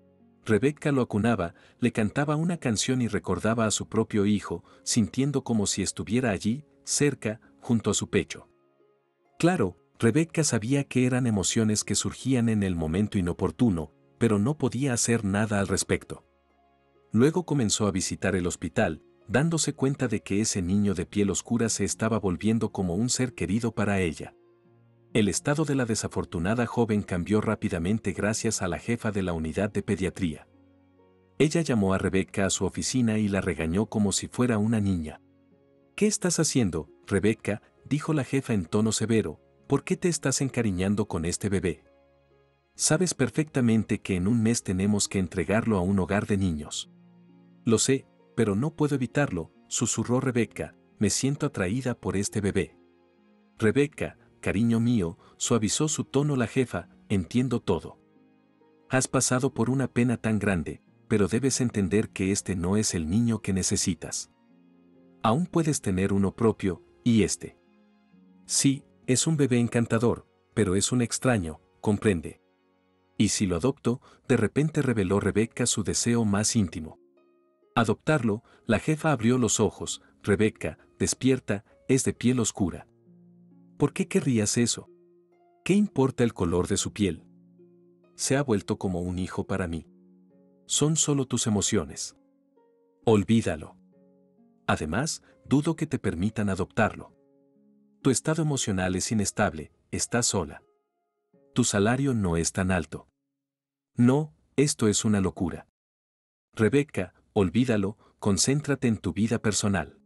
Rebecca lo acunaba, le cantaba una canción y recordaba a su propio hijo, sintiendo como si estuviera allí, cerca, junto a su pecho. Claro, Rebecca sabía que eran emociones que surgían en el momento inoportuno, pero no podía hacer nada al respecto. Luego comenzó a visitar el hospital, dándose cuenta de que ese niño de piel oscura se estaba volviendo como un ser querido para ella. El estado de la desafortunada joven cambió rápidamente gracias a la jefa de la unidad de pediatría. Ella llamó a Rebecca a su oficina y la regañó como si fuera una niña. ¿Qué estás haciendo, Rebecca?, dijo la jefa en tono severo. ¿Por qué te estás encariñando con este bebé? Sabes perfectamente que en un mes tenemos que entregarlo a un hogar de niños. Lo sé, pero no puedo evitarlo, susurró Rebecca, me siento atraída por este bebé. Rebecca, cariño mío, suavizó su tono la jefa, entiendo todo. Has pasado por una pena tan grande, pero debes entender que este no es el niño que necesitas. Aún puedes tener uno propio, y este. Sí, es un bebé encantador, pero es un extraño, comprende. Y si lo adopto, de repente reveló Rebecca su deseo más íntimo. Adoptarlo, la jefa abrió los ojos, Rebecca, despierta, es de piel oscura. ¿Por qué querrías eso? ¿Qué importa el color de su piel? Se ha vuelto como un hijo para mí. Son solo tus emociones. Olvídalo. Además, dudo que te permitan adoptarlo. Tu estado emocional es inestable, estás sola. Tu salario no es tan alto. No, esto es una locura. Rebecca, olvídalo, concéntrate en tu vida personal.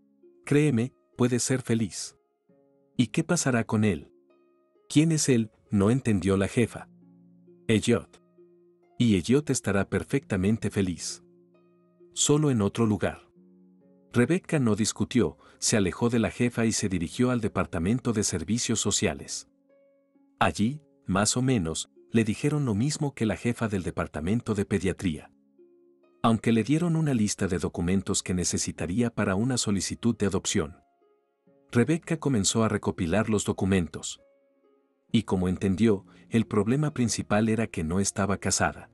Créeme, puedes ser feliz. ¿Y qué pasará con él? ¿Quién es él?, no entendió la jefa. Elliot. Y Elliot estará perfectamente feliz. solo en otro lugar. Rebecca no discutió, se alejó de la jefa y se dirigió al departamento de servicios sociales. Allí, más o menos, le dijeron lo mismo que la jefa del departamento de pediatría. Aunque le dieron una lista de documentos que necesitaría para una solicitud de adopción. Rebecca comenzó a recopilar los documentos. Y como entendió, el problema principal era que no estaba casada.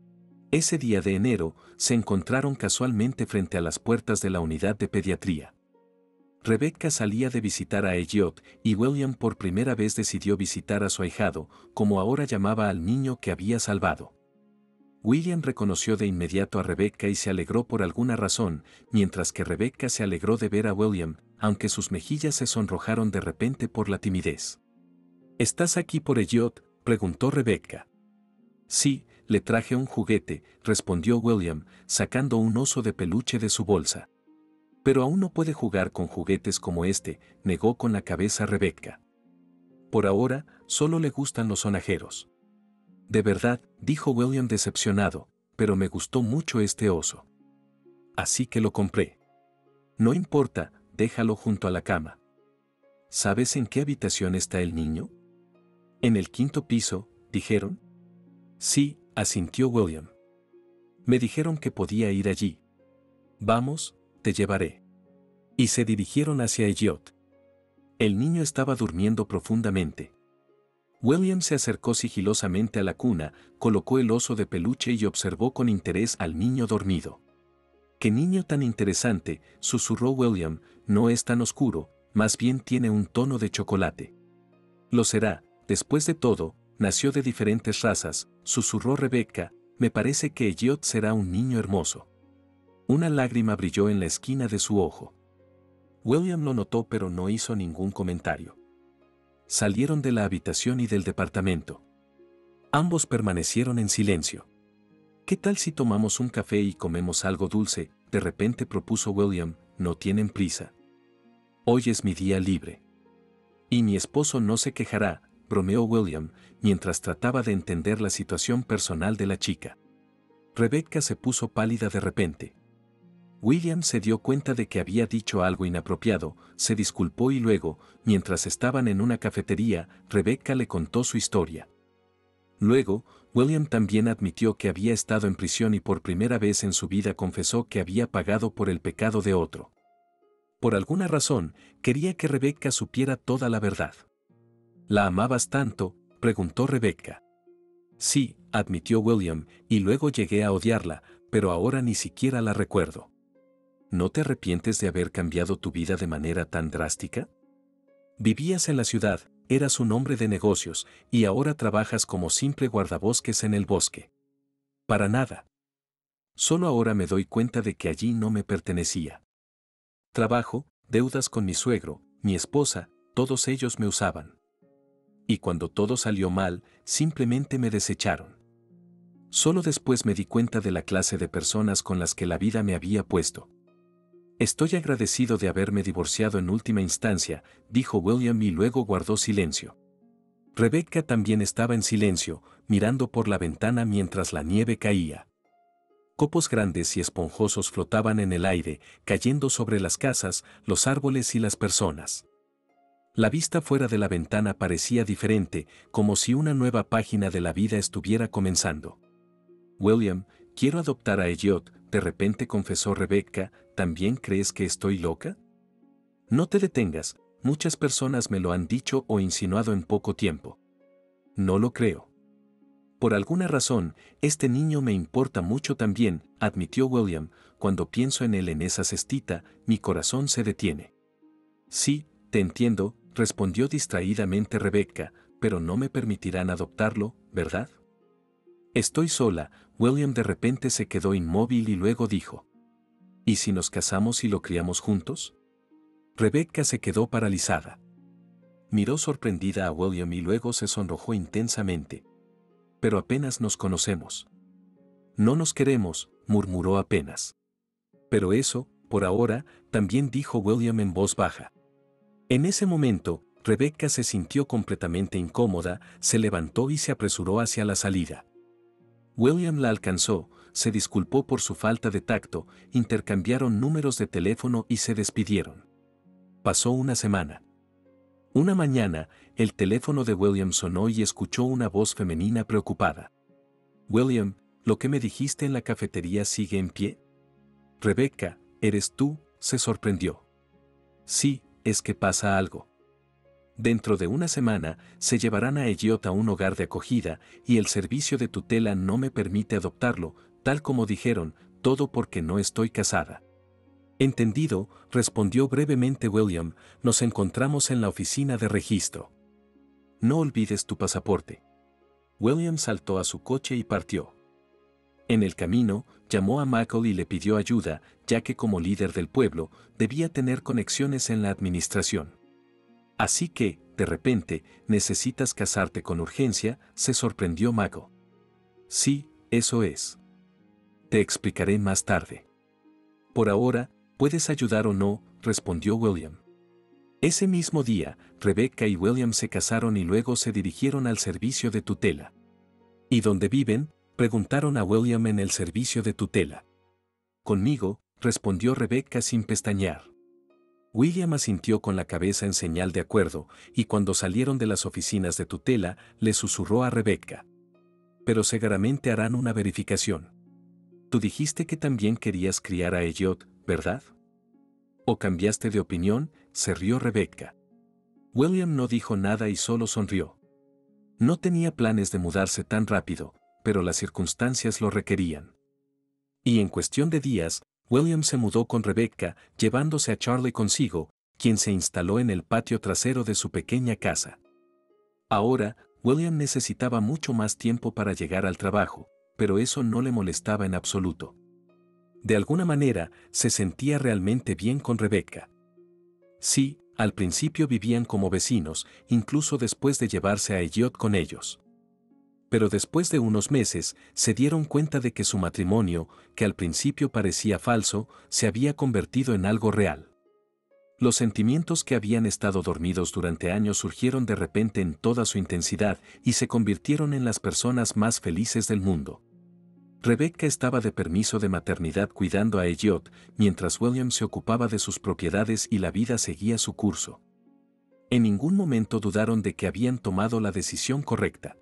Ese día de enero, se encontraron casualmente frente a las puertas de la unidad de pediatría. Rebecca salía de visitar a Elliot y William por primera vez decidió visitar a su ahijado, como ahora llamaba al niño que había salvado. William reconoció de inmediato a Rebecca y se alegró por alguna razón, mientras que Rebecca se alegró de ver a William, aunque sus mejillas se sonrojaron de repente por la timidez. ¿Estás aquí por Elliot?, preguntó Rebecca. Sí, le traje un juguete, respondió William, sacando un oso de peluche de su bolsa. Pero aún no puede jugar con juguetes como este, negó con la cabeza Rebecca. Por ahora, solo le gustan los sonajeros. De verdad, dijo William decepcionado, pero me gustó mucho este oso. Así que lo compré. No importa, déjalo junto a la cama. ¿Sabes en qué habitación está el niño? En el 5º piso, ¿dijeron? Sí, asintió William. Me dijeron que podía ir allí. Vamos, te llevaré. Y se dirigieron hacia Elliot. El niño estaba durmiendo profundamente. William se acercó sigilosamente a la cuna, colocó el oso de peluche y observó con interés al niño dormido. ¡Qué niño tan interesante!, susurró William, no es tan oscuro, más bien tiene un tono de chocolate. Lo será, después de todo, nació de diferentes razas, susurró Rebecca, me parece que Elliot será un niño hermoso. Una lágrima brilló en la esquina de su ojo. William lo notó pero no hizo ningún comentario. Salieron de la habitación y del departamento. Ambos permanecieron en silencio. ¿Qué tal si tomamos un café y comemos algo dulce?, de repente propuso William, no tienen prisa. Hoy es mi día libre. Y mi esposo no se quejará, bromeó William, mientras trataba de entender la situación personal de la chica. Rebecca se puso pálida de repente. William se dio cuenta de que había dicho algo inapropiado, se disculpó y luego, mientras estaban en una cafetería, Rebecca le contó su historia. Luego, William también admitió que había estado en prisión y por primera vez en su vida confesó que había pagado por el pecado de otro. Por alguna razón, quería que Rebecca supiera toda la verdad. ¿La amabas tanto?, preguntó Rebecca. Sí, admitió William, y luego llegué a odiarla, pero ahora ni siquiera la recuerdo. ¿No te arrepientes de haber cambiado tu vida de manera tan drástica? Vivías en la ciudad, eras un hombre de negocios, y ahora trabajas como simple guardabosques en el bosque. Para nada. Solo ahora me doy cuenta de que allí no me pertenecía. Trabajo, deudas con mi suegro, mi esposa, todos ellos me usaban. Y cuando todo salió mal, simplemente me desecharon. Solo después me di cuenta de la clase de personas con las que la vida me había puesto. Estoy agradecido de haberme divorciado en última instancia, dijo William y luego guardó silencio. Rebecca también estaba en silencio, mirando por la ventana mientras la nieve caía. Copos grandes y esponjosos flotaban en el aire, cayendo sobre las casas, los árboles y las personas. La vista fuera de la ventana parecía diferente, como si una nueva página de la vida estuviera comenzando. William, quiero adoptar a Elliot, de repente confesó Rebecca, ¿también crees que estoy loca? No te detengas, muchas personas me lo han dicho o insinuado en poco tiempo. No lo creo. Por alguna razón, este niño me importa mucho también, admitió William, cuando pienso en él en esa cestita, mi corazón se detiene. Sí, te entiendo, respondió distraídamente Rebecca, pero no me permitirán adoptarlo, ¿verdad? Estoy sola, William de repente se quedó inmóvil y luego dijo. ¿Y si nos casamos y lo criamos juntos? Rebecca se quedó paralizada. Miró sorprendida a William y luego se sonrojó intensamente. Pero apenas nos conocemos. No nos queremos, murmuró apenas. Pero eso, por ahora, también dijo William en voz baja. En ese momento, Rebecca se sintió completamente incómoda, se levantó y se apresuró hacia la salida. William la alcanzó, se disculpó por su falta de tacto, intercambiaron números de teléfono y se despidieron. Pasó una semana. Una mañana, el teléfono de William sonó y escuchó una voz femenina preocupada. «William, ¿lo que me dijiste en la cafetería sigue en pie?» «Rebecca, ¿eres tú?», se sorprendió. «Sí, es que pasa algo. Dentro de una semana, se llevarán a Elliot a un hogar de acogida y el servicio de tutela no me permite adoptarlo, tal como dijeron, todo porque no estoy casada». «Entendido», respondió brevemente William, «nos encontramos en la oficina de registro. No olvides tu pasaporte». William saltó a su coche y partió. En el camino, llamó a Michael y le pidió ayuda, ya que como líder del pueblo, debía tener conexiones en la administración. «Así que, de repente, necesitas casarte con urgencia», se sorprendió Michael. «Sí, eso es. Te explicaré más tarde. Por ahora, puedes ayudar o no», respondió William. Ese mismo día, Rebecca y William se casaron y luego se dirigieron al servicio de tutela. «¿Y dónde viven?», preguntaron a William en el servicio de tutela. «Conmigo», respondió Rebecca sin pestañear. William asintió con la cabeza en señal de acuerdo, y cuando salieron de las oficinas de tutela, le susurró a Rebecca. «Pero seguramente harán una verificación. Tú dijiste que también querías criar a Elliot, ¿verdad? ¿O cambiaste de opinión?», se rió Rebecca. William no dijo nada y solo sonrió. No tenía planes de mudarse tan rápido, pero las circunstancias lo requerían. Y en cuestión de días, William se mudó con Rebecca, llevándose a Charlie consigo, quien se instaló en el patio trasero de su pequeña casa. Ahora, William necesitaba mucho más tiempo para llegar al trabajo, pero eso no le molestaba en absoluto. De alguna manera, se sentía realmente bien con Rebecca. Sí, al principio vivían como vecinos, incluso después de llevarse a Elliot con ellos. Pero después de unos meses, se dieron cuenta de que su matrimonio, que al principio parecía falso, se había convertido en algo real. Los sentimientos que habían estado dormidos durante años surgieron de repente en toda su intensidad y se convirtieron en las personas más felices del mundo. Rebecca estaba de permiso de maternidad cuidando a Elliot, mientras William se ocupaba de sus propiedades y la vida seguía su curso. En ningún momento dudaron de que habían tomado la decisión correcta.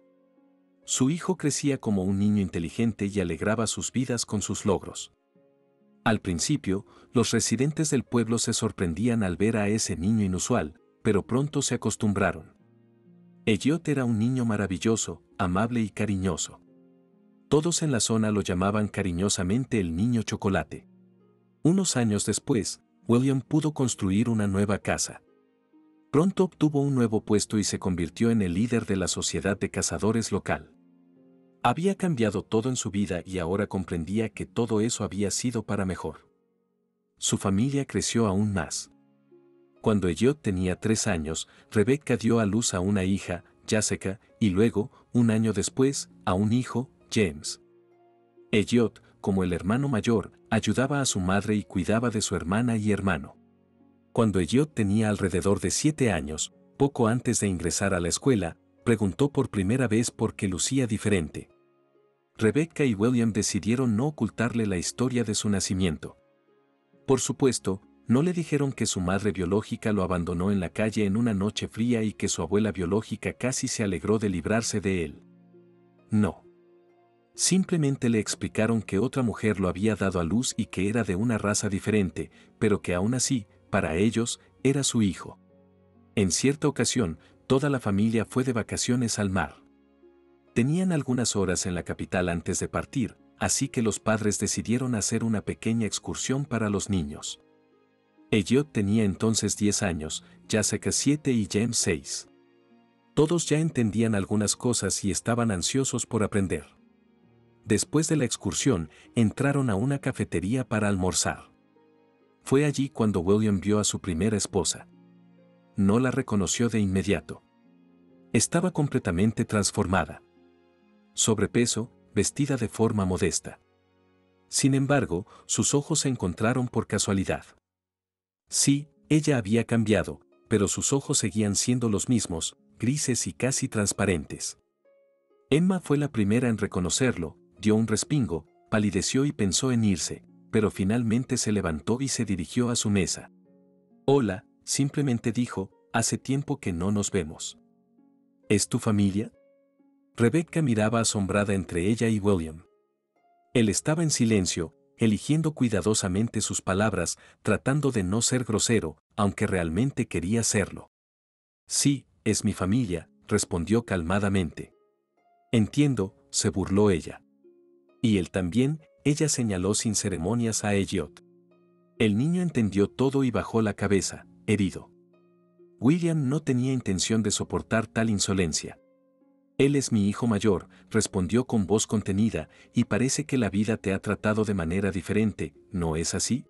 Su hijo crecía como un niño inteligente y alegraba sus vidas con sus logros. Al principio, los residentes del pueblo se sorprendían al ver a ese niño inusual, pero pronto se acostumbraron. Elliot era un niño maravilloso, amable y cariñoso. Todos en la zona lo llamaban cariñosamente el niño chocolate. Unos años después, William pudo construir una nueva casa. Pronto obtuvo un nuevo puesto y se convirtió en el líder de la sociedad de cazadores local. Había cambiado todo en su vida y ahora comprendía que todo eso había sido para mejor. Su familia creció aún más. Cuando Elliot tenía 3 años, Rebecca dio a luz a una hija, Jessica, y luego, un año después, a un hijo, James. Elliot, como el hermano mayor, ayudaba a su madre y cuidaba de su hermana y hermano. Cuando Elliot tenía alrededor de 7 años, poco antes de ingresar a la escuela, preguntó por primera vez por qué lucía diferente. Rebecca y William decidieron no ocultarle la historia de su nacimiento. Por supuesto, no le dijeron que su madre biológica lo abandonó en la calle en una noche fría y que su abuela biológica casi se alegró de librarse de él. No. Simplemente le explicaron que otra mujer lo había dado a luz y que era de una raza diferente, pero que aún así, para ellos, era su hijo. En cierta ocasión, toda la familia fue de vacaciones al mar. Tenían algunas horas en la capital antes de partir, así que los padres decidieron hacer una pequeña excursión para los niños. Elliot tenía entonces 10 años, Jessica 7 y James 6. Todos ya entendían algunas cosas y estaban ansiosos por aprender. Después de la excursión, entraron a una cafetería para almorzar. Fue allí cuando William vio a su primera esposa. No la reconoció de inmediato. Estaba completamente transformada. Sobrepeso, vestida de forma modesta. Sin embargo, sus ojos se encontraron por casualidad. Sí, ella había cambiado, pero sus ojos seguían siendo los mismos, grises y casi transparentes. Emma fue la primera en reconocerlo, dio un respingo, palideció y pensó en irse, pero finalmente se levantó y se dirigió a su mesa. Hola, simplemente dijo, hace tiempo que no nos vemos. ¿Es tu familia? Rebecca miraba asombrada entre ella y William. Él estaba en silencio, eligiendo cuidadosamente sus palabras, tratando de no ser grosero, aunque realmente quería serlo. Sí, es mi familia, respondió calmadamente. Entiendo, se burló ella. Y él también, ella señaló sin ceremonias a Elliot. El niño entendió todo y bajó la cabeza, herido. William no tenía intención de soportar tal insolencia. Él es mi hijo mayor, respondió con voz contenida, y parece que la vida te ha tratado de manera diferente, ¿no es así?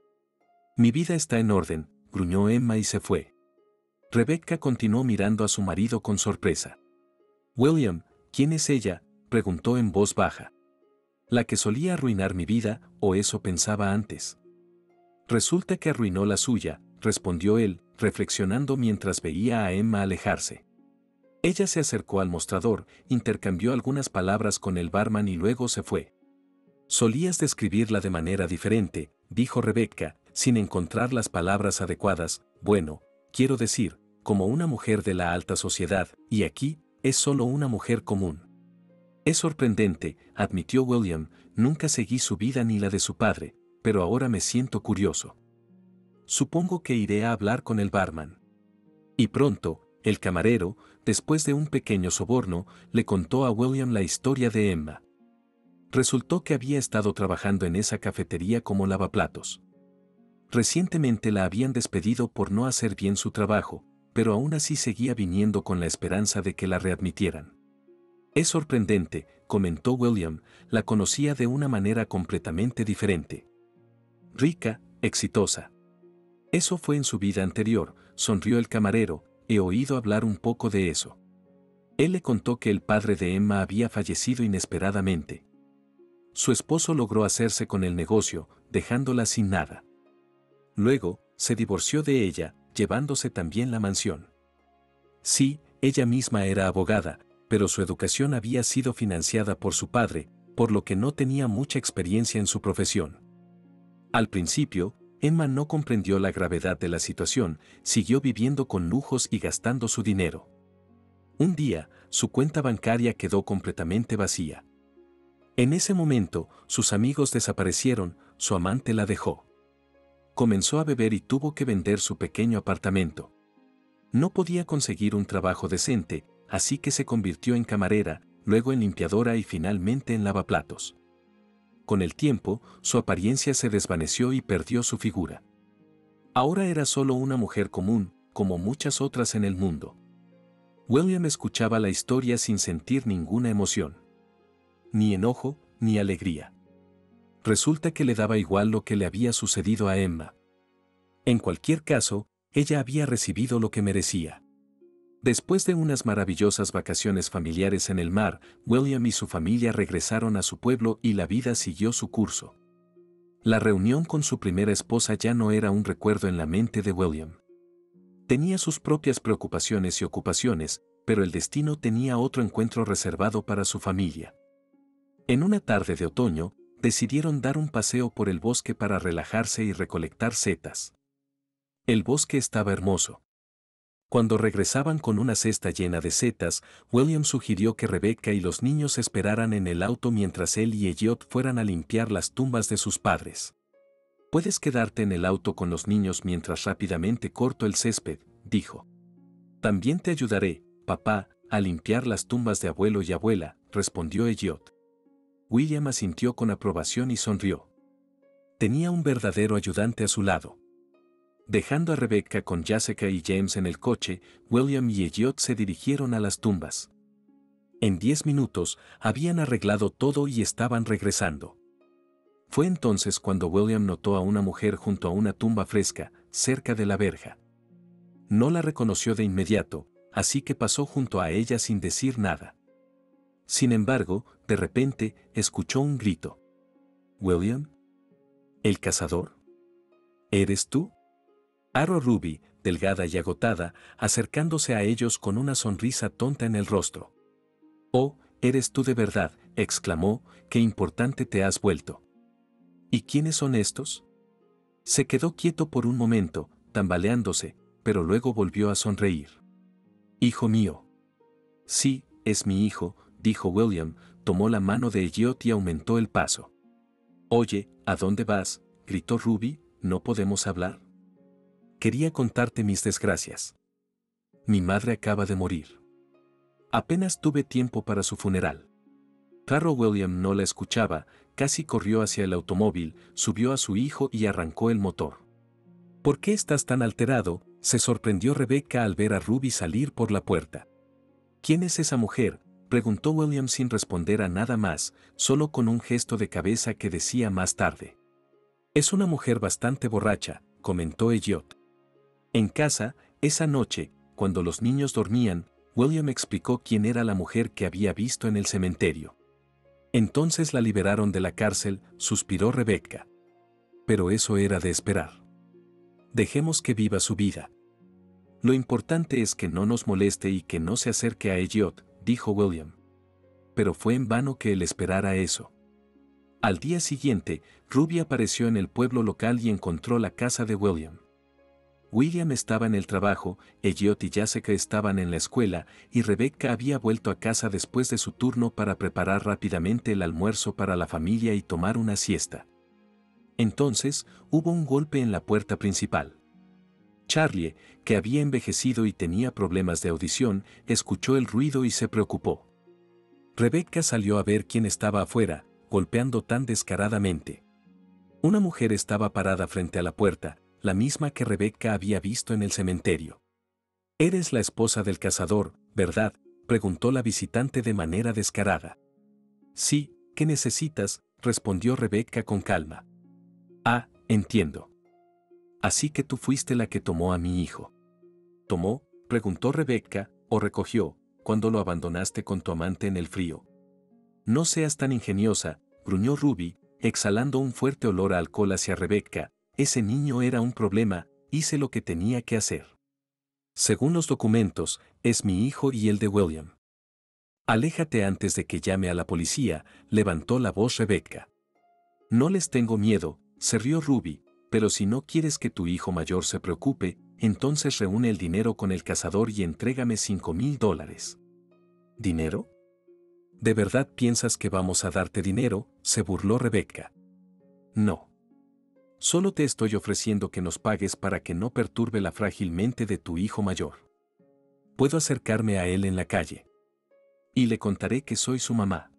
Mi vida está en orden, gruñó Emma y se fue. Rebecca continuó mirando a su marido con sorpresa. William, ¿quién es ella?, preguntó en voz baja. La que solía arruinar mi vida, o eso pensaba antes. Resulta que arruinó la suya, respondió él, reflexionando mientras veía a Emma alejarse. Ella se acercó al mostrador, intercambió algunas palabras con el barman y luego se fue. Solías describirla de manera diferente, dijo Rebecca, sin encontrar las palabras adecuadas, bueno, quiero decir, como una mujer de la alta sociedad, y aquí, es solo una mujer común. Es sorprendente, admitió William, nunca seguí su vida ni la de su padre, pero ahora me siento curioso. Supongo que iré a hablar con el barman. Y pronto, el camarero, después de un pequeño soborno, le contó a William la historia de Emma. Resultó que había estado trabajando en esa cafetería como lavaplatos. Recientemente la habían despedido por no hacer bien su trabajo, pero aún así seguía viniendo con la esperanza de que la readmitieran. Es sorprendente, comentó William, la conocía de una manera completamente diferente. Rica, exitosa. Eso fue en su vida anterior, sonrió el camarero, he oído hablar un poco de eso. Él le contó que el padre de Emma había fallecido inesperadamente. Su esposo logró hacerse con el negocio, dejándola sin nada. Luego, se divorció de ella, llevándose también la mansión. Sí, ella misma era abogada, pero su educación había sido financiada por su padre, por lo que no tenía mucha experiencia en su profesión. Al principio, Emma no comprendió la gravedad de la situación, siguió viviendo con lujos y gastando su dinero. Un día, su cuenta bancaria quedó completamente vacía. En ese momento, sus amigos desaparecieron, su amante la dejó. Comenzó a beber y tuvo que vender su pequeño apartamento. No podía conseguir un trabajo decente, así que se convirtió en camarera, luego en limpiadora y finalmente en lavaplatos. Con el tiempo, su apariencia se desvaneció y perdió su figura. Ahora era solo una mujer común, como muchas otras en el mundo. William escuchaba la historia sin sentir ninguna emoción. Ni enojo, ni alegría. Resulta que le daba igual lo que le había sucedido a Emma. En cualquier caso, ella había recibido lo que merecía. Después de unas maravillosas vacaciones familiares en el mar, William y su familia regresaron a su pueblo y la vida siguió su curso. La reunión con su primera esposa ya no era un recuerdo en la mente de William. Tenía sus propias preocupaciones y ocupaciones, pero el destino tenía otro encuentro reservado para su familia. En una tarde de otoño, decidieron dar un paseo por el bosque para relajarse y recolectar setas. El bosque estaba hermoso. Cuando regresaban con una cesta llena de setas, William sugirió que Rebecca y los niños esperaran en el auto mientras él y Elliot fueran a limpiar las tumbas de sus padres. Puedes quedarte en el auto con los niños mientras rápidamente corto el césped, dijo. También te ayudaré, papá, a limpiar las tumbas de abuelo y abuela, respondió Elliot. William asintió con aprobación y sonrió. Tenía un verdadero ayudante a su lado. Dejando a Rebecca con Jessica y James en el coche, William y Elliot se dirigieron a las tumbas. En 10 minutos, habían arreglado todo y estaban regresando. Fue entonces cuando William notó a una mujer junto a una tumba fresca, cerca de la verja. No la reconoció de inmediato, así que pasó junto a ella sin decir nada. Sin embargo, de repente, escuchó un grito. «¿William? ¿El cazador? ¿Eres tú?» Arrow Ruby, delgada y agotada, acercándose a ellos con una sonrisa tonta en el rostro. «Oh, eres tú de verdad», exclamó, «qué importante te has vuelto». ¿Y quiénes son estos? Se quedó quieto por un momento, tambaleándose, pero luego volvió a sonreír. Hijo mío. Sí, es mi hijo, dijo William, tomó la mano de Elliot y aumentó el paso. Oye, ¿a dónde vas?, gritó Ruby, ¿no podemos hablar? Quería contarte mis desgracias. Mi madre acaba de morir. Apenas tuve tiempo para su funeral. Claro, William no la escuchaba, casi corrió hacia el automóvil, subió a su hijo y arrancó el motor. ¿Por qué estás tan alterado?, se sorprendió Rebecca al ver a Ruby salir por la puerta. ¿Quién es esa mujer?, preguntó William sin responder a nada más, solo con un gesto de cabeza que decía más tarde. Es una mujer bastante borracha, comentó Elliot. En casa, esa noche, cuando los niños dormían, William explicó quién era la mujer que había visto en el cementerio. Entonces la liberaron de la cárcel, suspiró Rebecca. Pero eso era de esperar. Dejemos que viva su vida. Lo importante es que no nos moleste y que no se acerque a Elliot, dijo William. Pero fue en vano que él esperara eso. Al día siguiente, Ruby apareció en el pueblo local y encontró la casa de William. William estaba en el trabajo, Elliot y Jessica estaban en la escuela, y Rebecca había vuelto a casa después de su turno para preparar rápidamente el almuerzo para la familia y tomar una siesta. Entonces, hubo un golpe en la puerta principal. Charlie, que había envejecido y tenía problemas de audición, escuchó el ruido y se preocupó. Rebecca salió a ver quién estaba afuera, golpeando tan descaradamente. Una mujer estaba parada frente a la puerta, la misma que Rebecca había visto en el cementerio. «Eres la esposa del cazador, ¿verdad?», preguntó la visitante de manera descarada. «Sí, ¿qué necesitas?», respondió Rebecca con calma. «Ah, entiendo. Así que tú fuiste la que tomó a mi hijo». «¿Tomó?», preguntó Rebecca, «o recogió, cuando lo abandonaste con tu amante en el frío». «No seas tan ingeniosa», gruñó Ruby, exhalando un fuerte olor a alcohol hacia Rebecca. «Ese niño era un problema, hice lo que tenía que hacer. Según los documentos, es mi hijo y el de William». «Aléjate antes de que llame a la policía», levantó la voz Rebecca. «No les tengo miedo», se rió Ruby, «pero si no quieres que tu hijo mayor se preocupe, entonces reúne el dinero con el cazador y entrégame $5,000. ¿Dinero? ¿De verdad piensas que vamos a darte dinero?, se burló Rebecca. «No. Solo te estoy ofreciendo que nos pagues para que no perturbe la frágil mente de tu hijo mayor. Puedo acercarme a él en la calle. Y le contaré que soy su mamá.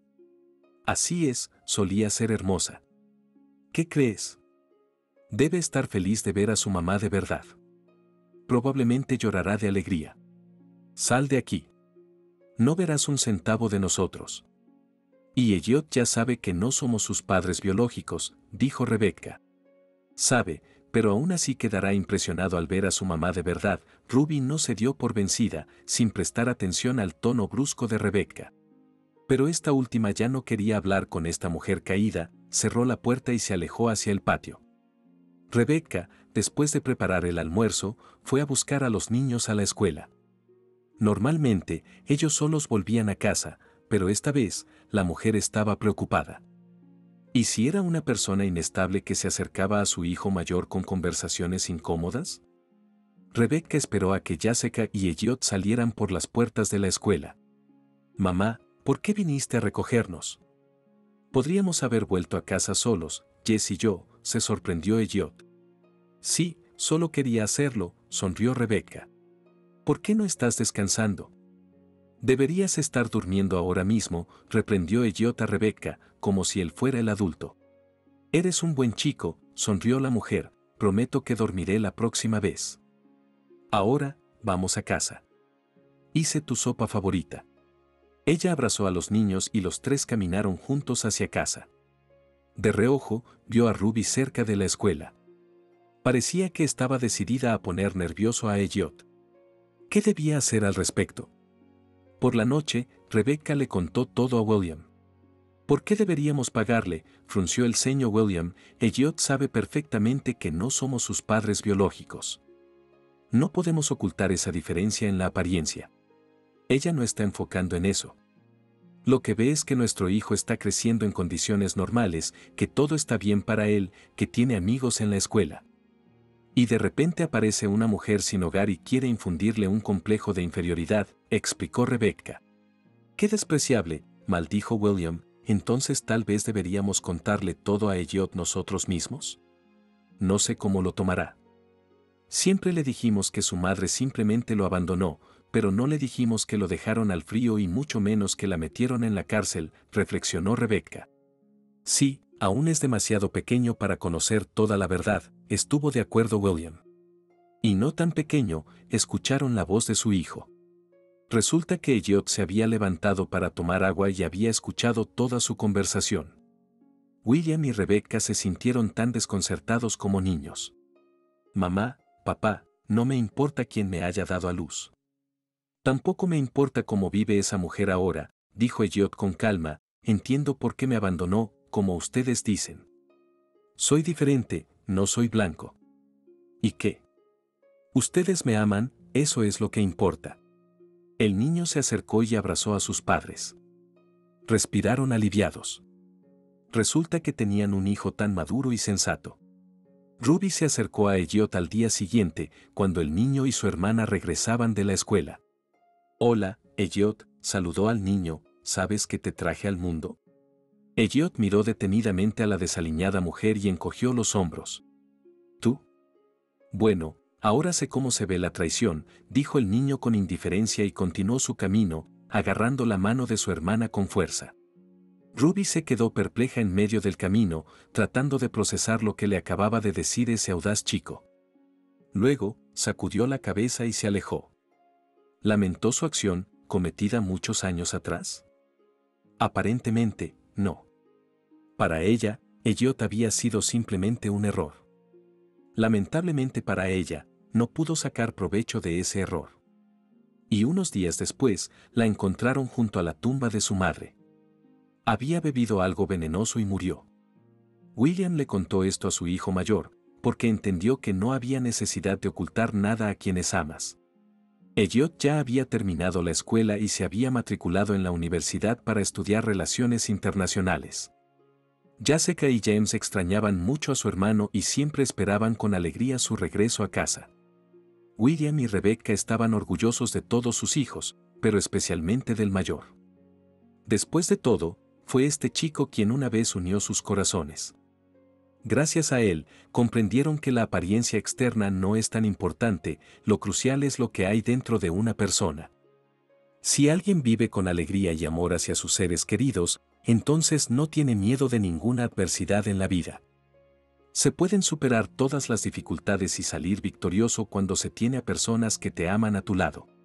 Así es, solía ser hermosa. ¿Qué crees? Debe estar feliz de ver a su mamá de verdad. Probablemente llorará de alegría. Sal de aquí. No verás un centavo de nosotros». «Y Elliot ya sabe que no somos sus padres biológicos», dijo Rebecca. «Sabe, pero aún así quedará impresionado al ver a su mamá de verdad». Ruby no se dio por vencida, sin prestar atención al tono brusco de Rebecca. Pero esta última ya no quería hablar con esta mujer caída, cerró la puerta y se alejó hacia el patio. Rebecca, después de preparar el almuerzo, fue a buscar a los niños a la escuela. Normalmente, ellos solos volvían a casa, pero esta vez, la mujer estaba preocupada. ¿Y si era una persona inestable que se acercaba a su hijo mayor con conversaciones incómodas? Rebecca esperó a que Jessica y Elliot salieran por las puertas de la escuela. «Mamá, ¿por qué viniste a recogernos? Podríamos haber vuelto a casa solos, Jess y yo», se sorprendió Elliot. «Sí, solo quería hacerlo», sonrió Rebecca. «¿Por qué no estás descansando? Deberías estar durmiendo ahora mismo», reprendió Elliot a Rebecca, como si él fuera el adulto. «Eres un buen chico», sonrió la mujer, «prometo que dormiré la próxima vez. Ahora, vamos a casa. Hice tu sopa favorita». Ella abrazó a los niños y los tres caminaron juntos hacia casa. De reojo, vio a Ruby cerca de la escuela. Parecía que estaba decidida a poner nervioso a Elliot. ¿Qué debía hacer al respecto? Por la noche, Rebecca le contó todo a William. «¿Por qué deberíamos pagarle?», frunció el ceño William. «Elliot sabe perfectamente que no somos sus padres biológicos. No podemos ocultar esa diferencia en la apariencia. Ella no está enfocando en eso». Lo que ve es que nuestro hijo está creciendo en condiciones normales, que todo está bien para él, que tiene amigos en la escuela. Y de repente aparece una mujer sin hogar y quiere infundirle un complejo de inferioridad, explicó Rebecca. ¡Qué despreciable!, maldijo William. ¿Entonces tal vez deberíamos contarle todo a Elliot nosotros mismos? No sé cómo lo tomará. Siempre le dijimos que su madre simplemente lo abandonó, pero no le dijimos que lo dejaron al frío y mucho menos que la metieron en la cárcel, reflexionó Rebecca. Sí, aún es demasiado pequeño para conocer toda la verdad, estuvo de acuerdo William. Y no tan pequeño, escucharon la voz de su hijo. Resulta que Elliot se había levantado para tomar agua y había escuchado toda su conversación. William y Rebecca se sintieron tan desconcertados como niños. Mamá, papá, no me importa quién me haya dado a luz. Tampoco me importa cómo vive esa mujer ahora, dijo Elliot con calma, entiendo por qué me abandonó, como ustedes dicen. Soy diferente, no soy blanco. ¿Y qué? Ustedes me aman, eso es lo que importa. El niño se acercó y abrazó a sus padres. Respiraron aliviados. Resulta que tenían un hijo tan maduro y sensato. Ruby se acercó a Elliot al día siguiente, cuando el niño y su hermana regresaban de la escuela. Hola, Elliot, saludó al niño, ¿sabes qué te traje al mundo? Elliot miró detenidamente a la desaliñada mujer y encogió los hombros. ¿Tú? Bueno, ahora sé cómo se ve la traición, dijo el niño con indiferencia y continuó su camino, agarrando la mano de su hermana con fuerza. Ruby se quedó perpleja en medio del camino, tratando de procesar lo que le acababa de decir ese audaz chico. Luego, sacudió la cabeza y se alejó. ¿Lamentó su acción, cometida muchos años atrás? Aparentemente, no. Para ella, Elliot había sido simplemente un error. Lamentablemente para ella, no pudo sacar provecho de ese error. Y unos días después, la encontraron junto a la tumba de su madre. Había bebido algo venenoso y murió. William le contó esto a su hijo mayor, porque entendió que no había necesidad de ocultar nada a quienes amas. Elliot ya había terminado la escuela y se había matriculado en la universidad para estudiar relaciones internacionales. Jessica y James extrañaban mucho a su hermano y siempre esperaban con alegría su regreso a casa. William y Rebecca estaban orgullosos de todos sus hijos, pero especialmente del mayor. Después de todo, fue este chico quien una vez unió sus corazones. Gracias a él, comprendieron que la apariencia externa no es tan importante, lo crucial es lo que hay dentro de una persona. Si alguien vive con alegría y amor hacia sus seres queridos, entonces no tiene miedo de ninguna adversidad en la vida. Se pueden superar todas las dificultades y salir victorioso cuando se tiene a personas que te aman a tu lado.